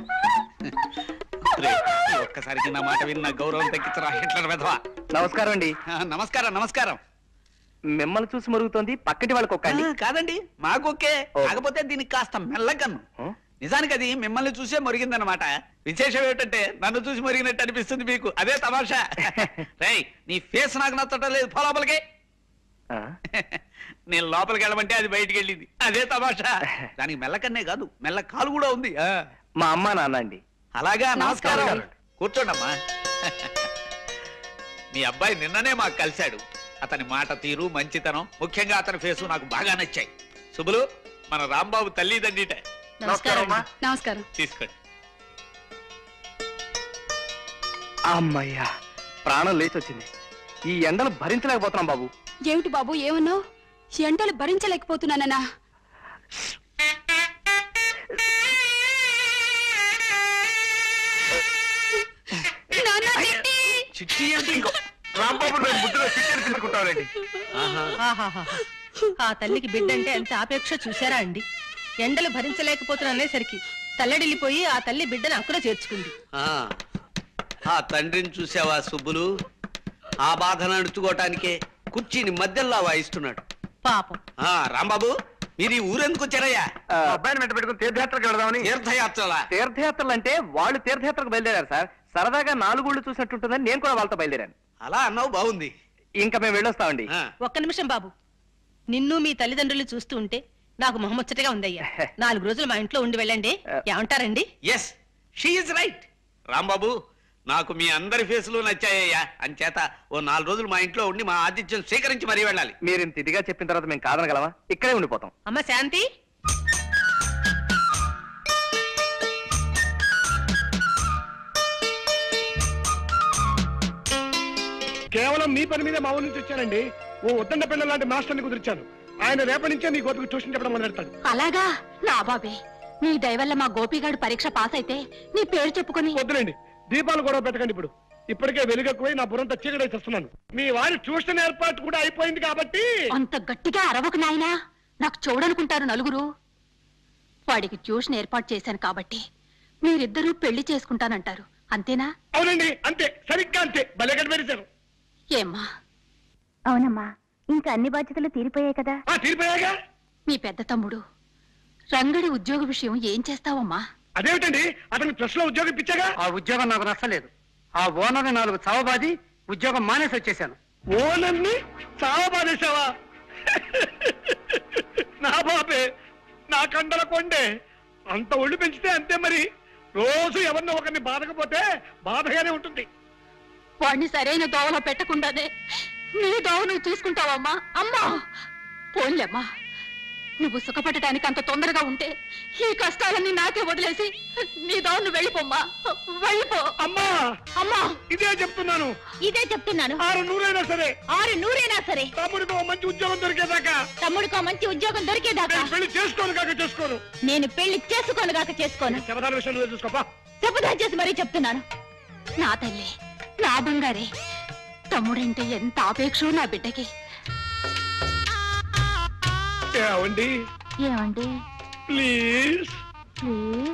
ఒక్కసారికి నా మాట విన్న గౌరవం తగ్గించరా హిట్లర్ వెధవా. నమస్కారం అండి. నమస్కారం నమస్కారం. మిమ్మల్ని చూసి మరుగుతోంది, పక్కటి వాళ్ళకి ఒక్కండి. కాదండి, మాకొకే. కాకపోతే దీనికి కాస్త మెల్లగన్ను. నిజానికి అది మిమ్మల్ని చూసే మురిగిందనమాట. విశేషం ఏమిటంటే నన్ను చూసి మురిగినట్టు అనిపిస్తుంది మీకు. అదే తమాషా. రేయ్, నీ ఫేస్ నాకు నచ్చటం లేదు, పో లోపలికి. నేను లోపలికి వెళ్ళమంటే అది బయటికి వెళ్ళింది. అదే తమాషా. దానికి మెల్లకన్నే కాదు, మెల్ల కాలు కూడా ఉంది. మా అమ్మ నాన్న అండి. అలాగా, నమస్కారం. కూర్చోండమ్మా. మీ అబ్బాయి నిన్ననే మాకు కలిశాడు. అతని మాట తీరు, మంచితనం, ముఖ్యంగా అతని ఫేసు నాకు బాగా నచ్చాయి. శుభులు, మన రాంబాబు తల్లిదండ్రిట. నమస్కారం. తీసుకోండి. అమ్మయ్యా, ప్రాణం లేచి వచ్చింది. ఈ ఎండలు భరించలేకపోతున్నాం బాబు. ఏమిటి బాబు ఏమన్నావు? ఎండలు భరించలేకపోతున్నానన్నా? చిట్టి అంటే ఇంకో రాంబాబు బుద్ధిలో చిట్టి తీసుకుంటానండి. ఆ తల్లికి బిడ్డ అంటే ఎంత ఆపేక్ష చూసారా అండి. ఎండలు భరించలేకపోతున్నసరికి తల్లడిల్లిపోయి ఆ తల్లి బిడ్డను అక్కున చేర్చుకుంది. ఆ తండ్రిని చూసావా సుబ్బులు? ఆ బాధను అణుచుకోవటానికే కుర్చీని మధ్యలో వాయిస్తున్నాడు పాపం. ఆ రాంబాబు, మీరు ఈ ఊరెందుకు వచ్చారయ్యా? అబ్బాయిని వెంట పెట్టుకుని తీర్థయాత్రకు వెళదామని. తీర్థయాత్రలా? తీర్థయాత్రలు అంటే వాళ్ళు తీర్థయాత్రకు బయలుదేరారు సార్. సరదాగా నాలుగుళ్ళు చూసినట్టుంటుందని నేను కూడా వాళ్ళతో బయలుదేరాను. అలా అన్నావు, బాగుంది. ఇంకా మేము వెళ్ళొస్తామండి. ఒక్క నిమిషం బాబు, నిన్ను మీ తల్లిదండ్రులు చూస్తూ ఉంటే నాకు మొహముచ్చటగా ఉందయ్యా. నాలుగు రోజులు మా ఇంట్లో ఉండి వెళ్ళండి. ఏమంటారండి? Yes, she is right. Rambabu, నాకు మీ అందరి ఫేసులు నచ్చాయ్యా. అంచేత ఓ నాలుగు రోజులు మా ఇంట్లో ఉండి మా ఆతిథ్యం స్వీకరించి మరీ వెళ్ళాలి. మీరు ఇంత ఇదిగా చెప్పిన తర్వాత మేము కాదనగలమా? ఇక్కడే ఉండిపోతాం. అమ్మ శాంతి, కేవలం మీ పని మీద మా ఊరి నుంచి వచ్చానండి. ఓ ఉద్దండ పిల్లల లాంటి మాస్టర్ని కుదిర్చాను. ఆయన రేపటి నుంచే మీ గోపికి ట్యూషన్ చెప్పడం మొదలెడతాడు. అలాగా? నా బాబే, నీ దయవల్ల మా గోపిగాడు పరీక్ష పాస్ అయితే నీ పేరు చెప్పుకొని. వద్దులేండి, దీపాలు గొడవ పెట్టకండి. ఇప్పుడు ఇప్పటికే వెలుగెక్కువై నా బుర్రంతా చీకటి చేస్తున్నాను. మీ వారి ట్యూషన్ ఏర్పాటు కూడా అయిపోయింది కాబట్టి. అంత గట్టిగా అరవకు నాయనా, నాకు చూడనుకుంటారు నలుగురు. వాడికి ట్యూషన్ ఏర్పాటు చేశాను కాబట్టి మీరిద్దరూ పెళ్లి చేసుకుంటానంటారు, అంతేనా? అవునండి, అంతే, సరిగ్గా అంతే. భలే కనిపెట్టారు. ఏమ్మా? అవునమ్మా, ఇంకా అన్ని బాధ్యతలు తీరిపోయాయి కదా. తీరిపోయాగా. మీ పెద్ద తమ్ముడు రంగడి ఉద్యోగ విషయం ఏం చేస్తావమ్మా? అదేమిటండి, అతనికి ప్రెస్ లో ఉద్యోగం ఇప్పించగా. ఆ ఉద్యోగం నాకు నచ్చలేదు. ఆ ఓనర్ని నాలుగు చావబాది ఉద్యోగం మానేసి వచ్చేసాను. ఓనర్ని చావబాదేశావా? నా బాబే, నా కండల కొండే. అంత ఒళ్ళు పెంచితే అంతే మరి. రోజు ఎవరినో ఒకరిని బాధకపోతే బాధగానే ఉంటుంది. వాడిని సరైన దోవలో పెట్టకుండానే నీ దోవ నువ్వు చూసుకుంటావమ్మా. అమ్మా పోన్లేమ్మా, నువ్వు సుఖపడటానికి అంత తొందరగా ఉంటే ఈ కష్టాలన్నీ నాకే వదిలేసి నీ దోవ నువ్వు వెళ్ళిపోమ్మా, వెళ్ళిపో. అమ్మా అమ్మా, ఇదే చెప్తున్నాను, ఇదే చెప్తున్నాను. ఆరు నూరైనా సరే, ఆరు నూరైనా సరే తమ్ముడికో మంచి ఉద్యోగం దొరికేదాకా, తమ్ముడికో మంచి ఉద్యోగం దొరికేదాకా పెళ్లి చేసుకోను కాక చేసుకోను. నేను పెళ్లి చేసుకోను కాక చేసుకోను. శపథాల విషయం నువ్వే చూసుకోపా. శపథం చేసి మరీ చెప్తున్నాను. నా తల్లి, నా బంగారే, తమ్ముడంటే ఎంత ఆపేక్షో నా బిడ్డకి. ఏమండి? ఏమండి? Please please.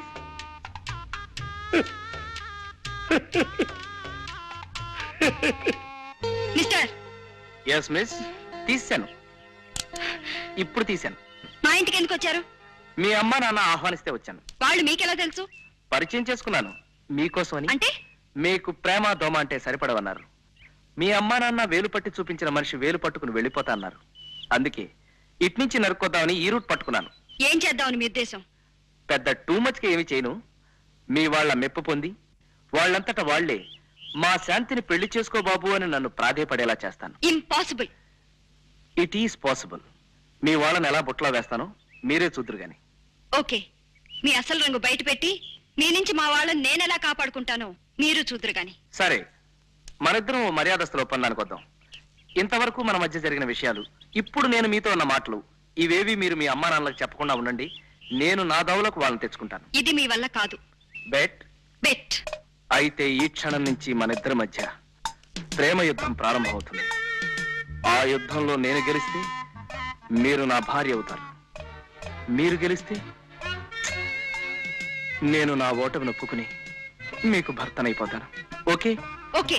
Mister. Yes miss, తీసాను. ఇప్పుడు తీశాను. మా ఇంటికి ఎందుకు వచ్చారు? మీ అమ్మ నాన్న ఆహ్వానిస్తే వచ్చాను. వాళ్ళు మీకెలా తెలుసు? పరిచయం చేసుకున్నాను. మీకోసమని. అంటే మీకు ప్రేమ దోమ అంటే సరిపడవన్నారు. మీ అమ్మా నాన్న వేలు పట్టి చూపించిన మనిషి వేలు పట్టుకుని వెళ్ళిపోతా అన్నారు. అందుకే ఇట్నుంచి నరుక్కొద్దామని ఈ రూట్ పట్టుకున్నాను. ఏం చేద్దామని మీ ఉద్దేశం? పెద్ద టూ మచ్కి ఏమి చేయను. మీ వాళ్ళ మెప్పు పొంది వాళ్ళంతటా వాళ్లే మా శాంతిని పెళ్లి చేసుకో బాబు అని నన్ను ప్రాధేయపడేలా చేస్తాను. ఇంపాసిబుల్. It is possible. మీ వాళ్ళని ఎలా బుట్టలో వేస్తానో మీరే చూద్దరు గాని. ఓకే, మీ అసలు రంగు బయట పెట్టి మీ నుంచి మా వాళ్ళని నేనెలా కాపాడుకుంటానో మీరు చూద్దరు గాని. సరే, మనిద్దరం మర్యాదస్తుల ఒప్పందానికి వద్దాం. ఇంతవరకు మన మధ్య జరిగిన విషయాలు, ఇప్పుడు నేను మీతో ఉన్న మాటలు, ఇవేవి మీరు మీ అమ్మా నాన్నలకు చెప్పకుండా ఉండండి. నేను నా దౌలకు వాళ్ళని తెచ్చుకుంటాను. ఇది మీ వల్ల కాదు. బెట్ బెట్ అయితే ఈ క్షణం నుంచి మన ఇద్దరి మధ్య ప్రేమ యుద్ధం ప్రారంభమవుతుంది. ఆ యుద్ధంలో నేను గెలిస్తే మీరు నా భార్య అవుతారు. మీరు గెలిస్తే నేను నా ఓటమి నొప్పుకుని మీకు భర్తనైపోతాను. ఓకే? ఓకే.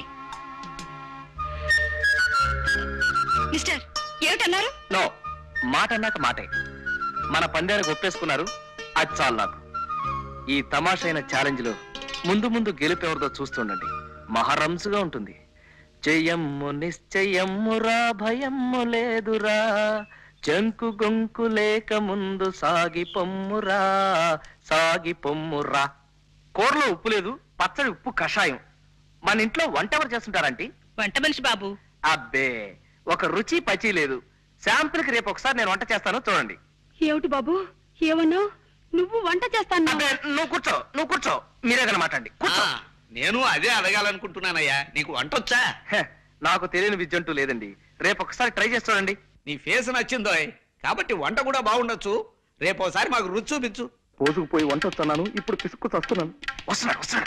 మిస్టర్, ఏమిటన్నారు? నో, మాట అన్నాక మాటే. మన పందానికి ఒప్పేసుకున్నారు, అది చాలు నాకు. ఈ తమాషైన ఛాలెంజ్ లో ముందు ముందు గెలుపెవరిదో చూస్తుండండి. మహారంసుగా ఉంటుంది. జయమ్ము నిశ్చయమ్ము రా, భయమ్ము లేదురా, జంకు గొంకు లేక ముందు సాగి పొమ్మురా, సాగి పొమ్మురా. కూరలో ఉప్పు లేదు, పచ్చడి ఉప్పు కషాయం. మన ఇంట్లో వంట ఎవరు చేస్తుంటారంటే? వంట మనిషి బాబు. అబ్బే, ఒక రుచి పచి లేదు. శాంపుల్ కి రేపు ఒకసారి నేను వంట చేస్తాను, చూడండి. ఏమిటి బాబు ఏమన్నావు? నువ్వు వంట చేస్తాను. నువ్వు కూర్చో, నువ్వు కూర్చో, మీరేదైనా మాట్లాడండి. నేను అదే అడగాలనుకుంటున్నానయ్యా, నీకు వంట వచ్చా? నాకు తెలియని విద్య అంటూ లేదండి. రేపు ఒకసారి ట్రై చేసి చూడండి. నీ ఫేస్ నచ్చిందో కాబట్టి వంట కూడా బాగుండొచ్చు. రేపు ఒకసారి మాకు రుచి చూపించు. పోసుకుపోయి వంట వస్తున్నాను, ఇప్పుడు పిసుక్కు వస్తున్నాను. వస్తున్నాడు వస్తున్నాడు.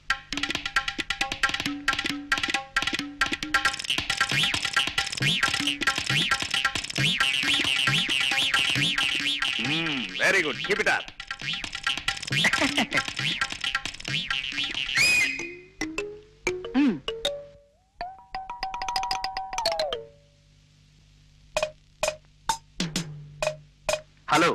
Very good, keep it up. Hello.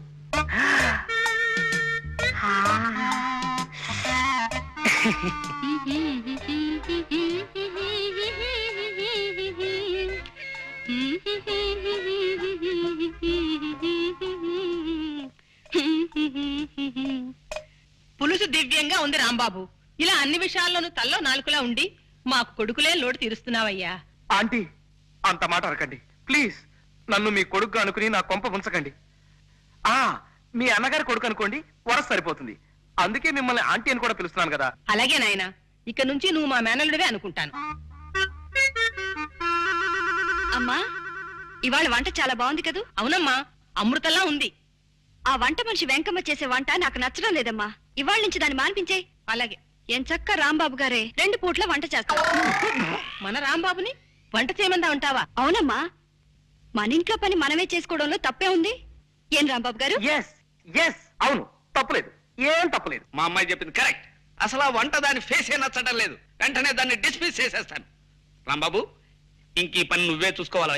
పులుసు దివ్యంగా ఉంది రాంబాబు. ఇలా అన్ని విషయాల్లోనూ తల్లో నాలుగులా ఉండి మాకు కొడుకులే లోటు తీరుస్తున్నావయ్యా. ఆంటీ, అంత మాట అనకండి ప్లీజ్. నన్ను మీ కొడుకు అనుకుని నా కొంప ఉంచకండి. ఆ మీ అన్నగారి కొడుకు అనుకోండి, వరస సరిపోతుంది. అందుకే మిమ్మల్ని ఆంటీ అని కూడా పిలుస్తున్నాను కదా. అలాగే నాయనా, ఇక నుంచి నువ్వు మా మేనల్లుడివే అనుకుంటాను. అమ్మా, ఇవాళ వంట చాలా బాగుంది కదూ? అవునమ్మా, అమృతంలా ఉంది. ఆ వంట మనిషి వెంకమ్మ చేసే వంట నాకు నచ్చడం లేదమ్మా. ఇవాళ నుంచి దాన్ని మాన్పించే. అలాగే. ఎంచక్క రాంబాబు గారే రెండు పూట్ల వంట చేస్తారు. మన రాంబాబుని వంట చేయమందా ఉంటావా? అవునమ్మా, మన ఇంట్లో పని మనమే చేసుకోవడంలో తప్పే ఉంది. ఏం రాంబాబు గారు? ఎస్ ఎస్, అవును, తప్పులేదు, ఏం తప్పులేదు. మా అమ్మాయి చెప్పింది కరెక్ట్. అసలు ఆ వంట దాని ఫేసే నచ్చడం లేదు. వెంటనే దాన్ని డిస్మిస్ చేసేస్తాను. రాంబాబు, ఇంక ఈ పని నువ్వే చూసుకోవాలా?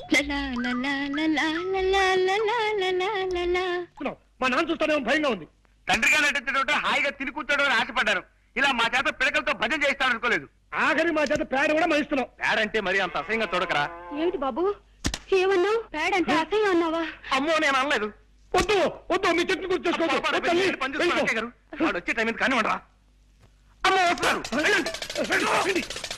మా నాన్న చూస్తానే భయంగా ఉంది. తండ్రిగా నటించడం హాయిగా తిని కూర్చోడం అని ఆశపడ్డాను. ఇలా మా చేత పిడకలతో భజన చేస్తాను అనుకోలేదు. ఆఖరి మా చేత పేడ కూడా మహిస్తున్నావు. పేడ అంటే మరి అంత అసహ్యంగా చూడకరా. ఏమిటి బాబు ఏమన్నావు? పేడ అంటే అసహ్యం అన్నావా? అమ్మో, నేను అనలేదు. వద్దు వద్దు, మీ చెట్టు కూర్చోసుకోవద్దు. వాడు వచ్చే టైం కానీ ఉండరా. అమ్మో, వస్తున్నారు.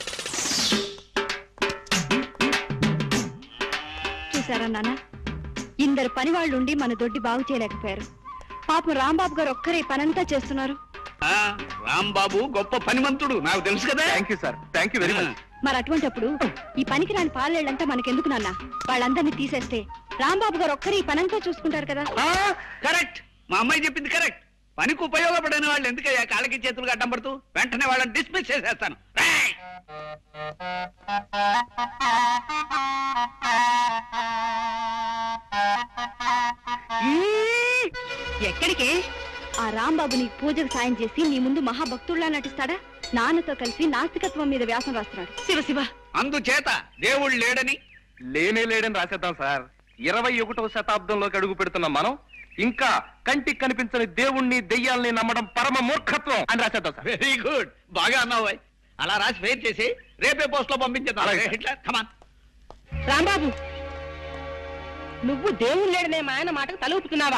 చూసారా నాన్న, ఇందరు పని వాళ్ళు ఉండి మన దొడ్డి బాగు చేయలేకపోయారు. పాపం రాంబాబు గారు ఒక్కరే పనంతా చేస్తున్నారు. రాంబాబు గొప్ప పనిమంతుడు, నాకు తెలుసు కదా. Thank you sir, thank you very much. మరి అటువంటిప్పుడు ఈ పనికి రాని పాలేళ్ళంతా మనకెందుకు నాన్న? వాళ్ళందరినీ తీసేస్తే రాంబాబు గారు ఒక్కరే ఈ పనంతా చూసుకుంటారు కదా. కరెక్ట్, మా అమ్మాయి చెప్పింది కరెక్ట్. పనికి ఉపయోగపడని వాళ్ళు ఎందుకయ్యా కాళ్ళకి చేతులు అడ్డం పడుతూ? వెంటనే వాళ్ళని డిస్మిస్ చేసేస్తాను. ఎక్కడికి? ఆ రాంబాబు నీకు పూజకు సాయం చేసి నీ ముందు మహాభక్తుల్లా నటిస్తాడా? నాన్నతో కలిసి నాస్తికత్వం మీద వ్యాసం రాస్తున్నాడు. శివ శివ. అందుచేత దేవుడు లేడని లేనే లేడని రాసేద్దాం సార్. ఇరవై ఒకటవ శతాబ్దంలోకి అడుగు పెడుతున్న మనం ఇంకా కంటికి కనిపించని దేవుణ్ణి దెయ్యాల్ని నమ్మడం పరమ మూర్ఖత్వం అని రాసేద్దాం సార్. వెరీ గుడ్, బాగా అన్నావు. అలా రాసి ఫెయిర్ చేసి రేపే పోస్ట్ లో పంపించేద్దాం. కమాన్ రాంబాబు, నువ్వు దేవుడు లేడనే మా ఆయన మాటకు తల ఊపుతున్నావా?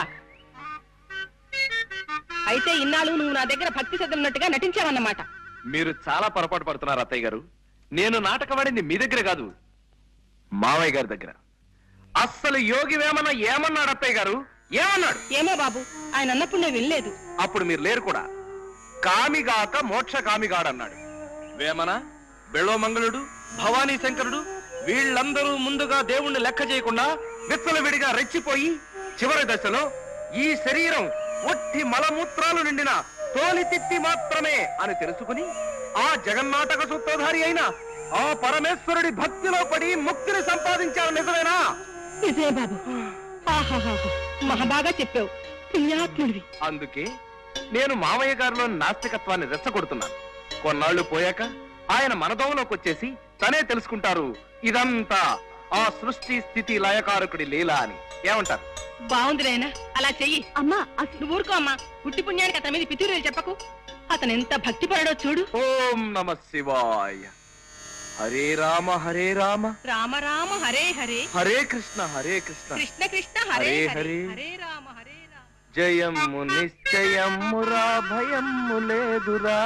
అయితే ఇన్నాళ్ళు నువ్వు నా దగ్గర భక్తి శ్రద్ధ ఉన్నట్టుగా నటించావన్నమాట. మీరు చాలా పొరపాటు పడుతున్నారు అత్తయ్య గారు. నేను నాటకవాడింది మీ దగ్గర కాదు, మావయ్య గారి దగ్గర. అస్సలు యోగి వేమన ఏమన్నాడు అత్తయ్య గారు? ఏమన్నాడు? ఏమో బాబు, ఆయన అన్నప్పుడు నేను వినలేదు. అప్పుడు మీరు లేరు కూడా. కామిగాక మోక్ష కామిగాడన్నాడు. వేమన, బెళోమంగళుడు, భవానీ శంకరుడు వీళ్ళందరూ ముందుగా దేవుణ్ణి లెక్క చేయకుండా విచ్చలవిడిగా రెచ్చిపోయి చివరి దశలో ఈ శరీరం ఒట్టి మలమూత్రాలు నిండిన తోలి తిత్తి మాత్రమే అని తెలుసుకుని ఆ జగన్నాటక సూత్రధారి అయిన ఆ పరమేశ్వరుడి భక్తిలో పడి ముక్తిని సంపాదించారు. నిజమేనా? నిజమే బాబు. మహాబాగా చెప్పావు, పుణ్యాత్ముడివి. అందుకే నేను మామయ్య గారిలో నాస్తికత్వాన్ని రెచ్చగొడుతున్నాను. కొన్నాళ్లు పోయాక ఆయన మనదోవలోకి వచ్చేసి తనే తెలుసుకుంటారు ఇదంతా ఆ సృష్టి స్థితి లయకారకుడి లీల అని. ఏమంటారు? బాగుంది నాయనా, అలా చెయ్యి. అమ్మా అసలు నువ్వు ఊరుకో అమ్మా. పుట్టి పుణ్యానికి అతని మీద పితూరులు చెప్పకు. అతను ఎంత భక్తిపరుడో చూడు. ఓం నమ శివాయ. హరే రామ హరే రామ రామ రామ హరే హరే హరే కృష్ణ హరే కృష్ణ కృష్ణ కృష్ణ హరే హరే హరే రామ హరే రామ. జయము నిశ్చయము రా భయము లేదురా.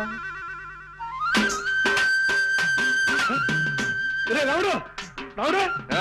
రావుడు రావుడు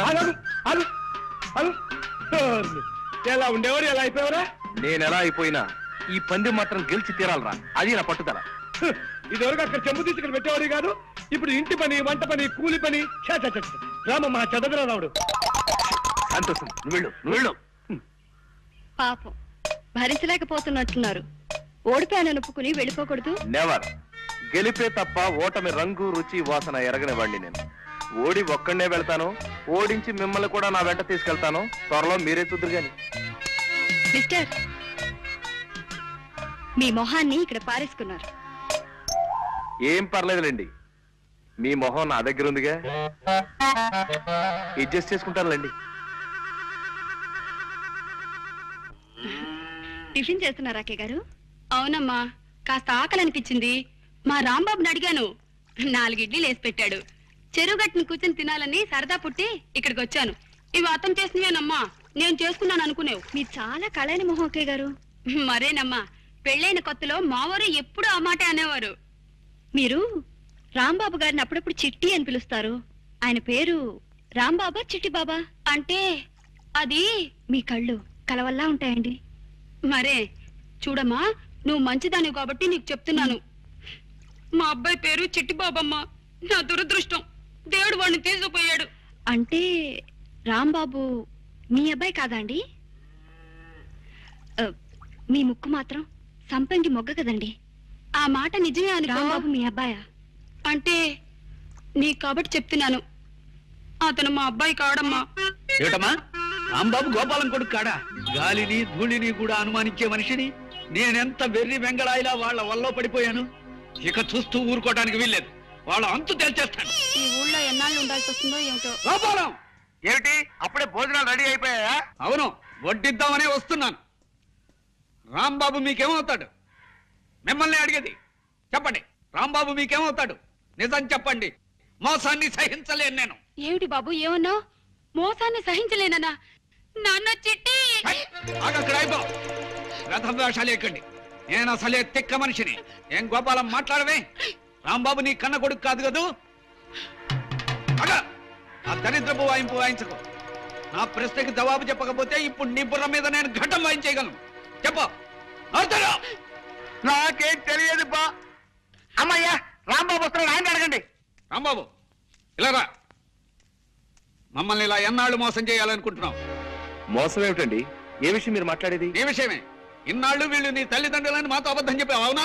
ఎలా ఉండేవారు, ఎలా అయిపోయావరా? నేను ఎలా అయిపోయినా ఈ పందెం మాత్రం గెలిచి తీరాలరా, అది నా పట్టుదల. ఇదివరకు అక్కడ చెంబు తీసుకుని పెట్టేవాడు కాదు, ఇప్పుడు ఇంటి పని, వంట పని, కూలి పని. రామమ్మ చదవరా రావుడు. సంతోషం, నువ్వు వెళ్ళు నువ్వు వెళ్ళు. పాపం భరించలేకపోతున్నట్టున్నారు. ఓడిపోయాను ఒప్పుకుని వెళ్ళిపోకూడదు. నెవర్. గెలిపే తప్ప ఓటమి రంగు రుచి వాసన ఎరగని వాడిని నేను. ఓడి ఒక్కడనే వెళ్తాను, ఓడించి మిమ్మల్ని కూడా నా వెంట తీసుకెళ్తాను. త్వరలో మీరే చూద్దరు గాని. మిస్టర్, మీ మొహాన్ని ఇక్కడ పారేసుకున్నారు. ఏం పర్లేదులేండి, మీ మొహం నా దగ్గర ఉందిగా, అడ్జస్ట్ చేసుకుంటారులేండి. టిఫిన్ చేస్తున్నారా అక్కయ్య గారు? అవునమ్మా, కాస్త ఆకలి అనిపించింది. మా రాంబాబుని అడిగాను, నాలుగు ఇడ్లీలు వేసి పెట్టాడు. చెరువు గట్టును కూర్చొని తినాలని సరదా పుట్టి ఇక్కడికి వచ్చాను. ఇవి అతను చేసినవేనమ్మా, నేను చేసుకున్నాను అనుకునేవు. మీరు చాలా కళైన మొహం అక్కయ్య గారు. మరేనమ్మా, పెళ్ళైన కొత్తలో మావారు ఎప్పుడు ఆ మాట అనేవారు. మీరు రాంబాబు గారిని అప్పుడప్పుడు చిట్టి అని పిలుస్తారు. ఆయన పేరు రాంబాబా చిట్టి బాబా? అంటే అది మీ కళ్ళు కలవల్లా ఉంటాయండి. మరే చూడమ్మా, నువ్వు మంచిదానివి కాబట్టి నీకు చెప్తున్నాను. మా అబ్బాయి పేరు చిట్టి బాబమ్మ. నా దురదృష్టం, దేవుడు వాడిని తీసుకుపోయాడు. అంటే రాంబాబు మీ అబ్బాయి కాదండి? మీ ముక్కు మాత్రం సంపంగి మొగ్గ కదండి. ఆ మాట నిజమే అని. రాంబాబు మీ అబ్బాయా? అంటే నీకు కాబట్టి చెప్తున్నాను, అతను మా అబ్బాయి కాడమ్మా. ఏటమ్మా, రాంబాబు గోపాలం కొడుకు కాడా? గాలిని ధూళిని కూడా అనుమానించే మనిషిని నేనెంత వెర్రి వెంగళాయిలా వాళ్ళ వల్ల పడిపోయాను. ఇక చూస్తూ ఊరుకోవడానికి వీల్లేదు, వాళ్ళ అంతు తేల్చేస్తాను. ఈ ఊళ్ళో ఎన్నాళ్ళు ఉండాల్సి వస్తుందో ఏమిటో. గోపాలం, ఏమిటి అప్పుడే భోజనాలు రెడీ అయిపోయాయా? అవును, వడ్డిద్దామనే వస్తున్నాను. రాంబాబు మీకేమవుతాడు? మిమ్మల్ని అడిగేది. చెప్పండి, రాంబాబు మీకేమవుతాడు? నిజం చెప్పండి. మోసాన్ని సహించలేను నేను. ఏమిటి బాబు ఏమన్నావు? మోసాన్ని సహించలేనన్నా? నాన్న చిట్టి ఆగక్కడ అయిపో. రథం వేషాలు ఎక్కండి. నేను అసలే తిక్క మనిషిని. ఏం గోపాలం మాట్లాడవే? రాంబాబు నీ కన్న కొడుకు కాదు కదూ? అగా ఆ దరిద్రపు వాయింపు వాయించకు. నా ప్రశ్నకి జవాబు చెప్పకపోతే ఇప్పుడు నీ బుర్ర మీద నేను ఘటం వాయించేయగలను. చెప్పు. నాకేం తెలియదు బా. అమ్మయ్యా, రాంబాబు వస్తున్నాడు, ఆయన అడగండి. రాంబాబు ఇలా రా. మమ్మల్ని ఇలా ఎన్నాళ్ళు మోసం చేయాలనుకుంటున్నావు? మోసం ఏమిటండి? ఏ విషయం మీరు మాట్లాడేది? ఈ విషయమే. ఇన్నాళ్ళు వీళ్ళు నీ తల్లిదండ్రులని మాతో అబద్ధం చెప్పావు, అవునా?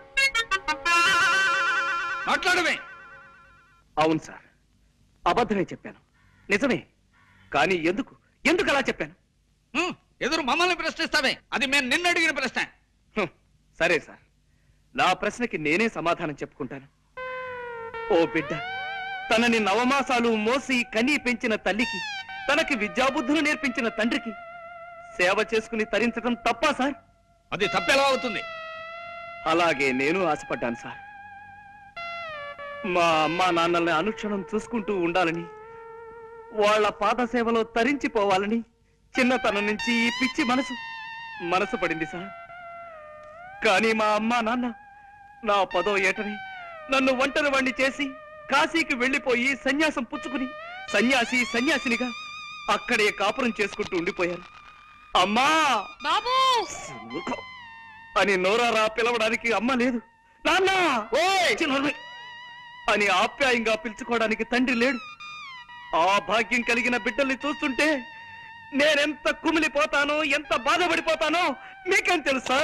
మాట్లాడమే. అవును సార్, అబద్ధమే చెప్పాను. నిజమే. కానీ ఎందుకు ఎందుకు అలా చెప్పాను? ఎదురు మమ్మల్ని ప్రశ్నిస్తావే? అది మేము నిన్ను అడిగిన ప్రశ్న. సరే సార్, నా ప్రశ్నకి నేనే సమాధానం చెప్పుకుంటాను. ఓ బిడ్డ, తనని నవమాసాలు మోసి కనీ పెంచిన తల్లికి, తనకి విద్యాబుద్ధులు నేర్పించిన తండ్రికి సేవ చేసుకుని తరించడం తప్పా సార్? అది తప్పెలా అవుతుంది? అలాగే నేను ఆశపడ్డాను సార్. మా అమ్మా నాన్నల్ని అనుక్షణం చూసుకుంటూ ఉండాలని, వాళ్ళ పాద సేవలో తరించిపోవాలని చిన్నతనం నుంచి ఈ పిచ్చి మనసు మనసు పడింది సార్. కానీ మా అమ్మా నాన్న నా పదో ఏటని నన్ను ఒంటరి వాణ్ణి చేసి కాశీకి వెళ్లిపోయి సన్యాసం పుచ్చుకుని సన్యాసి సన్యాసినిగా అక్కడే కాపురం చేసుకుంటూ ఉండిపోయారు. అమ్మా బాబు అని నోరారా పిలవడానికి అమ్మ లేదు, నాన్న అని ఆప్యాయంగా పిలుచుకోవడానికి తండ్రి లేడు. ఆ భాగ్యం కలిగిన బిడ్డల్ని చూస్తుంటే నేనెంత కుమిలిపోతానో, ఎంత బాధపడిపోతానో మీకేం తెలుసా?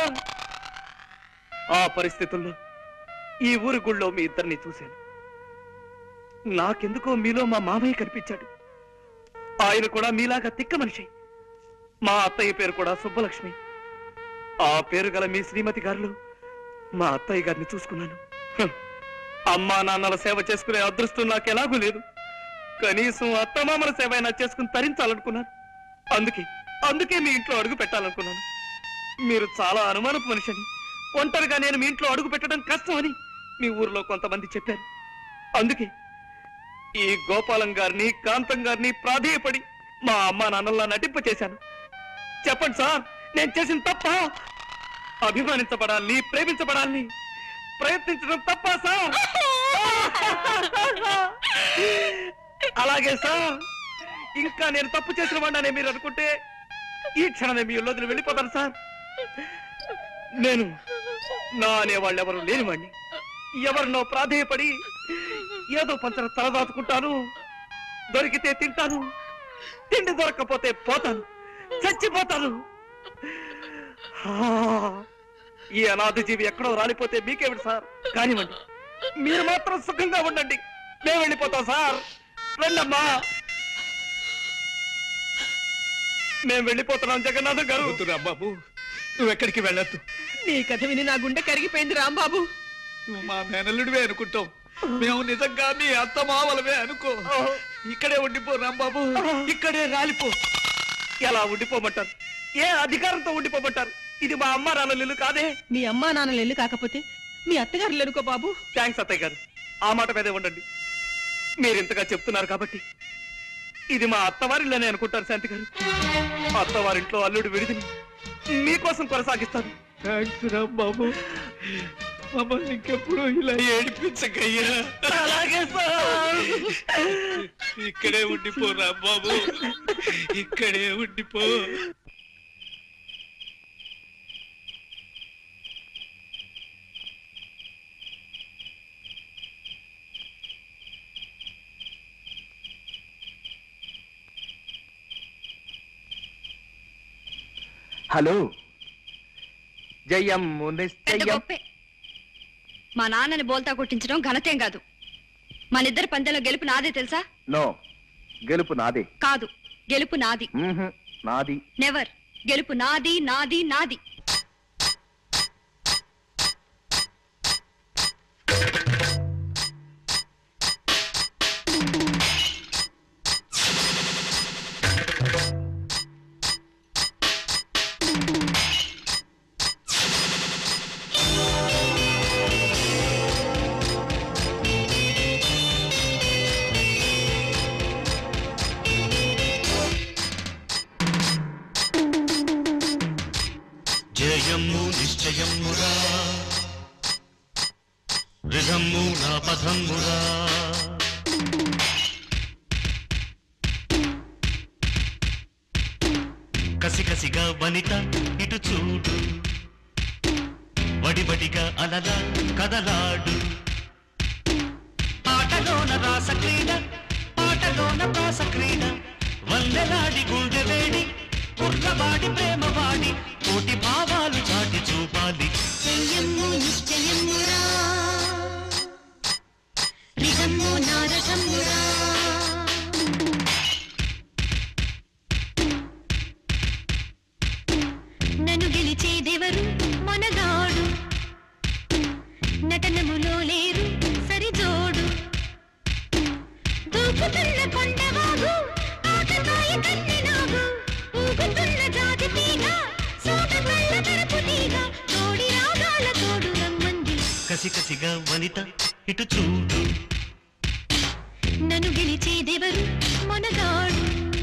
ఆ పరిస్థితుల్లో ఈ ఊరి గుళ్ళో మీ ఇద్దరిని చూశాను. నాకెందుకో మీలో మా మామయ్య కనిపించాడు. ఆయన కూడా మీలాగా తిక్క మనిషి. మా అత్తయ్య పేరు కూడా సుబ్బలక్ష్మి. ఆ పేరు గల మీ శ్రీమతి గారిలో మా అత్తయ్య గారిని చూసుకున్నాను. అమ్మా నాన్నల సేవ చేసుకునే అదృష్టం నాకు ఎలాగూ లేదు. కనీసం అత్తమామల సేవ అయినా చేసుకుని తరించాలనుకున్నాను. అందుకే అందుకే మీ ఇంట్లో అడుగు పెట్టాలనుకున్నాను. మీరు చాలా అనుమానపు మనిషి అని, ఒంటరిగా నేను మీ ఇంట్లో అడుగు పెట్టడం కష్టం అని మీ ఊర్లో కొంతమంది చెప్పారు. అందుకే ఈ గోపాలం గారిని, కాంతం గారిని ప్రాధేయపడి మా అమ్మా నాన్నల్లా నటింప చేశాను. చెప్పండి సార్, నేను చేసిన తప్ప? అభిమానించబడాలని, ప్రేమించబడాలని ప్రయత్నించడం తప్ప సార్? అలాగే సార్, ఇంకా నేను తప్పు చేసిన వాడినే మీరు అనుకుంటే ఈ క్షణమే మీ ఇల్లు వెళ్ళిపోతాను సార్. నేను నా అనేవాళ్ళు ఎవరు లేనివాడిని. ఎవరినో ప్రాధేయపడి ఏదో పంచర తలదాచుకుంటాను. దొరికితే తింటాను, తిండి దొరక్కపోతే పోతాను, చచ్చిపోతాను. ఈ అనాథ జీవి ఎక్కడో రాలిపోతే మీకేమిటి సార్? కానివ్వండి, మీరు మాత్రం సుఖంగా ఉండండి. మేము వెళ్ళిపోతాం సార్. రండమ్మా, మేము వెళ్ళిపోతున్నాం. జగన్నాథం గారు. రాంబాబు, నువ్వెక్కడికి వెళ్ళొద్దు. నీ కథ విని నా గుండె కరిగిపోయింది రాంబాబు. నువ్వు మా మేనల్లుడివే అనుకుంటాం, మేము నిజంగా మీ అత్త మావలమే అనుకో. ఇక్కడే ఉండిపో రాంబాబు, ఇక్కడే రాలిపో. ఎలా ఉండిపోమంటారు? ఏ అధికారంతో ఉండిపోమంటారు? ఇది మా అమ్మా నాన్నల ఇల్లు కాదే. మీ అమ్మా నాన్నల ఇల్లు కాకపోతే మీ అత్తగారు ఎనుకో బాబు. థ్యాంక్స్ అత్తయ్య గారు, ఆ మాట మీదే ఉండండి. మీరింతగా చెప్తున్నారు కాబట్టి ఇది మా అత్తవారిల్లోనే అనుకుంటారు శాంతి గారు. అత్తవారింట్లో అల్లుడు విడిదిని మీకోసం కొనసాగిస్తాను. థ్యాంక్స్ రాంబాబు, మమ్మల్ని ఇంకెప్పుడు ఇలా ఏడిపించకయ్యా. అలాగే సార్. ఇక్కడే ఉండిపో రాంబాబు, ఇక్కడే ఉండిపో. హలో, జయమ్ము నిశ్చయం. మా నాన్నని బోల్తా కొట్టించడం ఘనతేం కాదు. మనిద్దరి పందెంలో గెలుపు నాదే తెలుసా? నో, గెలుపు నాదే. కాదు, గెలుపు నాది. నాది నెవర్. గెలుపు నాది, నాది, నాది. జయమ్ము నిశ్చయమ్ము రా, రిధమ్ము నా పథమ్ము రా. కసి కసిగా వనిత ఇటు చూడు, వడివడిగా అలల కదలాడు. ఆటలోన రాస క్రీడ, పాటలోన ప్రాస క్రీడ, వల్లెలాడి గుండె వేడి, కుర్రవాడి ప్రేమవాడి, కోటి భావాలు చాటి చూపాలి. జయమ్ము నిశ్చయమ్ము రా, రిధమ్ము నా రథమ్ము రా. నన్ను గెలిచేదెవరు మనగాడు, నటనములో లేరు సరిజోడు. దూకుతున్న కొండవాగు, ఆకతాయి కన్నెనాగు, ఊగుతున్న జాతి పడిపడిగా వనిత ఇటు చూడు నన్ను గెలిచేదెవరు మొనగాడు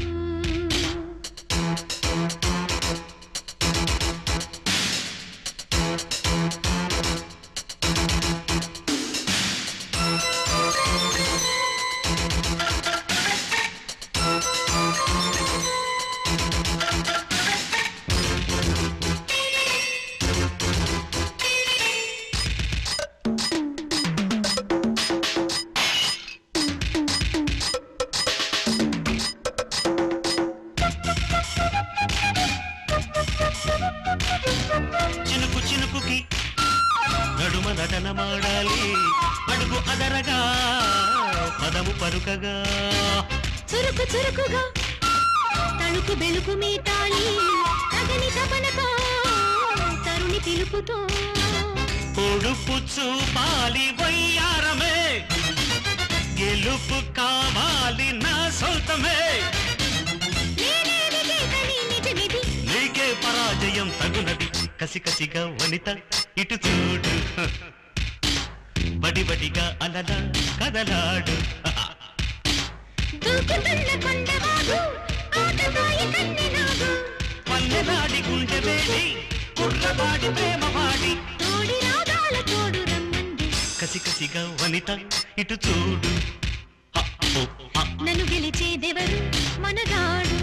చినుకు చినుకుకి నడుమ నటన మాడాలి అడుగు అదరగా పదము పరుకగా చురుకు చురుకుగా తణుకు బెలుకు మీటాలి తగని తపనతో తరుణి పిలుపుతో పొడుపు చూపాలి వయ్యారమే గెలుపు కావాలి నా సొంతమే నీకే పరాజయం తగునది కసి కసిగా వనిత ఇటు చూడు బడి బడిగా అలల కదలాడు పల్లెలాడి గుండె వేడి కుర్రవాడి ప్రేమ వాడి కసి కసిగా వనిత ఇటు చూడు నన్ను గెలిచేదెవరు మనగాడు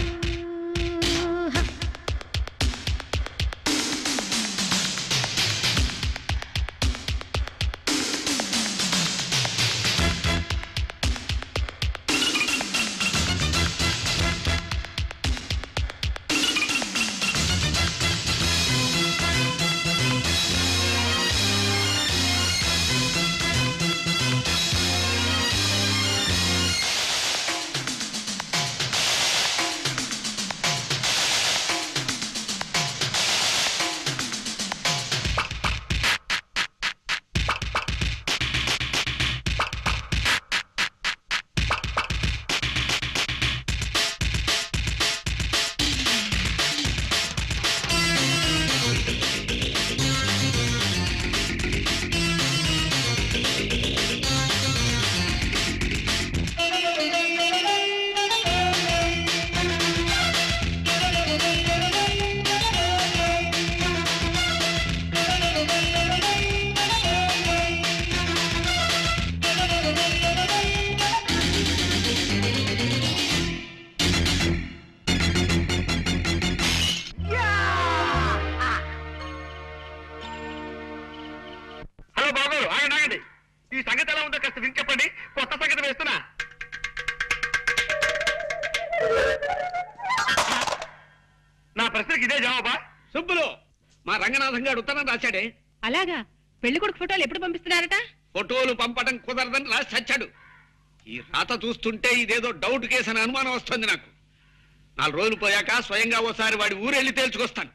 ఉత్తరం రాశాడే. అలాగా? పెళ్లి కొడుకు ఫోటోలు ఎప్పుడు పంపిస్తున్నారట? ఫోటోలు పంపడం కుదరదని రాసి చచ్చాడు. ఈ రాత చూస్తుంటే ఇదేదో డౌట్ కేసు అని అనుమానం వస్తుంది నాకు. నాలుగు రోజులు పోయాక స్వయంగా ఓసారి వాడి ఊరెళ్ళి తేల్చుకొస్తాను.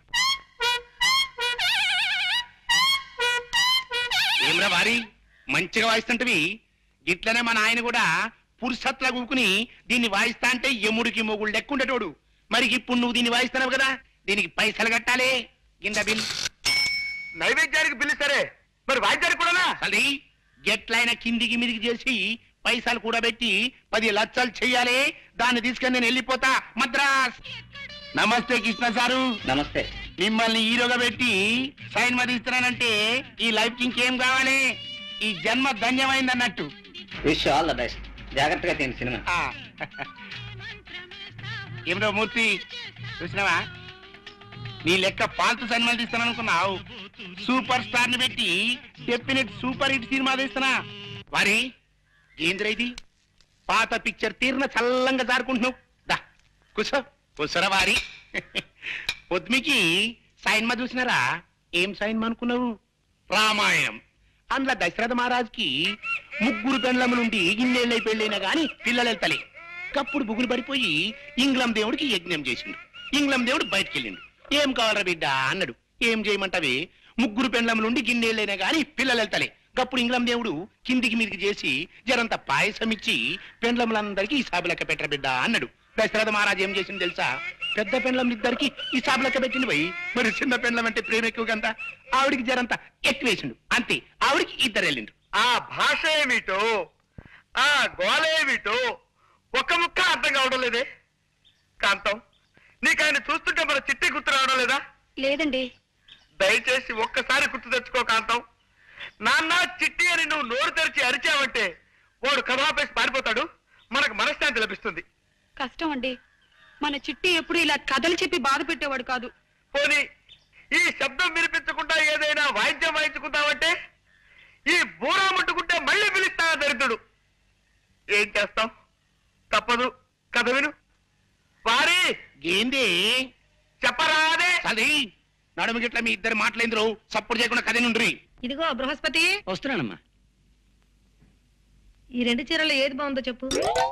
ఏమ్రా వారి మంచిగా వాయిస్తుంటవి. ఇట్లనే మన ఆయన కూడా పురుషత్లా కూకుని దీన్ని వాయిస్తా అంటే యముడికి మొగుడు లెక్కుండేటోడు. మరి ఇప్పుడు నువ్వు దీన్ని వాయిస్తున్నావు కదా, దీనికి పైసలు కట్టాలి. కింద బిల్ నైవేద్యానికి బిల్లు సరే, మరి వాయిద్యానికి కూడా అది ఎట్లయినా కిందికి మీదికి చేసి పైసలు కూడా పెట్టి పది లక్షలు చెయ్యాలి. దాన్ని తీసుకొని నేను వెళ్ళిపోతా మద్రాస్. నమస్తే కృష్ణ సారు. నమస్తే. మిమ్మల్ని హీరోగా పెట్టి సైన్ మీద ఇస్తున్నానంటే ఈ లైఫ్ కి ఇంకేం కావాలి? ఈ జన్మ ధన్యమైంది అన్నట్టు. Wish all the best. జాగ్రత్తగా తిని సినిమా. ఏమిటో మూర్తి చూసినావా, నీ లెక్క పాల్తు సినిమాలు తీస్తాను అనుకున్నావు. సూపర్ స్టార్ ని పెట్టి డెఫినెట్ సూపర్ హిట్ సినిమా తీస్తున్నా. వారి ఏంద్ర ఇది పాత పిక్చర్ తీరిన చల్లంగా జారుకుంటున్నావు. దా కూర్చో కూర్చోరా వారి. పొద్దుమికి సైన్మా చూసినారా? ఏం సైన్మా అనుకున్నావు? రామాయణం. అందులో దశరథ మహారాజుకి ముగ్గురు పెండ్లము నుండి ఇన్నేళ్ళై పెళ్ళైనా గాని పిల్లలు వెళ్తలే. కప్పుడు బుగులు పడిపోయి ఇంగ్లం దేవుడికి యజ్ఞం చేసిండు. ఇంగ్లం దేవుడు బయటకు వెళ్ళిండు. ఏం కావాలరా బిడ్డ అన్నాడు. ఏం చేయమంటావే? ముగ్గురు పెండ్లము నుండి గిన్నెళ్ళైనా గాని పిల్లలు వెళ్తలే. గప్పుడు ఇంగ్లం దేవుడు కిందికి మీదికి చేసి జరంత పాయసం ఇచ్చి పెండ్లములందరికీ ఈ సాబు లెక్క పెట్టర బిడ్డ అన్నాడు. దశరథ మహారాజు ఏం చేసింది తెలుసా? పెద్ద పెండ్లం ఇద్దరికి ఈ సాబు లెక్క పెట్టింది పోయి. మరి చిన్న పెండ్లం అంటే ప్రేమ ఎక్కువ కదా, ఆవిడికి జరంత ఎక్కువేసిండు. అంతే, ఆవిడికి ఇద్దరు వెళ్ళిండు. ఆ భాష ఏమిటో ఆ గోళ ఏమిటో ఒక్క ముక్క అర్థం కావడం లేదే. కాంతం, నీకు ఆయన చూస్తుంటే మన చిట్టి గుర్తు రావడం లేదా? లేదండి. దయచేసి ఒక్కసారి గుర్తు తెచ్చుకో కాంతం. నాన్న చిట్టి అని నువ్వు నోరు తెరిచి అరిచావంటే వాడు కథాపేసి పారిపోతాడు, మనకు మనశ్శాంతి లభిస్తుంది. కష్టం అండి, మన చిట్టి ఎప్పుడు ఇలా కథలు చెప్పి బాధ పెట్టేవాడు కాదు. పోనీ ఈ శబ్దం వినిపించకుండా ఏదైనా వాయిద్యం వాయించుకుంటావంటే ఈ బూరా ముట్టుకుంటే మళ్ళీ పిలుస్తా దరిద్రుడు. ఏం చేస్తాం, తప్పదు. కథ విను. వారి ఏంది చెప్పరాదే. అది నడుము గిట్ల మీ ఇద్దరు మాటలేంద్రు, సప్పుడు చేయకుండా కథ నుండ్రి. ఇదిగో బృహస్పతి, వస్తున్నానమ్మా. ఈ రెండు చీరలు ఏది బాగుందో చెప్పు.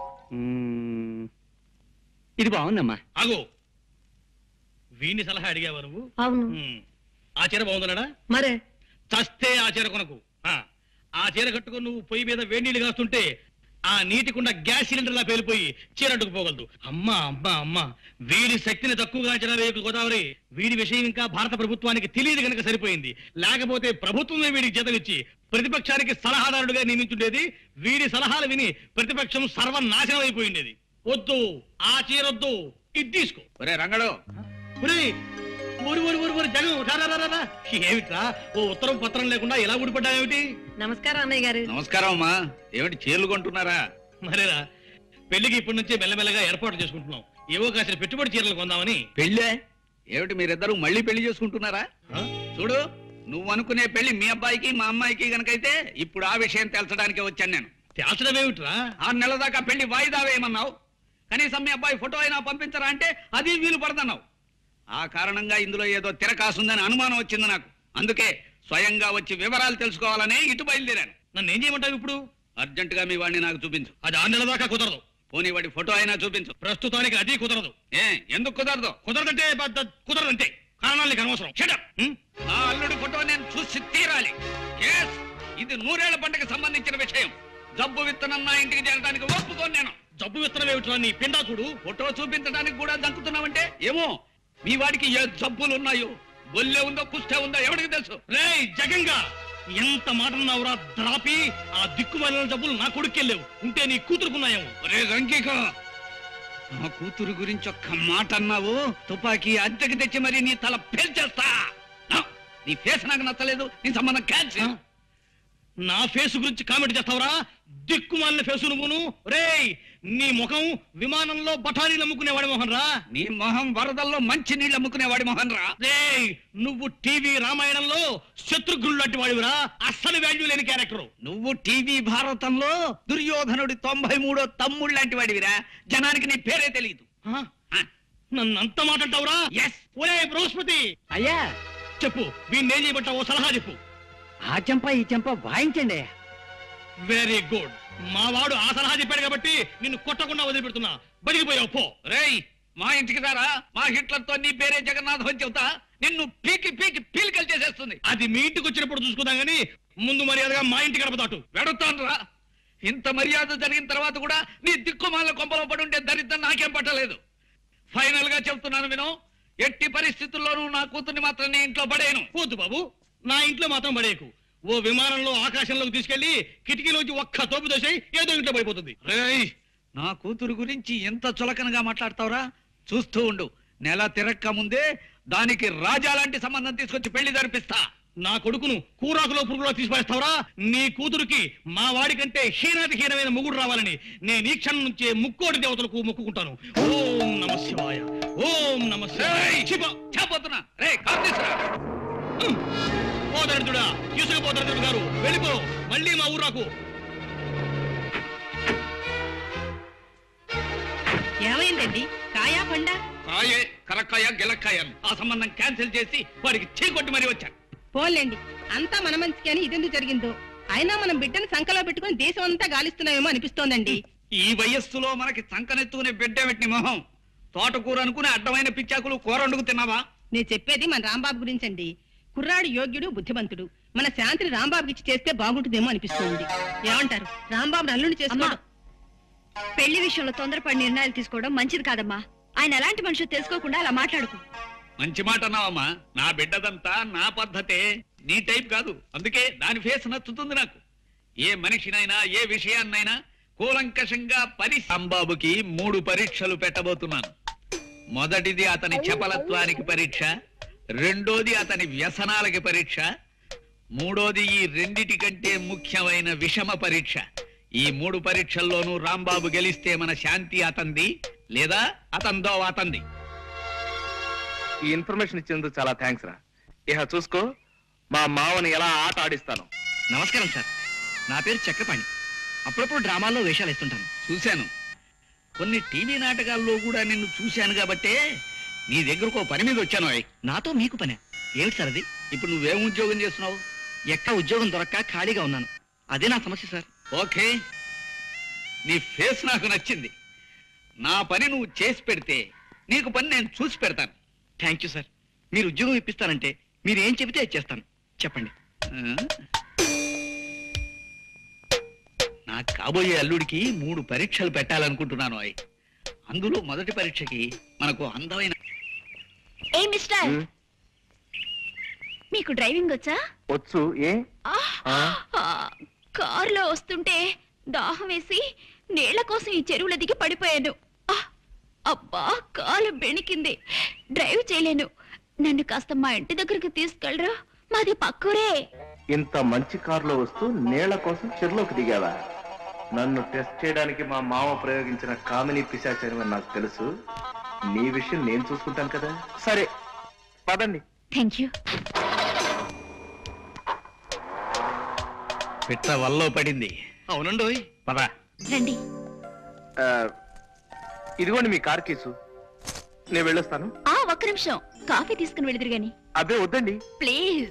ఇది బాగుందమ్మా. ఆగు, వీణ్ణి సలహా అడిగావా నువ్వు? అవును. ఆ చీర బాగుందన్నాడా? మరే చస్తే ఆ చీర కొనకు. ఆ చీర కట్టుకుని నువ్వు పొయ్యి మీద వేడి నీళ్ళు కాస్తుంటే ఆ నీటికుండా గ్యాస్ సిలిండర్ లా పేలిపోయి చీర అడ్డుకుపోగలదు. అమ్మా అమ్మా అమ్మా, వీడి శక్తిని తక్కువగా అంచనా వేయకు గోదావరి. వీడి విషయం ఇంకా భారత ప్రభుత్వానికి తెలియదు కనుక సరిపోయింది. లేకపోతే ప్రభుత్వమే వీడికి జీతమిచ్చి ప్రతిపక్షానికి సలహాదారుడుగా నియమించుండేది. వీడి సలహాలు విని ప్రతిపక్షం సర్వనాశనం అయిపోయిండేది. వద్దు, ఆ చీరొద్దు, ఇది తీసుకో. ఒరే రంగడు, ఊరి ఊరి ఊరి ఊరి జగం రారా. ఏమిట్రా, ఓ ఉత్తరం పత్రం లేకుండా ఎలా ఊడిపడ్డావేమిటి? నమస్కారం అన్నయ్య గారు. నమస్కారం అమ్మా. ఏమిటి చీరలు కొంటున్నారా? మరేరా, పెళ్లికి ఇప్పటి నుంచే మెల్లమెల్లగా ఏర్పాటు చేసుకుంటున్నాం. ఏవో కాసిన పెట్టుబడి చీరలు కొందామని. పెళ్ళే ఏమిటి, మీరిద్దరు మళ్ళీ పెళ్లి చేసుకుంటున్నారా? చూడు, నువ్వు అనుకునే పెళ్లి మీ అబ్బాయికి మా అమ్మాయికి గనకైతే ఇప్పుడు ఆ విషయం తెల్చడానికే వచ్చాను నేను. తేల్చడం ఏమిట్రా? ఆరు నెలల దాకా పెళ్లి వాయిదా వేయమన్నావు. కనీసం మీ అబ్బాయి ఫోటో అయినా పంపించరా అంటే అది వీలు పడదన్నావు. ఆ కారణంగా ఇందులో ఏదో తిరకాసుందని అనుమానం వచ్చింది నాకు. అందుకే స్వయంగా వచ్చి వివరాలు తెలుసుకోవాలని ఇటు బయలుదేరాను. నన్ను ఏం చేయమంటావు ఇప్పుడు? అర్జెంట్ గా మీ వాడిని నాకు చూపించు. అది ఆరు నెలల దాకా కుదరదు. పోనీ వాడి ఫోటో అయినా చూపించు. ప్రస్తుతానికి అది కుదరదు. ఏ ఎందుకు కుదరదు? కుదరదంటే కుదరదంటే కారణాలు నీకు అనవసరం. నా అల్లుడి ఫోటో నేను చూసి తీరాలి. ఇది నూరేళ్ల పంటకు సంబంధించిన విషయం. జబ్బు విత్తనం నా ఇంటికి చేరడానికి ఒప్పుకోను నేను. జబ్బు విత్తనం ఏమిట్రా నీ పిండాకుడు? ఫోటో చూపించడానికి కూడా దంకుతున్నావంటే ఏమో మీ వాడికి ఏ జబ్బులు ఉన్నాయో, బొల్లే ఉందో కుష్టే ఉందో ఎవరికి తెలుసు. రేయ్ జగంగా, ఎంత మాట అన్నావురా ద్రాపి? ఆ దిక్కుమాలిన జబ్బులు నా కొడుకెళ్ళేవు ఉంటే నీ కూతురుకున్నాయేమో. రే రంకిక, నా కూతురు గురించి ఒక్క మాట అన్నావు, తుపాకీ అద్దెకి తెచ్చి మరి నీ తల పేల్చేస్తా. నీ ఫేస్ నాకు నచ్చలేదు, నీ సంబంధం క్యాన్సిల్. నా ఫేస్ గురించి కామెంట్ చేస్తావురా? దిక్కుమాలిన ఫేసు నువ్వును. రేయ్, నీ ముఖం విమానంలో బఠానీలు అమ్ముకునేవాడి మొహన్ రా. నీ మొహం వరదల్లో మంచి నీళ్ళు అమ్ముకునేవాడి మొహన్ రా. రేయ్, నువ్వు టీవీ రామాయణంలో శత్రుఘ్నుడు లాంటి వాడివిరా. అస్సలు వాల్యూ లేని క్యారెక్టర్. నువ్వు టీవీ భారతంలో దుర్యోధనుడి తొంభై మూడో తమ్ముడు లాంటి వాడివిరా. జనానికి నీ పేరే తెలియదు. నన్ను అంత మాట అంటావురా? ఎస్. ఒరే బృహస్పతి, అయ్యా చెప్పు, వీణ్ణి ఏం చేయమంటావో సలహా చెప్పు. ఆ చెంప ఈ చెంప వాయించండి. Very good. మా వాడు ఆ సలహా చెప్పాడు కాబట్టి నిన్ను కొట్టకుండా వదిలిపెడుతున్నా. బడిగిపోయావు పో. రేయ్, మా ఇంటికి రారా. మా హిట్లర్తో నీ పేరే జగన్నాథం అని చెబుతా. నిన్ను పీకి పీకి పీలికలు చేసేస్తుంది. అది మీ ఇంటికి వచ్చినప్పుడు చూసుకుందాం గానీ ముందు మర్యాదగా మా ఇంటికి గడపదాటు. వెడుతాను రా. ఇంత మర్యాద జరిగిన తర్వాత కూడా నీ దిక్కుమాల కొంపలో పడుంటే దరిద్రం నాకేం పట్టలేదు. ఫైనల్ గా చెప్తున్నాను విను, ఎట్టి పరిస్థితుల్లోనూ నా కూతుర్ని మాత్రం నీ ఇంట్లో పడేయను. పోద్దు బాబు, నా ఇంట్లో మాత్రం పడేయకు. ఓ విమానంలో ఆకాశంలోకి తీసుకెళ్లి కిటికీలోంచి ఒక్క తోపు దోసేయి, ఏదో ఇంట్లో పడిపోతుంది. రేయ్, నా కూతురు గురించి ఎంత చులకనగా మాట్లాడతావురా? చూస్తూ ఉండు, నెల తిరక్క ముందే దానికి రాజా లాంటి సంబంధం తీసుకొచ్చి పెళ్లి జరిపిస్తా. నా కొడుకును కూరాకులో పురుగులో తీసిపడేస్తావురా? నీ కూతురుకి మా వాడి కంటే హీనాతి హీనమైన మొగుడు రావాలని నేను ఈ క్షణం నుంచే ముక్కోటి దేవతలకు మొక్కుకుంటాను. ఓం నమ శివాయ, ఓం నమ శివాయ. చెప్పబోతున్నా. రే కార్తీసురా, పోదరుడా, తీసుకుపోదరుడు గారు, వెళ్ళిపో. మళ్ళీ మా ఊరాకు. ఏమైందండి? కాయా పండా? కాయే, కరక్కాయ గిలక్కాయ. ఆ సంబంధం క్యాన్సిల్ చేసి వాడికి చీకొట్టి మరీ వచ్చాను. పోలేండి, అంతా మన మంచికి అని ఇదెందుకు జరిగిందో. అయినా మనం బిడ్డను సంకలో పెట్టుకుని దేశం అంతా గాలిస్తున్నామేమో అనిపిస్తోందండి. ఈ వయస్సులో మనకి సంకనెత్తుకునే బిడ్డ పెట్టిన మొహం. తోటకూర అనుకునే అడ్డమైన పిచ్చాకులు కూర వండుకు తిన్నావా? నేను చెప్పేది మన రాంబాబు గురించండి. కుర్రాడు యోగ్యుడు, బుద్ధిమంతుడు. మన శాంతిని రాంబాబుకి ఇచ్చి చేస్తే బాగుంటుందేమో అనిపిస్తుంది. ఏమంటారు? రాంబాబు అల్లుని చేసుకోవడం. పెళ్లి విషయంలో తొందరపడి నిర్ణయాలు తీసుకోవడం మంచిది కాదమ్మా. ఆయన ఎలాంటి మనుషులు తెలుసుకోకుండా అలా మాట్లాడుకో. మంచి మాట అన్నావమ్మా. నా బిడ్డదంతా నా పద్ధతే, నీ టైప్ కాదు. అందుకే దాని ఫేస్ నచ్చుతుంది నాకు. ఏ మనిషినైనా ఏ విషయాన్నైనా కూలంకషంగా పరి అంబాబుకి మూడు పరీక్షలు పెట్టబోతున్నాను. మొదటిది అతని చపలత్వానికి పరీక్ష, రెండోది అతని వ్యసనాలకి పరీక్ష, మూడోది ఈ రెండిటి కంటే ముఖ్యమైన విషమ పరీక్ష. ఈ మూడు పరీక్షల్లోనూ రాంబాబు గెలిస్తే మన శాంతి అతంది, లేదా అతందో అతంది. ఈ ఇన్ఫర్మేషన్ ఇచ్చినందుకు చాలా థ్యాంక్స్ రా. ఇహ చూసుకో మా మావని ఎలా ఆట ఆడిస్తాను. నమస్కారం సార్, నా పేరు చక్రపాణి. అప్పుడప్పుడు డ్రామాల్లో వేషాలు ఇస్తుంటాను. చూశాను, కొన్ని టీవీ నాటకాల్లో కూడా నిన్ను చూశాను కాబట్టే నీ దగ్గరకు పని మీద వచ్చాను. నాతో మీకు పనే ఏమిటి సార్ అది? ఇప్పుడు నువ్వేం ఉద్యోగం చేస్తున్నావు? ఎక్కడ ఉద్యోగం దొరక్క ఖాళీగా ఉన్నాను, అదే నా సమస్య సార్. ఓకే, నీ ఫేస్ నాకు నచ్చింది. నా పని నువ్వు చేసి పెడితే నీకు పని నేను చూసి పెడతాను. Thank you sir. మీరు ఉద్యోగం ఇప్పిస్తారంటే మీరు ఏం చెబితే అది చేస్తాను. చెప్పండి. నా కాబోయే అల్లుడికి మూడు పరీక్షలు పెట్టాలనుకుంటున్నాను. అయ్ అందులో మొదటి పరీక్షకి మనకు అందమైన ఏ మిస్టర్, మీకు డ్రైవింగ్ వచ్చా? వచ్చు. ఏ కారులో వస్తుంటే దాహం వేసి నీళ్ల కోసం ఈ చెరువుల దిగి పడిపోయాను. అబ్బా, కాలు బెణికింది, డ్రైవ్ చేయలేను. నన్ను కాస్త మా ఇంటి దగ్గరికి తీసుకెళ్ళరా, మాది పక్కూరే. ఇంత మంచి కారులో వస్తూ నీళ్ల కోసం చెరువులోకి దిగావా? నన్ను టెస్ట్ చేయడానికి మా మామ ప్రయోగించిన కామిని పిశాచని నాకు తెలుసు. నీ విషయం నేను చూసుకుంటాను కదా. సరే పదండి. Thank you. పిట్ట వల్లో పడింది. అవునండి, పద రండి. ఇదిగోండి మీ కార్ కేసు, నేను వెళ్ళొస్తాను. ఆ ఒక్క నిమిషం, కాఫీ తీసుకుని వెళుదురు గాని. అబ్బే వద్దండి ప్లీజ్.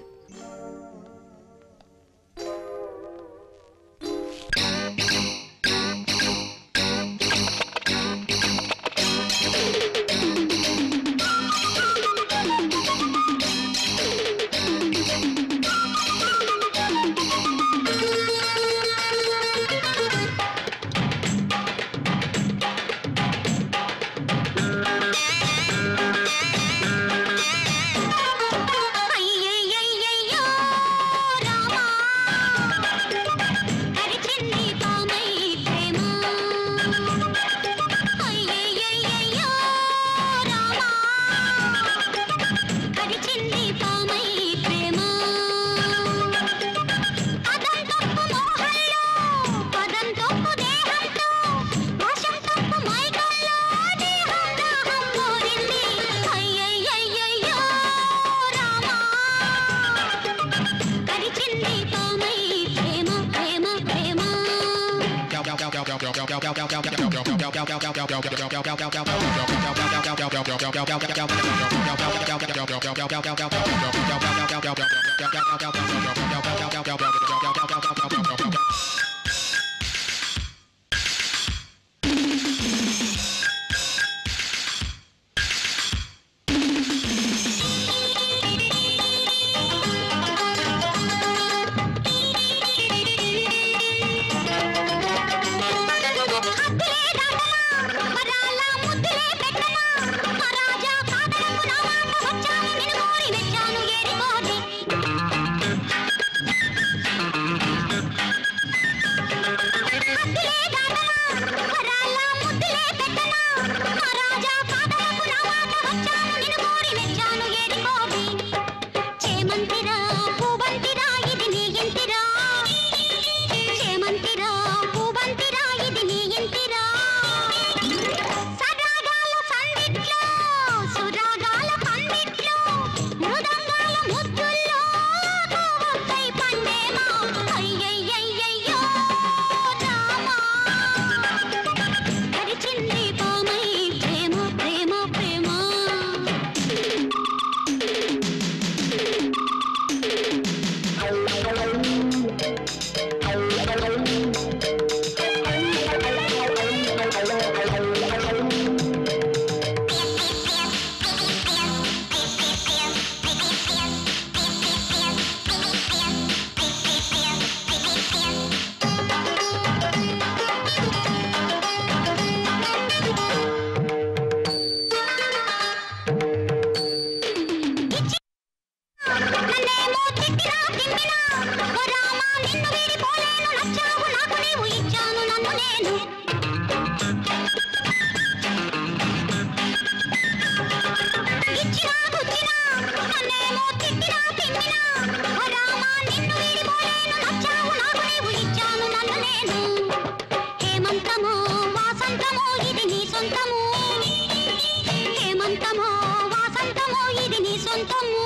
వసంతమో ఇది నీ సొంతము హేమంతమో వాసంతమో ఇది నీ సొంతము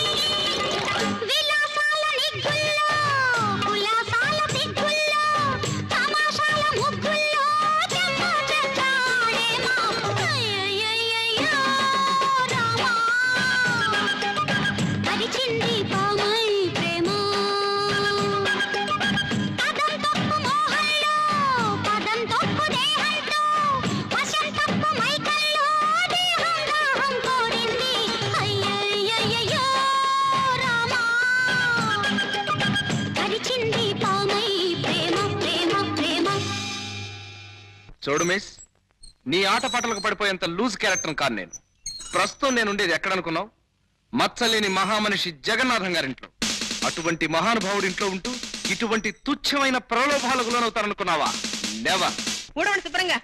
విలాసాల నిగ్గుల్లో ఉల్లాసాల సిగ్గుల్లో తమాషాల ముగ్గుల్లో చెమ్మ చెచ్చాడేమా అయ్యయ్యయ్యో రామా పరిచింది పామై ప్రేమ పదం తప్పు మోహంలో పదం తప్పు దేహంతో వశం తప్పు మైకల్లో దేహం దాహం కోరింది అయ్యయ్యయ్యో రామా పరిచింది పామై ప్రేమ ప్రేమ ప్రేమ చూడు మిస్, నీ ఆటపాటలకు పడిపోయేంత లూజ్ క్యారెక్టర్ కాదు నేను. ప్రస్తుతం నేను ఉండేది ఎక్కడనుకున్నావు? మచ్చలేని మహామనిషి జగన్నాథం గారింట్లో. అటువంటి మహానుభావుడి ఇంట్లో ఉంటూ ఇటువంటి తుచ్చమైన ప్రలోభాలకు లోనవుతారనుకున్నావా? నెవర్. ఊడవండి శుభ్రంగా.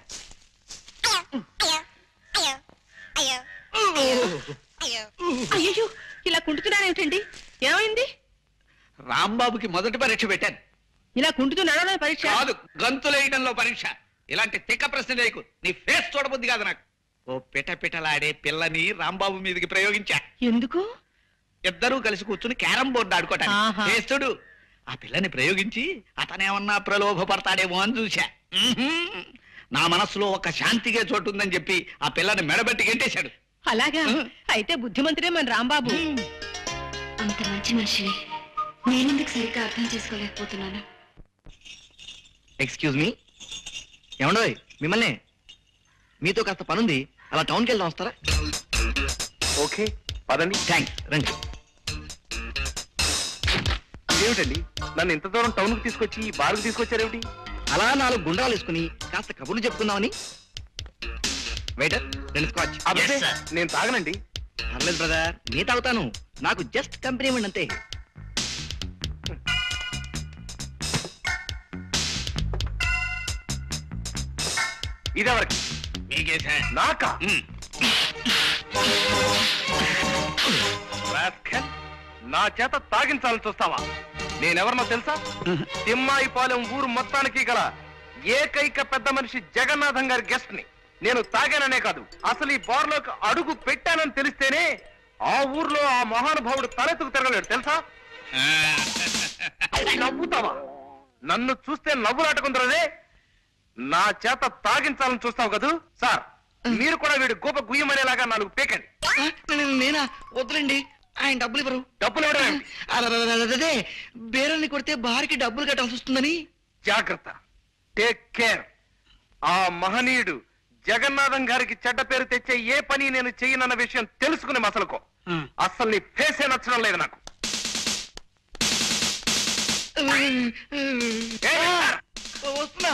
అయ్యో, ఇలా కుంటున్నానేమిటండి? ఏమైంది? రాంబాబుకి మొదటి పరీక్ష పెట్టాను. ఇలా కుంటుతూ నడవడం పరీక్ష కాదు, గంతులేయడంలో పరీక్ష. ఇలాంటి తిక్క ప్రశ్న లేకు. నీ ఫేస్ చూడబుద్ది కాదు నాకు. ఓ పిట పిటలాడే పిల్లని రాంబాబు మీదకి ప్రయోగించా. ఎందుకు? ఇద్దరూ కలిసి కూర్చుని క్యారం బోర్డు ఆడుకోవటానికి. ఆహా. చేస్తుడు ఆ పిల్లని ప్రయోగించి అతనేమన్నా ప్రలోభపడతాడేమో అని చూశా. ఉహుం. నా మనస్సులో ఒక శాంతిగా చోటు ఉందని చెప్పి ఆ పిల్లని మెడబెట్టి గెంటేశాడు. అలాగా? అయితే బుద్ధిమంతుడే మన రాంబాబు. అంత మంచి మనిషిని నేనెందుకు సరిగ్గా అర్థం చేసుకోలేకపోతున్నాను. ఎక్స్క్యూజ్ మీ, ఏమండోయ్ మిమ్మల్ని, మీతో కాస్త పనుంది, అలా టౌన్కి వెళ్దాం, వస్తారా? ఓకే పదండి. థ్యాంక్స్, రండి. ఏమిటండి నన్ను ఇంత దూరం టౌన్ కు తీసుకొచ్చి బార్కు తీసుకొచ్చారేమిటి? అలా నాలుగు గుండ్రాలు వేసుకుని కాస్త కబుర్లు చెప్పుకుందామని. వెయిటర్, రెండు స్కాచ్. అబ్బే, నేను తాగనండి. పర్లేదు బ్రదర్, నీ తాగుతాను. నాకు జస్ట్ కంపెనీ ఇవ్వండి అంతే. ఇదెవరికి? మీకేసా? నాకా? రాస్కల్, నా చేత తాగించాలని చూస్తావా? నేనెవరినో తెలుసా? తిమ్మాయిపాలెం ఊరు మొత్తానికి గల ఏకైక పెద్ద మనిషి జగన్నాథం గారి గెస్ట్ ని. నేను తాగాననే కాదు, అసలు ఈ బార్లోకి అడుగు పెట్టానని తెలిస్తేనే ఆ ఊర్లో ఆ మహానుభావుడు తలెత్తుకు తిరగలేడు తెలుసా? నవ్వుతావా? నన్ను చూస్తే నవ్వులాటకుందరదే. నా చేత తాగించాలని చూస్తావు కదూ? సార్, మీరు కూడా వీడు గోప గుయ్యమనేలాగా నాలుగు పేకండి. నేనా? వద్దులండి, ఆయన డబ్బులు ఇవ్వరు. డబ్బులు ఇవ్వడం? అదే బేరల్ని కొడితే బారికి డబ్బులు కట్టాల్సి వస్తుందని. జాగ్రత్త, టేక్ కేర్. ఆ మహనీయుడు జగన్నాథం గారికి చెడ్డ పేరు తెచ్చే ఏ పని నేను చెయ్యనన్న విషయం తెలుసుకునే మసలుకో. అస్సలు నీ ఫేసే నచ్చడం లేదు నాకు. వస్తున్నా.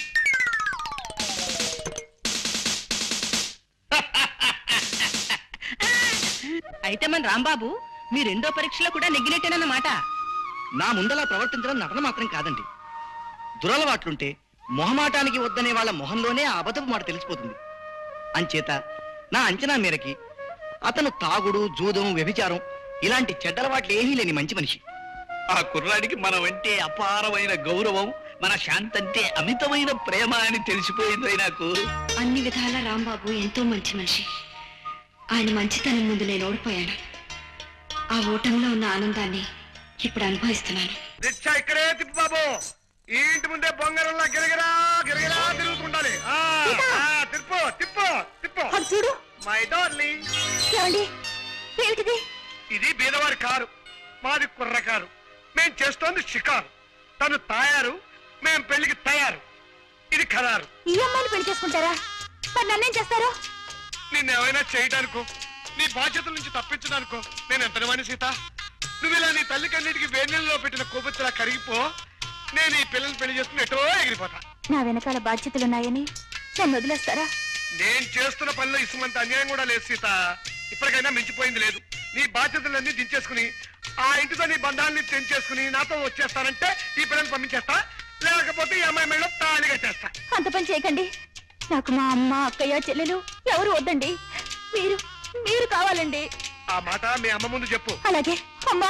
అయితే మన రాంబాబు మీ రెండో పరీక్షలో కూడా నెగ్గినట్టేనన్నమాట. నా ముందలా ప్రవర్తించడం నటన మాత్రం కాదండి. దురలవాట్లుంటే మొహమాటానికి వద్దనే వాళ్ళ మొహంలోనే ఆ అబద్ధపు మాట తెలిసిపోతుంది. అంచేత నా అంచనా మేరకి అతను తాగుడు, జూదం, వ్యభిచారం ఇలాంటి చెడ్డలవాట్లు ఏమీ లేని మంచి మనిషి. ఆ కుర్రాడికి మనం అంటే అపారమైన గౌరవం, మన శాంతంటే అమితమైన ప్రేమ అని తెలిసిపోయింది నాకు. అన్ని విధాల రాంబాబు ఎంతో మంచి మనిషి. ఆయన మంచితనం ముందు నేను ఓడిపోయాను. ఆ ఓటంలో ఉన్న ఆనందాన్ని ఇప్పుడు అనుభవిస్తున్నాను. రిక్షా ఇక్కడే తిప్పు బాబు. ఈ ఇంటి ముందే బొంగరంలా గిరగిరా గిరగిరా తిరుగుతుండాలి. ఆ, ఆ, తిప్పు తిప్పు తిప్పు. చూడు మై డార్లింగ్. ఏమిటిది? ఇది బీదవారి కారు, మాది కుర్ర కారు. మేం చేస్తోంది షికారు. తను తాయారు, మేం పెళ్లికి తయారు. ఇది ఖరారు. ఈ అమ్మాయిని పెళ్లి చేసుకుంటారా? మరి నన్నేం చేస్తారు? నిన్నేమైనా చేయడానికో, నీ బాధ్యతల నుంచి తప్పించడానికో నేను ఎంత వాణి సీత. నువ్వు ఇలా నీ తల్లి కన్నిటికి వేణిలో పెట్టిన కొవ్వొత్తులా కరిగిపో. నేను ఈ పిల్లల్ని పెళ్లి చేసుకుని ఎటో ఎగిరిపోతా. నా వెనకాల బాధ్యతలున్నాయని నన్ను వదిలేస్తారా? నేను చేస్తున్న పనిలో ఇసుమంత అన్యాయం కూడా లేదు సీత. ఇప్పటికైనా మించిపోయింది లేదు. నీ బాధ్యతలన్నీ దించేసుకుని ఆ ఇంటితో నీ బంధాన్ని తెంచేసుకుని నాతో వచ్చేస్తానంటే ఈ పిల్లల్ని పంపించేస్తా, లేకపోతే ఈ అమ్మాయి మెడలో తాళి కట్టేస్తా. అంత పని చేయకండి. నాకు మా అమ్మ, అక్కయ్య, చెల్లెలు ఎవరు వద్దండి. మీరు మీరు కావాలండి. ఆ మాట మీ అమ్మ ముందు చెప్పు. అలాగే. అమ్మా,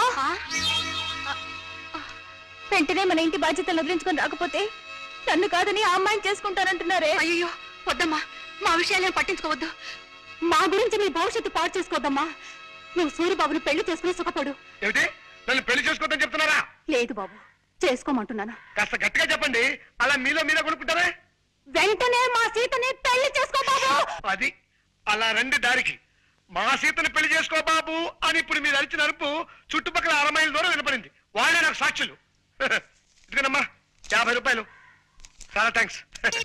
వెంటనే మన ఇంటి బాధ్యతలు వదిలించుకొని రాకపోతే నన్ను కాదని ఆ అమ్మాయిని చేసుకుంటానంటున్నారే. అయ్యో, వద్దమ్మా, మా విషయాలేం పట్టించుకోవద్దు. మా గురించి నీ భవిష్యత్తు పాడు చేసుకోవద్దమ్మా. నువ్వు సూరిబాబుని పెళ్లి చేసుకుని సుఖపడు. ఏమిటి నన్ను పెళ్లి చేసుకోవద్దని చెప్తున్నారా? లేదు బాబు, చేసుకోమంటున్నాను. కాస్త గట్టిగా చెప్పండి. అలా మీలో మీరే కొనుక్కుంటారా? వెంటనే మా సీతని పెళ్లి చేసుకో బాబు. అది అలా రండి దారికి. మా సీతని పెళ్లి చేసుకో బాబు అని ఇప్పుడు మీరు అరిచిన అరుపు చుట్టుపక్కల అర మైళ్ళ దూరం వినపడింది. వాళ్ళే నాకు సాక్షులు. ఇదిగోనమ్మా యాభై రూపాయలు. చాలా థ్యాంక్స్.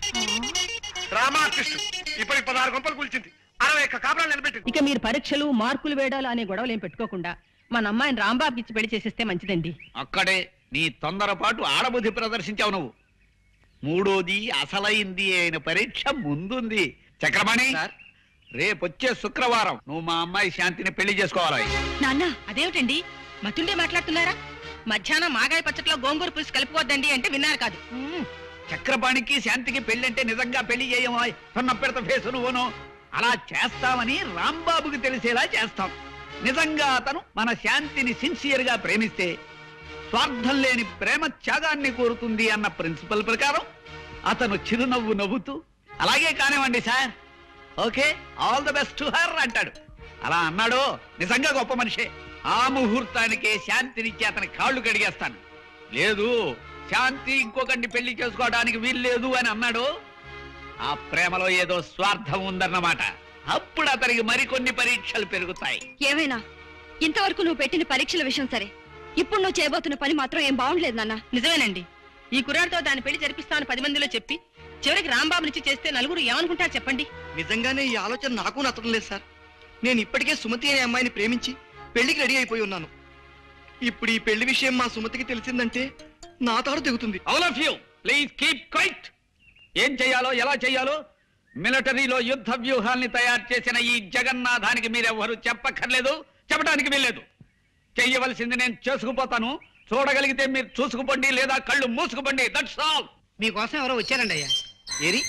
డ్రామా ఆర్టిస్ట్ ఇప్పటికి పదహారు గంపలు కూల్చింది, అరవై ఒక్క కాపురాలు నిలబెట్టింది. ఇక మీరు పరీక్షలు మార్కులు వేయడాలు అనే గొడవలు ఏం పెట్టుకోకుండా మన అమ్మాయిని రాంబాబుకి ఇచ్చి పెళ్లి చేసేస్తే మంచిదండి. అక్కడే నీ తొందరపాటు ఆడబుద్ధి ప్రదర్శించావు నువ్వు. మూడోది అసలైంది అయిన పరీక్ష ముందుంది. చక్రపాణి, రేపొచ్చే శుక్రవారం నువ్వు మా అమ్మాయి శాంతిని పెళ్లి చేసుకోవాలి. నాన్న అదేమిటండి మతుండే మాట్లాడుతున్నారా? మధ్యాహ్నం మాగాయ పచ్చట్లో గోంగూర పులుసు కలుపుకోవద్దండి అంటే విన్నారు కాదు. చక్రపాణికి శాంతికి పెళ్లి అంటే నిజంగా పెళ్లి చేయమో సొన్న పెడత ఫేసు నువ్వును. అలా చేస్తామని రాంబాబుకి తెలిసేలా చేస్తాం. నిజంగా అతను మన శాంతిని సిన్సియర్ గా ప్రేమిస్తే స్వార్థం లేని ప్రేమ త్యాగాన్ని కోరుతుంది అన్న ప్రిన్సిపల్ ప్రకారం అతను చిరునవ్వు నవ్వుతూ అలాగే కానివ్వండి sir, okay, all the best to her అంటాడు. అలా అన్నాడు నిజంగా గొప్ప మనిషే. ఆ ముహూర్తానికే శాంతినిచ్చి అతని కాళ్ళు కడిగేస్తాను. లేదు శాంతి ఇంకొకరిని పెళ్లి చేసుకోవడానికి వీల్లేదు అని అన్నాడు, ఆ ప్రేమలో ఏదో స్వార్థం ఉందన్నమాట. అప్పుడు అతనికి మరికొన్ని పరీక్షలు పెరుగుతాయి. ఏమైనా ఇంతవరకు నువ్వు పెట్టిన పరీక్షల విషయం సరే, ఇప్పుడు నువ్వు చేయబోతున్న పని మాత్రం ఏం బాగుండలేదు నాన్న. నిజమేనండి. ఈ కుర్రాడితో దాని పెళ్లి జరిపిస్తామని పది మందిలో చెప్పి చివరికి రాంబాబు నుంచి చేస్తే నలుగురు ఏమనుకుంటారు చెప్పండి. నిజంగానే ఈ ఆలోచన నాకు నచ్చడం లేదు సార్. నేను ఇప్పటికే సుమతి అనే అమ్మాయిని ప్రేమించి పెళ్లికి రెడీ అయిపోయి ఉన్నాను. ఇప్పుడు ఈ పెళ్లి విషయం మా సుమతికి తెలిసిందంటే నా తాడు తెగుతుంది. All of you please keep quiet. ఏం చెయ్యాలో ఎలా చెయ్యాలో మిలిటరీలో యుద్ధ వ్యూహాల్ని తయారు చేసిన ఈ జగన్నాథానికి మీరెవ్వరూ చెప్పక్కర్లేదు, చెప్పడానికి వీల్లేదు. చెయ్యవలసింది నేను చేసుకుపోతాను. చూడగలిగితే మీరు చూసుకుపోండి, లేదా కళ్ళు మూసుకుపోండి. That's all. మీకోసం ఎవరో వచ్చారండి అయ్యా. ఏరి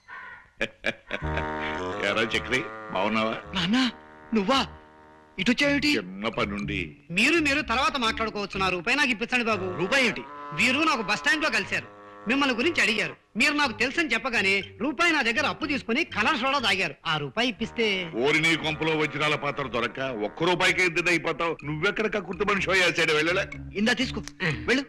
ఎరా చక్రి, బాగున్నావా? నాన్న నువ్వా? ఇటు వచ్చావేమిటి? చిన్న పనుండి. మీరు మీరు తర్వాత మాట్లాడుకోవచ్చు. నా రూపాయి నాకు ఇప్పించండి బాబు. రూపాయి ఏమిటి? వీరు నాకు బస్ స్టాండ్ లో కలిశారు, మిమ్మల్ని గురించి అడిగారు. మీరు నాకు తెలుసని చెప్పగానే రూపాయి నా దగ్గర అప్పు తీసుకుని కలర్ సోడా తాగారు. ఆ రూపాయి ఇప్పిస్తే ఓరి నీ కొంపలో వజ్రాల పాత్ర దొరక్క ఒక్క రూపాయికి ఎంత అయిపోతావు. నువ్వెక్కడ కక్కుర్తి మనిషి అయ్యాడు. వెళ్ళలే ఇందా తీసుకో, వెళ్ళు.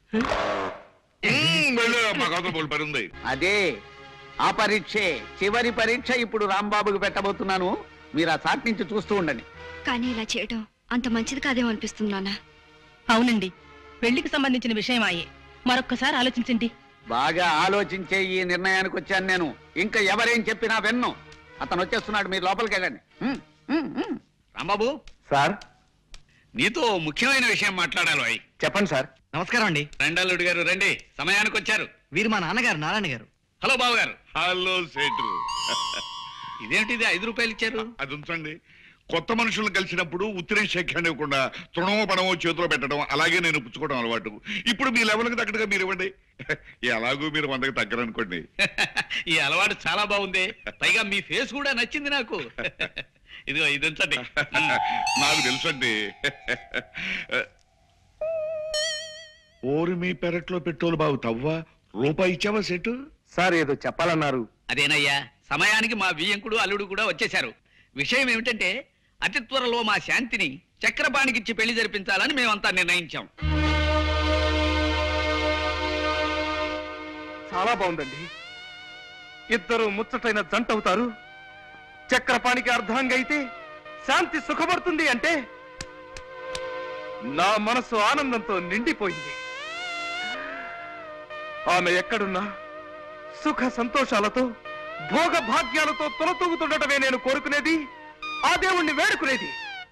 వెళ్ళు, మా కోసం పని ఉంది. అదే ఆ పరీక్షే చివరి పరీక్ష. ఇప్పుడు రాంబాబుకి పెట్టబోతున్నాను. మీరు ఆ చాట్ నుంచి చూస్తూ ఉండండి. కానీ ఇలా చేయడం అంత మంచిది కాదేమో అనిపిస్తుంది నాన్న. అవునండి, పెళ్లికి సంబంధించిన విషయం అయ్యే. మరొక్కసారి ఆలోచించండి. బాగా ఆలోచించే ఈ నిర్ణయానికి వచ్చాను నేను. ఇంకా ఎవరేం చెప్పినా విన్ను. అతను వచ్చేస్తున్నాడు, మీరు లోపలికి వెళ్ళండి. రాంబాబు సార్, నీతో ముఖ్యమైన విషయం మాట్లాడాలి. చెప్పండి సార్. నమస్కారం అండి. రెండల్లుడు గారు రండి, సమయానికి వచ్చారు. వీరు మా నాన్నగారు నారాయణ గారు. హలో బాబు గారు. హలో సేటు. ఇదేంటిది ఐదు రూపాయలు ఇచ్చారు? అది ఉంచండి. కొత్త మనుషులను కలిసినప్పుడు ఉత్తరే శేఖాన్ని ఇవ్వకుండా తృణమో పడమో చేతిలో పెట్టడం, అలాగే నేను పుచ్చుకోవడం అలవాటు. ఇప్పుడు మీ లెవెల్కి తగ్గట్టుగా మీరు ఇవ్వండి. ఎలాగూ మీరు వందకి తగ్గరనుకోండి. ఈ అలవాటు చాలా బాగుంది. పైగా మీ ఫేస్ కూడా నచ్చింది నాకు. ఇదిగో ఇది ఉంచండి. నాకు తెలుసండి. ఓరి మీ పెరట్లో పెట్రోలు బాగు తవ్వా. రూపాయి ఇచ్చావా సెటు? సార్ ఏదో చెప్పాలన్నారు. అదేనయ్యా, సమయానికి మా బియ్యంకుడు అల్లుడు కూడా వచ్చేశారు. విషయం ఏమిటంటే అతి త్వరలో మా శాంతిని చక్రపాణికిచ్చి పెళ్లి జరిపించాలని మేమంతా నిర్ణయించాం. చాలా బాగుందండి. ఇద్దరు ముచ్చటైన జంట అవుతారు. చక్రపాణికి అర్ధాంగ అయితే శాంతి సుఖపడుతుంది అంటే నా మనసు ఆనందంతో నిండిపోయింది. ఆమె ఎక్కడున్నా సుఖ సంతోషాలతో భోగ భాగ్యాలతో తొలతూగుతుండటమే నేను కోరుకునేది, ఆ దేవుణ్ణి వేడుకునేది.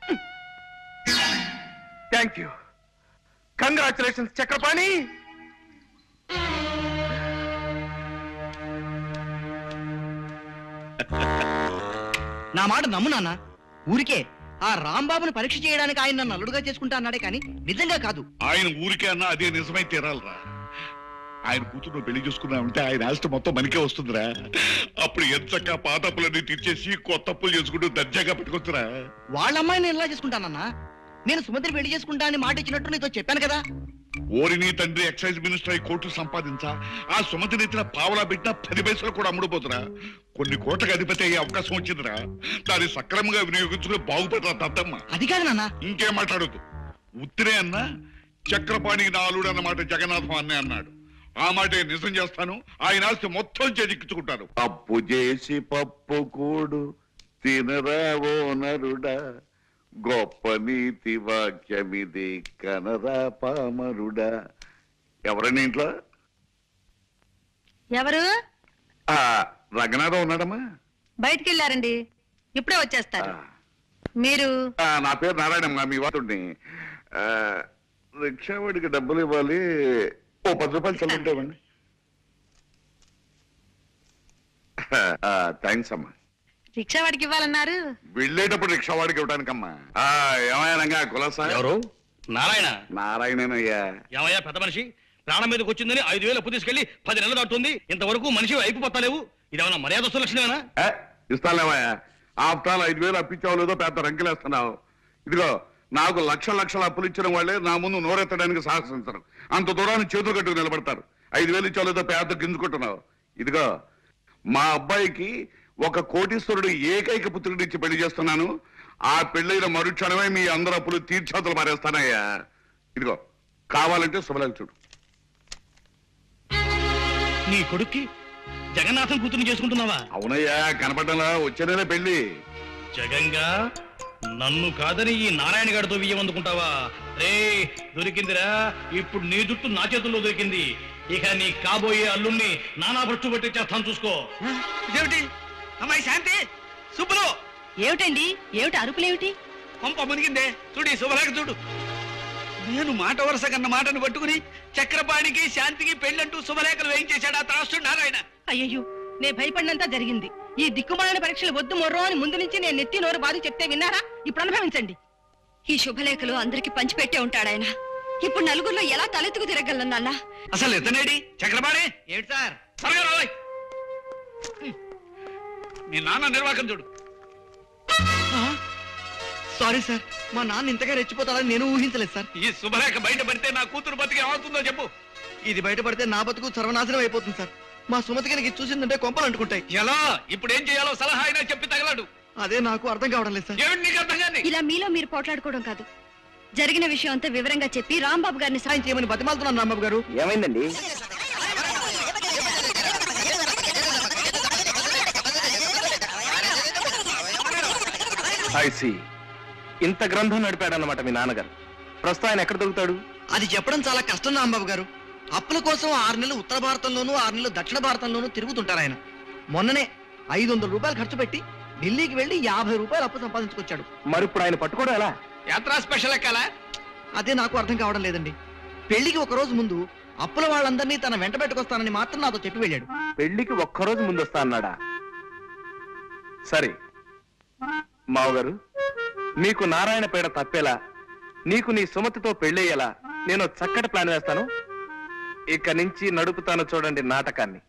Thank you. కంగ్రాచులేషన్స్ చక్రపాణి. నా మాట నమ్ము నాన్న. ఊరికే ఆ రాంబాబుని పరీక్ష చేయడానికి ఆయన నన్ను అల్లుడుగా చేసుకుంటా అన్నాడే కానీ నిజంగా కాదు. ఆయన ఊరికే అన్నా అదే నిజమై తీరాలరా. ఆయన కూతురు పెళ్లి చూసుకున్నా ఉంటే ఆయన ఆస్తి మొత్తం మనకే వస్తుందిరా. అప్పుడు ఎంచక్క పాత అప్పులన్నీ తీర్చేసి కొత్త అప్పులు చేసుకుంటూ దర్జాగా పెట్టుకొచ్చురా. వాళ్ళ అమ్మాయి నేను ఎలా చేసుకుంటానన్నా? నేను సుమతిని పెళ్లి చేసుకుంటా అని మాట ఇచ్చినట్టు నీతో చెప్పాను కదా. ఓరి నీ తండ్రి ఎక్సైజ్ మినిస్టర్ అయి కోట్లు సంపాదించా ఆ సుమతి నెత్తిన పావలా పెట్టిన పది పైసలు కూడా అమ్ముడుపోతురా. కొన్ని కోట్లకు అధిపతి అయ్యే అవకాశం వచ్చిందిరా. దాన్ని సక్రమంగా వినియోగించుకుని బాగుపడరా దత్తమ్మ. అది కాదు నాన్న. ఇంకేం మాట్లాడద్దు. ఉత్తిరే అన్నా చక్రపాణికి నా అల్లుడు అన్నమాట జగన్నాథం అన్నే అన్నాడు. ఆ మాటే నిజం చేస్తాను. ఆయన ఆస్తి మొత్తం చేజిక్కించుకుంటాను. అప్పు చేసి పప్పు కూడు తినరావో నరుడా, గొప్ప నీతి వాక్యమిది కనరా పామరుడా. ఎవరండి ఇంట్లో? ఎవరు? ఆ రంగనాథం ఉన్నాడమ్మా. బయటికి వెళ్ళారండి, ఇప్పుడే వచ్చేస్తారు. మీరు? నా పేరు నారాయణమ్మ, మీ వాతుడిని. రిక్షావాడికి డబ్బులు ఇవ్వాలి, ఓ పది రూపాయలు చల్లుంటామండి. థ్యాంక్స్ అమ్మా. రిక్షావాడికి ఇవ్వాలన్నారు? వెళ్ళేటప్పుడు రిక్షావాడికి ఇవ్వడానికమ్మా. ఏమయ్యా రంగా కులసా? ఎవరు? నారాయణ. నారాయణనయ్యా. ఏమయ్యా పెద్ద మనిషి, ప్రాణం మీదకి వచ్చిందని ఐదు వేలు అప్పు తీసుకెళ్లి పది నెలలు దాటుతుంది, ఇంతవరకు మనిషి వైపు పత్తలేవు. ఇదేమన్నా మర్యాద సులక్షణమేనా? ఇస్తాలేమయ్యా. ఆఫ్టర్ ఐదు వేలు అప్పించావు లేదో పెద్ద రంకెలేస్తున్నావు. ఇదిగో నాకు లక్ష లక్షల అప్పులు ఇచ్చిన వాళ్ళే నా ముందు నోరెత్తడానికి సాహసించరు. అంత దూరాన్ని చేతులు కట్టుకు నిలబడతారు. ఐదు వేలు ఇచ్చావు లేదో పేద గింజుకుంటున్నావు. ఇదిగో మా అబ్బాయికి ఒక కోటీశ్వరుడు ఏకైక పుత్రుడిని ఇచ్చి పెళ్లి చేస్తున్నాను. ఆ పెళ్లైన మరుక్షణమే మీ అందరు అప్పులు తీర్చాతలు మారేస్తానయ్యా. ఇదిగో కావాలంటే శుభలేఖ చూడు. నీ కొడుక్కి జగన్నాథం కూతురు చేసుకుంటున్నావా? అవునయ్యా, కనపడ్డంలా వచ్చే నెల పెళ్లి. జగంగా నన్ను కాదని ఈ నారాయణ గారితో బియ్యం అందుకుంటావా? రే దొరికిందిరా, ఇప్పుడు నీ జుట్టు నా చేతుల్లో దొరికింది. ఇక నీ కాబోయే అల్లుణ్ణి నానా భ్రష్టు పెట్టి చేస్తాను చూసుకో. ఇదేమిటి అమ్మాయి శాంతి? సుబ్బులు! ఏమిటండి? ఏమిటి అరుపులేమిటి? పంప మునిగిందే. చూడు శుభలేఖ చూడు. నేను మాట వరుస కన్న మాటను పట్టుకుని చక్రపాణికి శాంతికి పెళ్ళంటూ శుభలేఖలు వేయించేశాడు ఆ త్రాసుడు నారాయణ. అయ్యయ్యో, నే భయపడినంతా జరిగింది. ఈ దిక్కుమాలిన పరీక్షలు వద్దు మొర్రో అని ముందు నుంచి నేను నెత్తి నోరు బాధ చెప్తే విన్నారా? ఇప్పుడు అనుభవించండి. ఈ శుభలేఖలు అందరికి పంచిపెట్టే ఉంటాడాయన. ఇప్పుడు నలుగురిలో ఎలా తలెత్తుకు తిరగలను నాన్న? అసలు ఎత్తనేడి చక్రపాణి? ఏమిటి సార్? త్వరగా రావాయ్. మీ నాన్న నిర్వాహకం చూడు. సారీ సార్, మా నాన్న ఇంతగా రెచ్చిపోతాడని నేను ఊహించలేదు సార్. ఈ శుభలేఖ బయటపడితే నా కూతురు బతికి ఏమవుతుందో చెప్పు. ఇది బయటపడితే నా బతుకు సర్వనాశనం అయిపోతుంది సార్. మా సుమతి గారికి చూసిందంటే కొంపలు అంటుకుంటాయి. ఎలా? ఇప్పుడు ఏం చేయాలో సలహా అయినా చెప్పి తగలడు. అదే నాకు అర్థం కావడం లేదు సార్. ఏమిటి నీకు అర్థం కాని? ఇలా మీలో మీరు పోట్లాడుకోవడం కాదు, జరిగిన విషయం అంతా వివరంగా చెప్పి రాంబాబు గారిని సాయం చేయమని బతిమాలుతున్నాను. రాంబాబు గారు ఏమైందండి? ఐసి ఇంత గ్రంథం నడిపాడన్నమాట మీ నాన్నగారు. ప్రస్తుతం ఆయన ఎక్కడ దొరుకుతాడు? అది చెప్పడం చాలా కష్టం రాంబాబు గారు. అప్పుల కోసం ఆరు నెలలు ఉత్తర భారతంలోనూ ఆరు నెలలు దక్షిణ భారతంలోనూ తిరుగుతుంటారు ఆయన. మొన్ననే ఐదు వందల రూపాయలు ఖర్చు పెట్టి ఢిల్లీకి వెళ్లి యాభై రూపాయలు అప్పు సంపాదించుకొచ్చాడు. మరి ఇప్పుడు ఆయన పట్టుకోవడం ఎలా? యాత్రా స్పెషల్ ఎక్కాలా? అదే నాకు అర్థం కావడం లేదండి. పెళ్లికి ఒక రోజు ముందు అప్పుల వాళ్ళందరినీ తన వెంట పెట్టుకొస్తానని మాత్రం నాతో చెప్పి వెళ్ళాడు. పెళ్లికి ఒక్కరోజు ముందు వస్తా అన్నాడా? సరే మావగారు, నీకు నారాయణ పేడ తప్పేలా, నీకు నీ సుమతితో పెళ్ళయ్యేలా నేను చక్కటి ప్లాన్ వేస్తాను. ఇక నుంచి నడుపుతాను చూడండి నాటకాన్ని.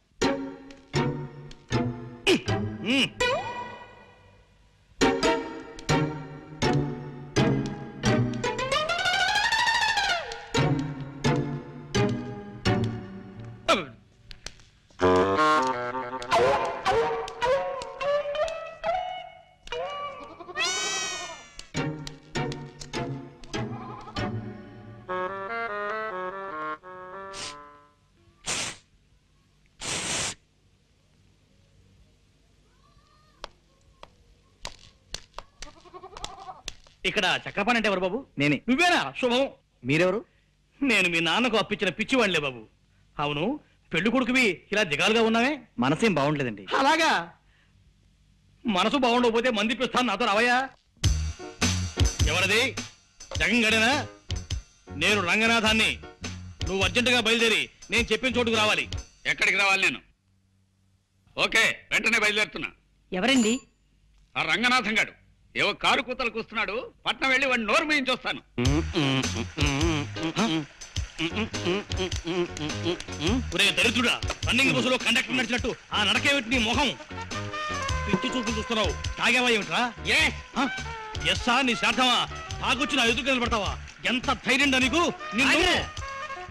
ఇక్కడ చక్రపాణి అంటే ఎవరు బాబు? నేనే. నువ్వేనా? శుభం. మీరెవరు? నేను మీ నాన్నకు అప్పించిన పిచ్చివాళ్లే బాబు. అవును, పెళ్లి కొడుకువి ఇలా దిగాలుగా ఉన్నావే? మనసేం బాగుండలేదండి. అలాగా? మనసు బాగుండకపోతే మంది పిస్తాను, నాతో రావయ్యా. ఎవరది? జగన్ గడేనా? నేను రంగనాథాన్ని. నువ్వు అర్జెంటుగా బయలుదేరి నేను చెప్పిన చోటుకు రావాలి. ఎక్కడికి రావాలి నేను? ఓకే, వెంటనే బయలుదేరుతున్నా. ఎవరండి? ఆ రంగనాథం గాడు ఏవో కారు కూతలకు వస్తున్నాడు. పట్నం వెళ్ళి వాడిని నోరు మేయించి వస్తాను. ఒరే దరిద్రుడా, రన్నింగ్ బస్సులో కండక్టర్ నడిచినట్టు ఆ నడకేమిటి నీ మొహం? పిచ్చి చూపులు చూస్తున్నావు. తాగేవా ఏమిట్రా? ఏ ఎస్సా నీ శార్థమా? తాగొచ్చి నా ఎదురు నిలబడతావా? ఎంత ధైర్యం నీకు? నిన్ను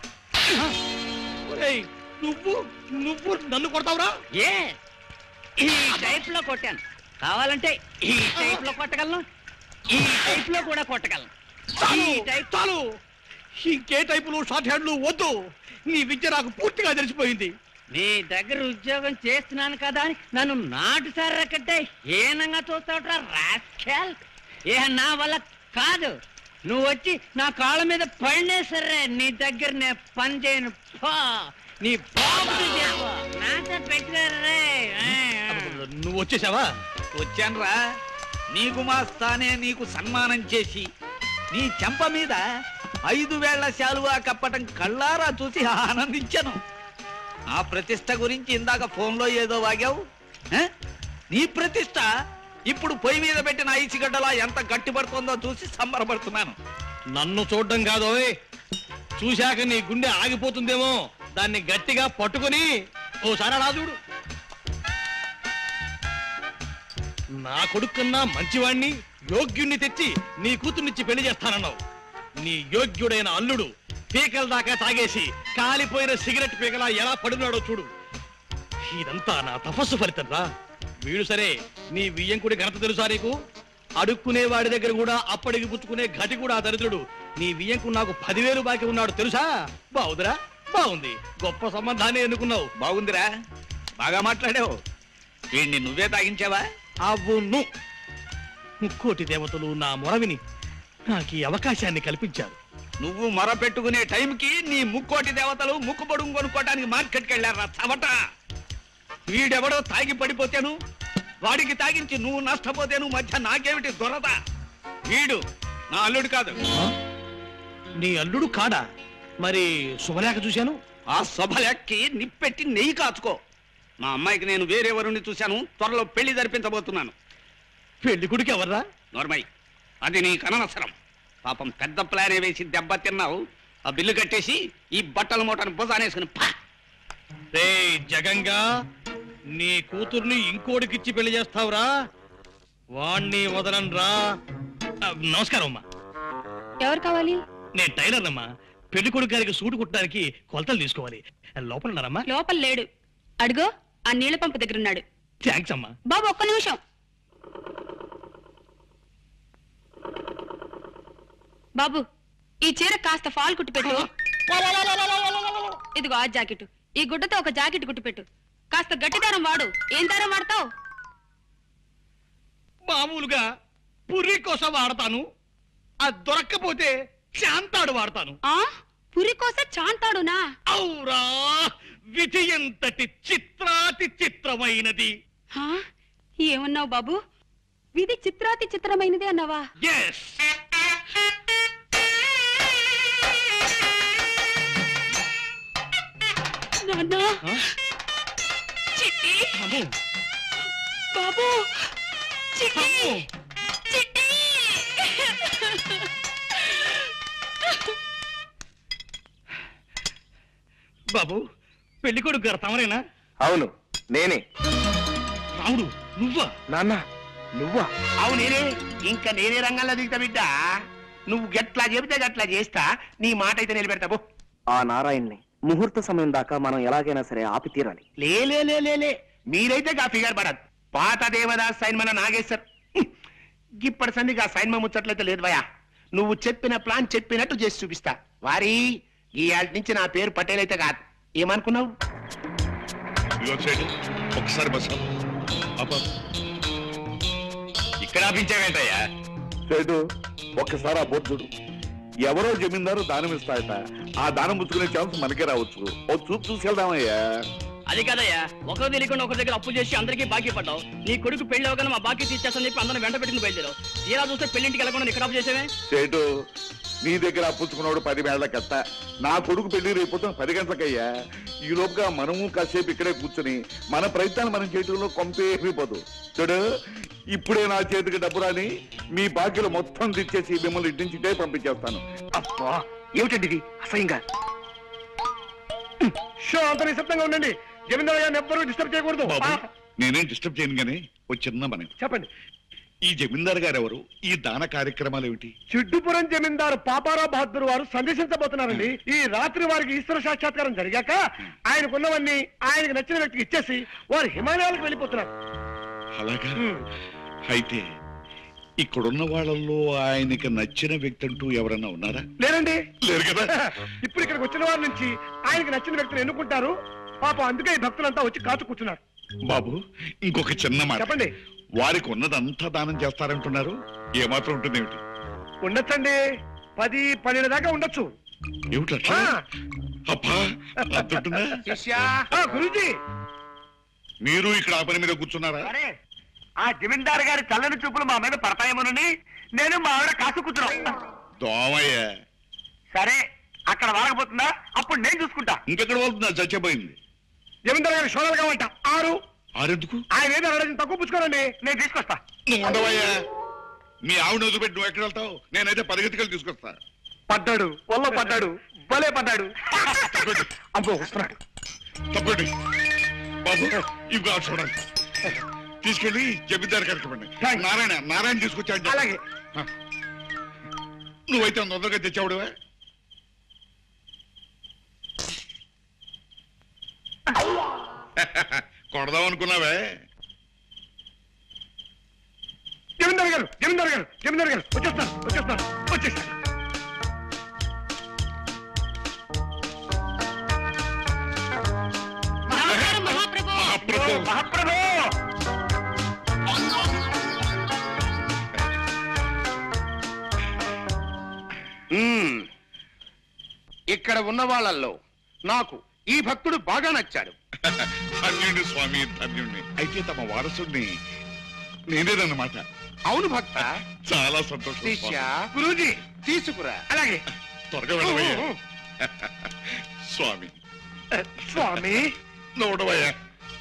నువ్వు నువ్వు నన్ను కొడతావురా? ఏ ఈ టైప్ లో కొట్టాను, కావాలంటే ఈ టైప్ లో కొట్టగలను, ఈ టైప్ లో కూడా కొట్టగలను. చాలు చాలు, ఇంకే టైపులు షార్ట్ హ్యాండ్లు వద్దు. నీ విద్య నాకు పూర్తిగా తెలిసిపోయింది. నీ దగ్గర ఉద్యోగం చేస్తున్నాను కదా అని నన్ను నాటు సర్రకట్టే హీనంగా చూస్తావుట్రా రాస్కెల్. ఏ నా వల్ల కాదు, నువ్వు వచ్చి నా కాళ్ళ మీద పడినే సరే నీ దగ్గర నేను పని చేయను. పో నీ బాబు నాతో పెట్టుకోరే. నువ్వు వచ్చేసావా? వచ్చానురా. నీకు మా స్థానే నీకు సన్మానం చేసి నీ చెంప మీద ఐదు వేళ్ల శాలువా కప్పటం కళ్ళారా చూసి ఆనందించాను. ఆ ప్రతిష్ట గురించి ఇందాక ఫోన్లో ఏదో వాగావు. నీ ప్రతిష్ట ఇప్పుడు పొయ్యి మీద పెట్టిన ఐసిగడ్డలా ఎంత గట్టిపడుతుందో చూసి సంబరపడుతున్నాను. నన్ను చూడడం కాదో, చూశాక నీ గుండె ఆగిపోతుందేమో, దాన్ని గట్టిగా పట్టుకుని ఓసారి అలా చూడు. నా కొడుకున్నా మంచివాణ్ణి యోగ్యుణ్ణి తెచ్చి నీ కూతుర్నిచ్చి పెళ్లి చేస్తానన్నావు. నీ యోగ్యుడైన అల్లుడు పీకల దాకా తాగేసి కాలిపోయిన సిగరెట్ పీకలా ఎలా పడున్నాడో చూడు. ఇదంతా నా తపస్సు ఫలితం రా. వీడు సరే, నీ వియ్యంకుడి ఘనత తెలుసా నీకు? అడుక్కునే వాడి దగ్గర కూడా అప్పటికి పుచ్చుకునే గతి కూడా దరిద్రుడు. నీ వియ్యంకు నాకు పదివేలు బాకీ ఉన్నాడు తెలుసా? బాగుందిరా, బాగుంది. గొప్ప సంబంధాన్ని ఎన్నుకున్నావు. బాగుందిరా, బాగా మాట్లాడావు. వీడిని నువ్వే తాగించావా? అవును. ముక్కోటి దేవతలు నా మొరవిని నాకు ఈ అవకాశాన్ని కల్పించారు. నువ్వు మొర పెట్టుకునే టైంకి నీ ముక్కోటి దేవతలు ముక్కుబడుగు కొనుక్కోటానికి మార్కెట్కి వెళ్ళారా చవట. వీడెవడో తాగి పడిపోతేను, వాడికి తాగించి నువ్వు నష్టపోతేను మధ్య నాకేమిటి దొరద? వీడు నా అల్లుడు కాదు. నీ అల్లుడు కాడా? మరి శుభలేఖ చూశాను. ఆ శుభలేఖకి నిప్పెట్టి నెయ్యి కాచుకో. మా అమ్మాయికి నేను వేరే వరుణ్ణి చూశాను, త్వరలో పెళ్లి జరిపించబోతున్నాను. పెళ్లి కొడుకు ఎవర్రా? నోర్మై, అది నీకు అనవసరం. పాపం పెద్ద ప్లానే వేసి దెబ్బ తిన్నావు. ఆ బిల్లు కట్టేసి ఈ బట్టల మూటను భుజానేసుకుని పా. రే జగంగా, నీ కూతుర్ని ఇంకోడికిచ్చి పెళ్లి చేస్తావురా? వాణ్ణి వదలనరా. నమస్కారం అమ్మా. ఎవరు కావాలి? నేను టైలర్ అమ్మా. పెళ్లి కొడుకు గారికి సూటు కుట్టడానికి కొలతలు తీసుకోవాలి. లోపల ఉన్నారమ్మా? లోపల లేడు. అడుగో ఆ నీళ్ల పంపు దగ్గర ఉన్నాడు. థ్యాంక్స్ అమ్మా. బాబు ఒక్క నిమిషం. బాబు, ఈ చీర కాస్త ఫాల్ కుట్టి పెట్టు. ఇదిగో ఆ జాకెట్, ఈ గుడ్డతో ఒక జాకెట్ కుట్టి పెట్టు. కాస్త గట్టి దారం వాడు. ఏం దారం వాడతావు? మామూలుగా పుర్రి కోసం వాడతాను. అది దొరక్కపోతే చాంతాడు వాడతాను. ఆ పురి కోసం చాంతాడునా? అవురా, విధి ఎంతటి చిత్రాతి చిత్రమైనది. ఏమన్నావు బాబు? విధి చిత్రాతి చిత్రమైనది అన్నావా? ఎస్. నాన్నా, చిట్టి బాబు, చిట్టి చిట్టి. బాబు, పెళ్లి కొడుకు గారు తమరేనా? అవును, నేనే. రాముడు, నువ్వా? నాన్న నువ్వా? అవును నేనే. ఇంకా నేనే రంగంలో దిగుతా బిడ్డ. నువ్వు గట్లా చెబితే గట్లా చేస్తా. నీ మాట అయితే నిలబెడతావు. ఆ నారాయణ్ని ముహూర్త సమయం దాకా మనం ఎలాగైనా సరే ఆపి తీరాలి. లేలే, మీరైతే గా ఫిగర్ పడదు. పాత దేవదాస్ సైన్ మన నాగేశ్వర్ ఇప్పటి సందిగా సైన్ మా ముచ్చట్లయితే లేదు భయా. నువ్వు చెప్పిన ప్లాన్ చెప్పినట్టు చేసి చూపిస్తా. వారి ఈ ఆటి నుంచి నా పేరు పటేల్ అయితే కాదు. ఏమనుకున్నావు? ఒకసారి బస్ ఇక్కడ ఆపించావేంటయ్యా? సేటు ఒక్కసారి ఆ బోర్డు చూడు. ఎవరో జమీందారు దానం ఇస్తాయట. ఆ దానం పుచ్చుకునే ఛాన్స్ మనకే రావచ్చు. ఓ చూపు చూసుకెళ్దామయ్యా. అది కాదయ్యా, ఒకరు తెలియకుండా ఒకరి దగ్గర అప్పు చేసి అందరికీ బాకీ పడ్డావు. నీ కొడుకు పెళ్లి అవగానే మా బాకీ తీసేస్తాను చెప్పి అందరం వెంట పెట్టుకుని బయలుదేరావు. తీరా చూస్తే పెళ్లింటికి వెళ్ళకుండా ఇక్కడ అప్పు చేసేవే? సేటు, నీ దగ్గర అప్పుచ్చుకున్నాడు పది వేళ్ల కట్ట. నా కొడుకు పెళ్లి రేపు పది గంటలకయ్యా. ఈ లోపుగా మనము కాసేపు ఇక్కడే కూర్చుని మన ప్రయత్నాలు మనం చేయడంలో కొంపేమిపోదు. చూడు, ఇప్పుడే నా చేతికి డబ్బు రాని మీ బాకీలు మొత్తం తెచ్చేసి మిమ్మల్ని ఇంటి నుంచిటే పంపించేస్తాను. అబ్బా, ఏమిటండి ఇది అసహ్యంగా? షో అంత నిశ్శబ్దంగా ఉండండి. జమీందారు గారిని ఎవ్వరూ డిస్టర్బ్ చేయకూడదు. నేనేం డిస్టర్బ్ చేయను కానీ ఒక చిన్న మనం. చెప్పండి. ఈ జమీందారు గారు ఎవరు? ఈ దాన కార్యక్రమాలు ఏమిటి? చిడ్డుపురం జమీందారు పాపారావు బహదూర్ వారు సందేశించబోతున్నారండి. ఈ రాత్రి వారికి ఈశ్వర సాక్షాత్కారం జరిగాక ఆయనకున్నవన్నీ ఆయనకు నచ్చిన వ్యక్తికి ఇచ్చేసి వారు హిమాలయాలకు వెళ్ళిపోతున్నారు. అలాగా? అయితే ఇక్కడున్న వాళ్ళల్లో ఆయనకి నచ్చిన వ్యక్తి అంటూ ఎవరన్నా ఉన్నారా? లేరండి. లేరు కదా. ఇప్పుడు ఇక్కడికి వచ్చిన వారి నుంచి ఆయనకి నచ్చిన వ్యక్తిని ఎన్నుకుంటారు. పాప అందుకే ఈ భక్తులంతా వచ్చి కాచు కూర్చున్నారు. బాబు, ఇంకొక చిన్న మాట చెప్పండి. వారికి ఉన్నదంతా దానం చేస్తారంటున్నారు, ఏమాత్రం ఉంటుంది ఏమిటి? ఉండొచ్చండి, పది పన్నెండు దాకా ఉండొచ్చు. ఏమిటా? గురూజీ, మీరు ఇక్కడ ఆ పని మీద కూర్చున్నారా? ఆ జమీందారు గారి చల్లని చూపులు మా మీద పడతాయేమోనని నేను మా ఆవిడ కాసు కూర్చున్నాం. దోమయ్య. సరే, అక్కడ వాడకపోతుందా? అప్పుడు నేను చూసుకుంటా. ఇంకెక్కడ వెళ్తుందా? చచ్చిపోయింది. జమీందారు గారి షోడలు కావంట ఆరు. ఆరెందుకు? ఆయన ఏదో అడగడం తక్కువ పుచ్చుకోరండి, నేను తీసుకొస్తా. నువ్వు ఉండవయ్యా. మీ ఆవిడ వదిలిపెట్టి నువ్వు ఎక్కడ వెళ్తావు? నేనైతే పరిగెత్తుకెళ్ళి తీసుకొస్తా. పడ్డాడు, ఒళ్ళో పడ్డాడు, భలే పడ్డాడు. అబ్బో వస్తున్నాడు. తప్పండి బాబు, ఇవి చూడండి. తీసుకెళ్ళి జమీందారు కరెక్ట్. నారాయణ నారాయణ తీసుకొచ్చాడు. అలాగే. నువ్వైతే తొందరగా తెచ్చావుడువే. కొడదాం అనుకున్నావే. జమీందారు గారు జమీందారు గారు జమీందారు గారు వచ్చేస్తాను వచ్చేస్తాను వచ్చేస్తాను. మహాప్రభు, ఇక్కడ ఉన్న వాళ్ళల్లో నాకు ఈ భక్తుడు బాగా నచ్చాడు. ధన్యుణ్ణి స్వామి, ధన్యుణ్ణి. అయితే తమ వారసుడిని నేనేదన్నమాట. అవును భక్త, చాలా సంతోషం. శిష్య, గురూజీ తీసుకురా. అలాగే, త్వరగా వెళ్ళవయ్యా. స్వామి స్వామి నోడవయ్యా.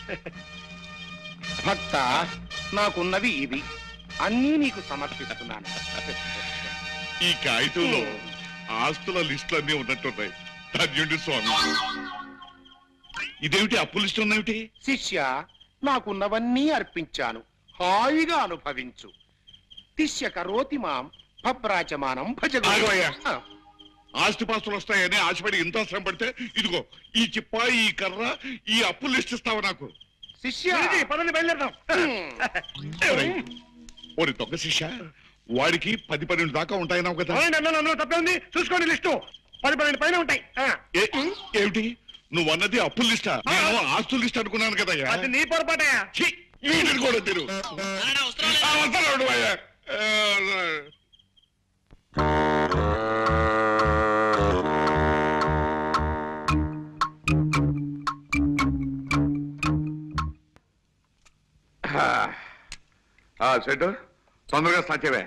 భక్త, నాకున్నవి ఇవి అన్నీ నీకు సమర్పిస్తున్నాను. ఈ కాగితంలో ఆస్తుల లిస్టులు అన్నీ ఉన్నట్టున్నాయి. ధన్యుడి స్వామి. ఇదేమిటి అప్పు లిస్టు ఉందేమిటి? శిష్య, నాకున్నవన్నీ అర్పించాను, హాయిగా అనుభవించు. శిష్య కరోతి మాం భబ్రాచమానం భజగోయ్యా. ఆస్తిపాస్తులు వస్తాయని ఆశపడి ఇంత శ్రమ పడితే ఇదిగో ఈ చిప్ప, ఈ కర్ర, ఈ అప్పు లిస్ట్ ఇస్తావు నాకు. శిష్య, పదండి బయలుదేరదాం. ఓరి దొంగ శిష్య, వాడికి పది పన్నెండు దాకా ఉంటాయన్నావు కదా. అందులో తప్పే ఉంది, చూసుకోండి. లిస్టు పది పన్నెండు పైన ఉంటాయి. ఏమిటి నువ్వు అన్నది అప్పు లిస్టా? నేను ఆస్తుల లిస్ట్ అనుకున్నాను కదా. అది నీ పొరపాటయా. వీటిని కూడా తిరు. వస్తాడు అయ్యా. సెట్ తొందరగా సాచేవే.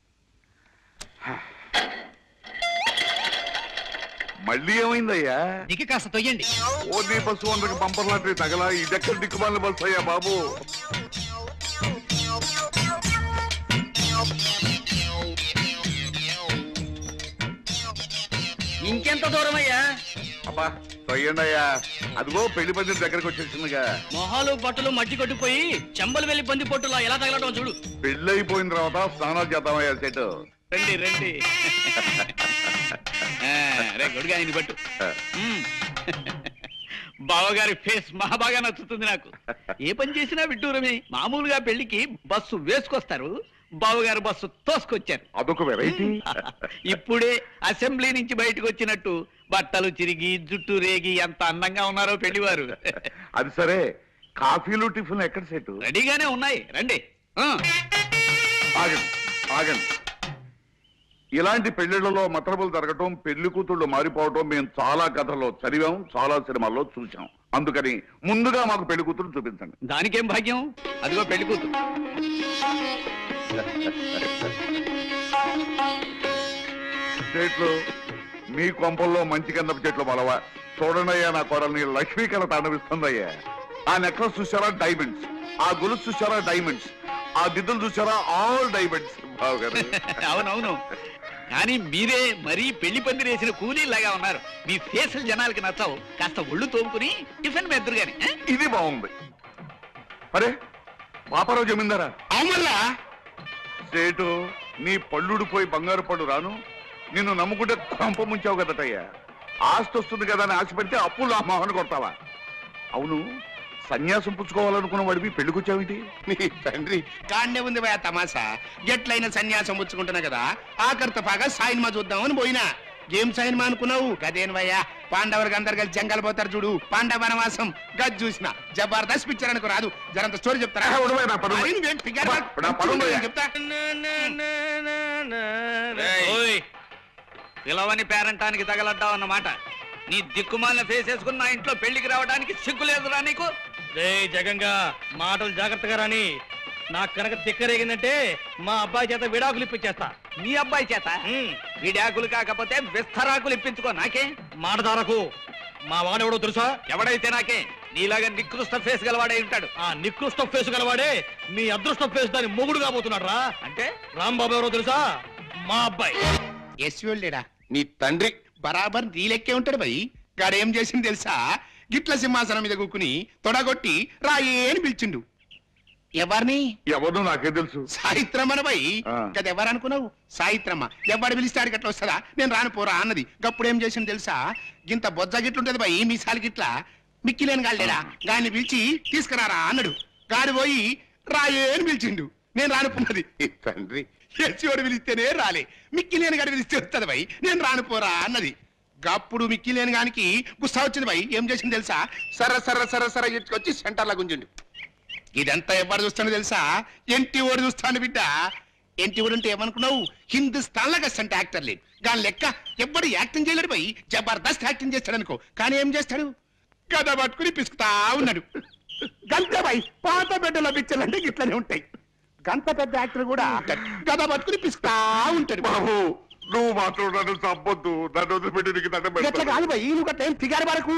మళ్ళీ ఏమైందయ్యా? దిక్కి కాస్త తొయ్యండి. ఓ బస్సు అందరికి బంపర్ లాంటి తగలా. ఇదెక్కడ దిక్కుమాలిన బస్సు అయ్యా బాబు. ఇంకెంత దూరం అయ్యా? అబ్బా తొయ్యండి అయ్యా. అదిగో పెళ్లి పందిరి దగ్గరకు వచ్చేసిందిగా. మొహాలు బట్టలు మట్టి కొట్టిపోయి చెంబలు వెళ్ళి బంది పొట్టులా ఎలా తగలటం చూడు. పెళ్లి అయిపోయిన తర్వాత స్నానాలు చేద్దామయ్యా సెట్. రండి రండి. రే గొడుగా ఆయన పట్టు. బావగారి ఫేస్ మహా బాగా నచ్చుతుంది నాకు. ఏ పని చేసినా విడ్డూరమే. మామూలుగా పెళ్లికి బస్సు వేసుకొస్తారు, బావగారు బస్సు తోసుకొచ్చారు. అదొక వెరైటీ. ఇప్పుడే అసెంబ్లీ నుంచి బయటకు వచ్చినట్టు బట్టలు చిరిగి జుట్టు రేగి ఎంత అందంగా ఉన్నారో పెళ్లివారు. అది సరే, కాఫీలు టిఫిన్ ఎక్కడ సెట్? రెడీగానే ఉన్నాయి, రండి. ఆగండి ఆగండి. ఇలాంటి పెళ్లిళ్లలో మతలబులు జరగటం, పెళ్లి కూతుళ్ళు మారిపోవటం మేము చాలా కథల్లో చదివాం, చాలా సినిమాల్లో చూసాం. అందుకని ముందుగా మాకు పెళ్లి కూతురు చూపించండి. దానికేం భాగ్యం, అదిగో పెళ్లి కూతురు. చెట్లు మీ కొంపల్లో మంచి గంధపు చెట్లు బలవా. చూడండి అయ్యా, నా కోడల్ని లక్ష్మీకళ తాండవిస్తుందయ్యా. ఆ నెక్లెస్ చూసారా? డైమండ్స్. ఆ గొలుసు చూసారా? డైమండ్స్. ఆ దిద్దులు చూసారా? All diamonds. బావగారు అవునవును, కానీ మీరే మరీ పెళ్లి పందిరి వేసిన కూలీలాగా ఉన్నారు. మీ ఫేసులు జనాలకి నచ్చావు. కాస్త ఒళ్ళు తోముకుని టిఫిన్ మెద్దరు గాని. ఇది బాగుంది. అరే పాపారావు జమీందారా? అవునల్లా సేటు నీ పళ్ళుడు పోయి బంగారు పళ్ళు రాను నిన్ను నమ్ముకుంటే కొంప ముంచావు కదటయ్యా. ఆస్తి వస్తుంది కదా అని ఆశపడితే అప్పులు ఆ మొహన కొడతావా? అవును, సన్యాసం పుచ్చుకోవాలనుకున్న వాడివి పెళ్లికొచ్చావేంటి? నీ తండ్రి కాన్నే ఉంది భయ తమాసా. ఎట్లయినా సన్యాసం పుచ్చుకుంటున్నా కదా, ఆఖరితో పాగా సాయిన్మా చూద్దామని పోయినా. ఏం సాయిన్మా అనుకున్నావు? గదేను భయ్యా, పాండవులకు అందరు కలిసి జంగల్ పోతారు చూడు, పాండవ వనవాసం గది చూసిన జబర్దస్త్ పిక్చర్ అనుకో రాదు. జరంత స్టోరీ చెప్తారా? చెప్తా. పిలవని పేరంటానికి తగలడ్డావు అన్నమాట. నీ దిక్కుమాలిన ఫేస్ వేసుకుని నా ఇంట్లో పెళ్లికి రావడానికి సిగ్గు లేదురా నీకు? రే జగంగా, మాటలు జాగ్రత్తగా రాని. నాకు కనుక తిక్కరేగిందంటే మా అబ్బాయి చేత విడాకులు ఇప్పించేస్తా. నీ అబ్బాయి చేత విడాకులు కాకపోతే విస్తరాకులు ఇప్పించుకో. నాకే మాటదారకు మా వాడెవడో తెలుసా? ఎవడైతే నాకే. నీలాగా నికృష్ట ఫేస్ గలవాడే ఉంటాడు. ఆ నికృష్ట ఫేస్ గలవాడే మీ అదృష్ట ఫేస్ దాని మొగుడు కాబోతున్నాడు రా. అంటే రాంబాబు ఎవరో తెలుసా? మా అబ్బాయి. ఎస్వేళ్ళేడా నీ తండ్రి బరాబర్ నీ లెక్కే ఉంటాడు భయ్. గాడేం చేసింది తెలుసా? గిట్ల సింహాసనం మీద కూకుని తొడగొట్టి రాయే అని పిలిచిండు. ఎవరిని? ఎవరు నాకే తెలుసు. సాయిత్రమ్మన భయ్. గది ఎవరనుకున్నావు? సాయిత్రమ్మ. ఎవడు పిలిస్తాడు గట్ల వస్తుందా? నేను రాను పోరా అన్నది. గప్పుడు ఏం చేసింది తెలుసా? గింత బొజ్జ గిట్లుంటది భయ్ మీసాలు గిట్ల. మిక్కిలేని గాళ్ళేడా గాడిని పిలిచి తీసుకురారా అన్నాడు. గాడి పోయి రాయే అని పిలిచిండు. నేను రానుకున్నది. తండ్రి ఎస్సీవాడు పిలిస్తేనే రాలే, మిక్కిలేని గాడి పిలిస్తే వస్తుంది భయ్. నేను రానుపోరా అన్నది. గప్పుడు మిక్కిలేని గానికి గుస్సా వచ్చింది భయ్. ఏం చేసింది తెలుసా? సర సర సర సర ఇచ్చుకొచ్చి సెంటర్లో గుంజిండు. ఇదంతా ఎవరు చూస్తాను తెలుసా? ఎన్టీ ఓడి చూస్తాను బిడ్డ. ఎన్టీ ఓడి అంటే ఏమనుకున్నావు? హిందుస్థాన్ లాగా అంటే యాక్టర్ లేదు. దాని లెక్క ఎవ్వడు యాక్టింగ్ చేయలేడు భయ్. జబర్దస్త్ యాక్టింగ్ చేస్తాడు అనుకో. కానీ ఏం చేస్తాడు? గద పట్టుకుని పిసుకుతా ఉన్నాడు. గంతే భయ్. పాత బిడ్డల పిక్చర్లు అంటే ఇట్లనే ఉంటాయి. గంత పెద్ద యాక్టర్ కూడా గద పట్టుకుని పిసుకుతా ఉంటాడు. బాబు నువ్వు మాట్లాడు తప్పొద్దు. నన్ను వదిలిపెట్టి నీకు దండం ఎట్లా పెడతాను. కాదు భయ్, నువ్వు గట్ల ఏం ఫిగారు వరకు.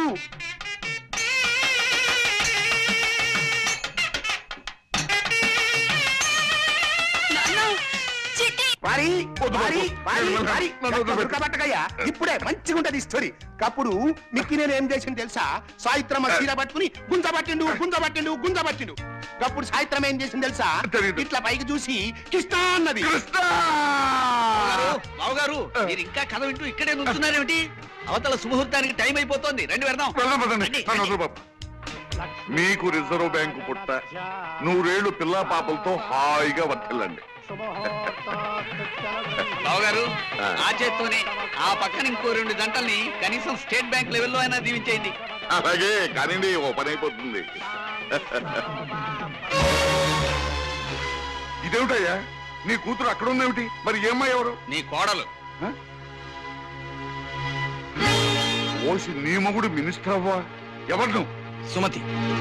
ఇప్పుడే మంచిగా ఉంటది స్టోరీ. అప్పుడు మిక్కి నేను ఏం చేసింది తెలుసా? సాయిత్రమ్మ చీర పట్టుకుని గుంజ పట్టిండు గుంజ పట్టిండు గుంజ పట్టిండు. అప్పుడు సాయిత్రం ఏం చేసింది తెలుసా? ఇట్లా పైకి చూసి కృష్ణ అన్నది. బావగారు మీరు ఇంకా కథ వింటూ ఇక్కడే నుంచున్నారేమిటి? అవతల సుముహూర్తానికి టైం అయిపోతుంది. రండి వెళ్దాం. నన్ను వదిలు బాబు. మీకు రిజర్వ్ బ్యాంకు పుట్ట నూరేళ్లు పిల్లా పాపలతో హాయిగా వర్తిల్లండి. బావగారు ఆ చేత్తోనే ఆ పక్కన ఇంకో రెండు గంటల్ని కనీసం స్టేట్ బ్యాంక్ లెవెల్లో అయినా దీవించేయండి. అలాగే కానివ్వండి, ఓ పని అయిపోతుంది. ఇదేమిటయ్యా, నీ కూతురు అక్కడ ఉందేమిటి? మరి ఏమ్మా ఎవరు? నీ కోడలు. ఓసి నీ మొగుడు మినిస్టర్ అవ్వా? ఎవరు నువ్వు? సుమతి.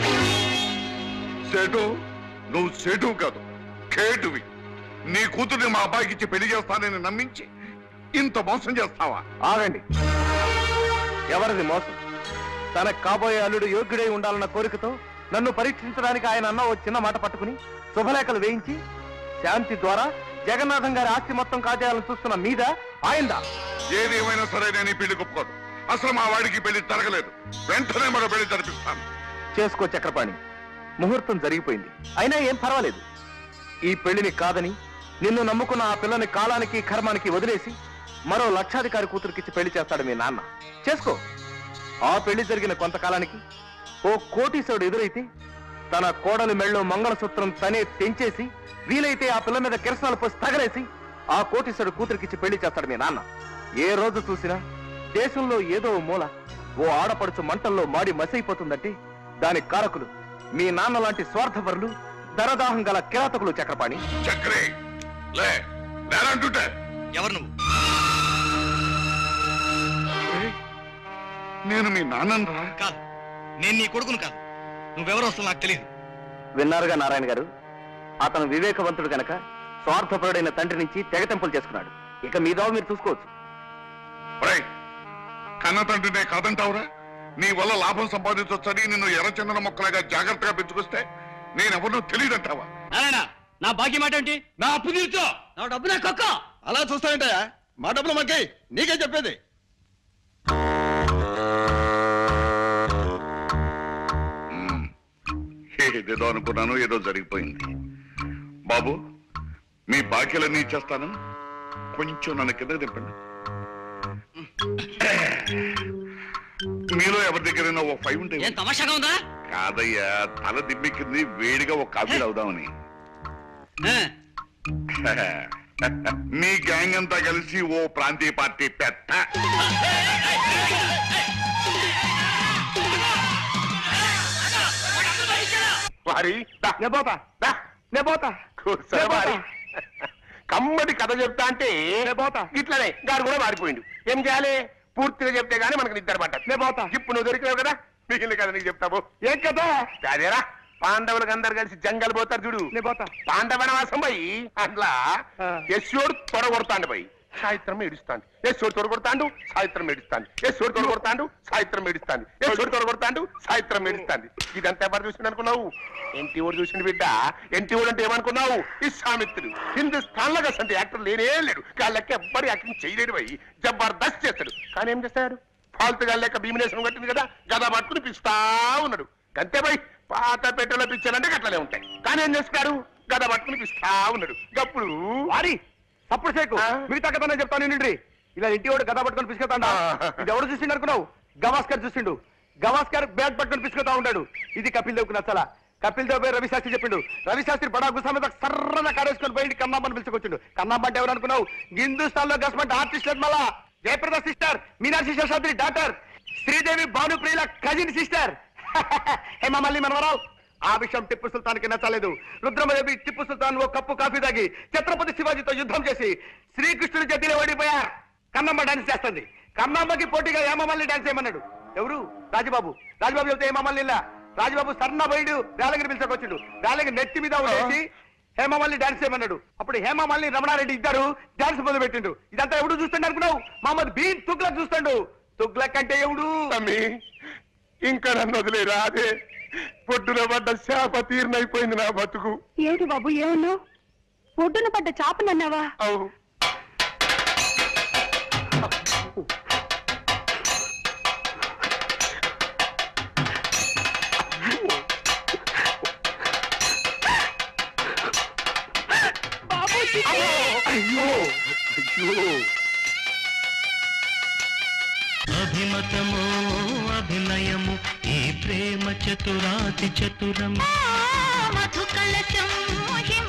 సేటు నువ్వు సేటు కాదు, కేటువి. నీ కూతుర్ని మా అబ్బాయికి ఇచ్చి పెళ్లి చేస్తానని నమ్మించి ఇంత మోసం చేస్తావా? ఆగండి. ఎవరిది మోసం? తనకు కాబోయే అల్లుడు యోగ్యుడై ఉండాలన్న కోరికతో నన్ను పరీక్షించడానికి ఆయన అన్న ఓ చిన్న మాట పట్టుకుని శుభలేఖలు వేయించి శాంతి ద్వారా జగన్నాథం గారి ఆస్తి మొత్తం కాజేయాలని చూస్తున్న మీద ఆయందా? ఏదేమైనా సరే నేను ఈ పెళ్లి ఒప్పుకోను. అసలు మా వాడికి పెళ్లి జరగలేదు. వెంటనే మరో పెళ్లి జరిపిస్తాను. చేసుకో చక్రపాణి, ముహూర్తం జరిగిపోయింది. అయినా ఏం పర్వాలేదు. ఈ పెళ్లిని కాదని నిన్ను నమ్ముకున్న ఆ పిల్లని కాలానికి కర్మానికి వదిలేసి మరో లక్షాధికారి కూతురికిచ్చి పెళ్లి చేస్తాడు మీ నాన్న. చేసుకో. ఆ పెళ్లి జరిగిన కొంతకాలానికి ఓ కోటీశ్వరుడు ఎదురైతే తన కోడలి మెళ్ళో మంగళసూత్రం తనే తెంచేసి వీలైతే ఆ పిల్ల మీద కిరసనాలు పోసి తగలేసి ఆ కోటీశ్వరుడు కూతురికిచ్చి పెళ్లి చేస్తాడు మీ నాన్న. ఏ రోజు చూసినా దేశంలో ఏదో మూల ఓ ఆడపడుచు మంటల్లో మాడి మసైపోతుందంటే దానికి కారకులు మీ నాన్న లాంటి స్వార్థపరులు, ధనదాహం గల కిరాతకులు చక్రపాణి. చక్రే లే నేనంటుంటే ఎవరు నువ్వు? నేను మీ నాన్నను రా. కాదు, నేను నీ కొడుకును కాదు. నువ్వెవరు వస్తావు నాకు తెలియదు. విన్నారుగా నారాయణ గారు, అతను వివేకవంతుడు గనక స్వార్థపరుడైన తండ్రి నుంచి తెగతెంపులు చేసుకున్నాడు. ఇక మీదో మీరు చూసుకోవచ్చు. కన్న తండ్రినే కాదంటావురా? నీ వల్ల లాభం సంపాదించొచ్చని నిన్ను ఎర్రచందన మొక్కలాగా జాగ్రత్తగా పెంచుకొస్తే నేనెవరినో తెలియదంటావా? నారాయణ, నా బాకీ మాట ఏంటి? నా అప్పు తీర్చో. నా డబ్బు నా కక్క. అలా చూస్తానంటయా? మా డబ్బులు మాకే నీకే చెప్పేది. ఏదేదో అనుకున్నాను, ఏదో జరిగిపోయింది. బాబు మీ బాకీలన్నీ ఇచ్చేస్తాను, కొంచెం నన్ను కింద దింపండి. మీలో ఎవరి దగ్గరైనా ఓ ఫైవ్ ఉంటే తమాషాగా ఉందా? కాదయ్యా, తల దిమ్మెక్కింది, వేడిగా ఒక కాఫీ అవుదామని. మీ గ్యాంగ్ అంతా కలిసి ఓ ప్రాంతీయ పార్టీ పెట్ట కమ్మటి కథ చెప్తా అంటే ఇట్లనే గారు కూడా మారిపోయిండు. ఏం చేయాలి? పూర్తిగా చెప్తే గానీ మనకు నిద్ర పట్టదు. నే పోతా. ఇప్పుడు నువ్వు దొరికినావు కదా, మిగిలిన కథ నీకు చెప్తావు. ఏం కదా అదేరా, పాండవులకు అందరు కలిసి జంగల్ పోతారు చూడు. పాండవనవాసం పోయి అట్లా యశోడు తొడగొడతాండు పోయి సాయిత్రం ఏడుస్తాండు. యశోడు తొడగొడతాండు, సాయిత్రం ఏడుస్తాండు. యశోడు తొడగొడతాండు, సాయిత్రం ఏడుస్తాండు. యశోడు తొడగొడతాండు, సాయిత్రం ఏడుస్తాండు. ఇదంతా ఎవరు చూసిండు అనుకున్నావు? ఎన్టీ ఓడు చూసిండు బిడ్డ. ఎన్టీ ఓడు అంటే ఏమనుకున్నావు? విశ్వామిత్రుడు. హిందుస్థాన్ లో అంటే యాక్టర్ లేనే లేడు. వాళ్ళకి ఎవ్వరు యాక్టింగ్ చేయలేడు పోయి జబర్దస్త్ చేస్తాడు. కానీ ఏం చేస్తాడు? ఫాల్తుగా లెక్క భీమినేశ్వరం కట్టింది కదా, గదా పట్టుకుని పిస్తా ఉన్నాడు. గంతే పోయి పాత పెట్టెలో పిక్చర్ అంటే అట్లనే ఉంటాయి. కానీ ఏం చేస్తాడు? గద పట్టుకుని పిస్తా ఉన్నాడు. గప్పుడు వారి అప్పుడు సేకు మిగతా కథ నేను చెప్తాను నిండి. ఇలా ఇంటి వాడు గద పట్టుకొని పిసుకుతాడా? ఇది ఎవడు చూసిండు అనుకున్నావు? గవాస్కర్ చూసిండు. గవాస్కర్ బ్యాగ్ పట్టుకొని పిసుకుతా ఉన్నాడు. ఇది కపిల్ దేవ్కు నచ్చలా. కపిల్ దేవ్ రవి శాస్త్రి చెప్పిండు. రవి శాస్త్రి బడా గుసా మీద సర్రగా కారేసుకొని పోయింది. కన్నామ్మని పిలుచుకొచ్చిండు. కన్నామ్మ అంటే ఎవరు అనుకున్నావు? హిందుస్థాన్ లో గవర్నమెంట్ ఆర్టిస్ట్ మళ్ళా జయప్రద సిస్టర్, మీనాక్షి శేషాద్రి డాక్టర్, శ్రీదేవి భానుప్రియుల కజిన్ సిస్టర్ హేమమల్లి మనవరావు. ఆ విషయం టిప్పు సుల్తాన్ కి నచ్చలేదు. రుద్రమదేవి టిప్పు సుల్తాన్ ఓ కప్పు కాఫీ తాగి ఛత్రపతి శివాజీతో యుద్ధం చేసి శ్రీకృష్ణుడి చేతిలో ఓడిపోయారు. కన్నమ్మ డాన్స్ చేస్తుంది. కన్నమ్మకి పోటీగా హేమమల్లి డాన్స్ చేయమన్నాడు. ఎవరు? రాజబాబు. రాజబాబు చెప్తే హేమమల్లి ఇలా రాజబాబు సన్న బయడు వేలగిరి పిలుచుకొచ్చిండు. వేలగిరి నెత్తి మీద ఉండేసి హేమమల్లి డాన్స్ చేయమన్నాడు. అప్పుడు హేమమల్లి రమణారెడ్డి ఇద్దరు డాన్స్ మొదలు పెట్టిండు. ఇదంతా ఎవడు చూస్తుండే అనుకున్నావు? మహమ్మద్ బీన్ తుగ్లక్ చూస్తాడు. తుగ్లక్ అంటే ఎవడు? ఇంకా నన్ను వదిలేరా? అదే పొట్టున పడ్డ శాప తీర్నైపోయింది నా బతుకు. ఏమిటి బాబు ఏమన్నావు? పొట్టున పడ్డ చాపనన్నావా? అవు అయ్యో అయ్యో అభిమతమో అభినయము ఈ ప్రేమ చతురాతి చతురం మధుకలశం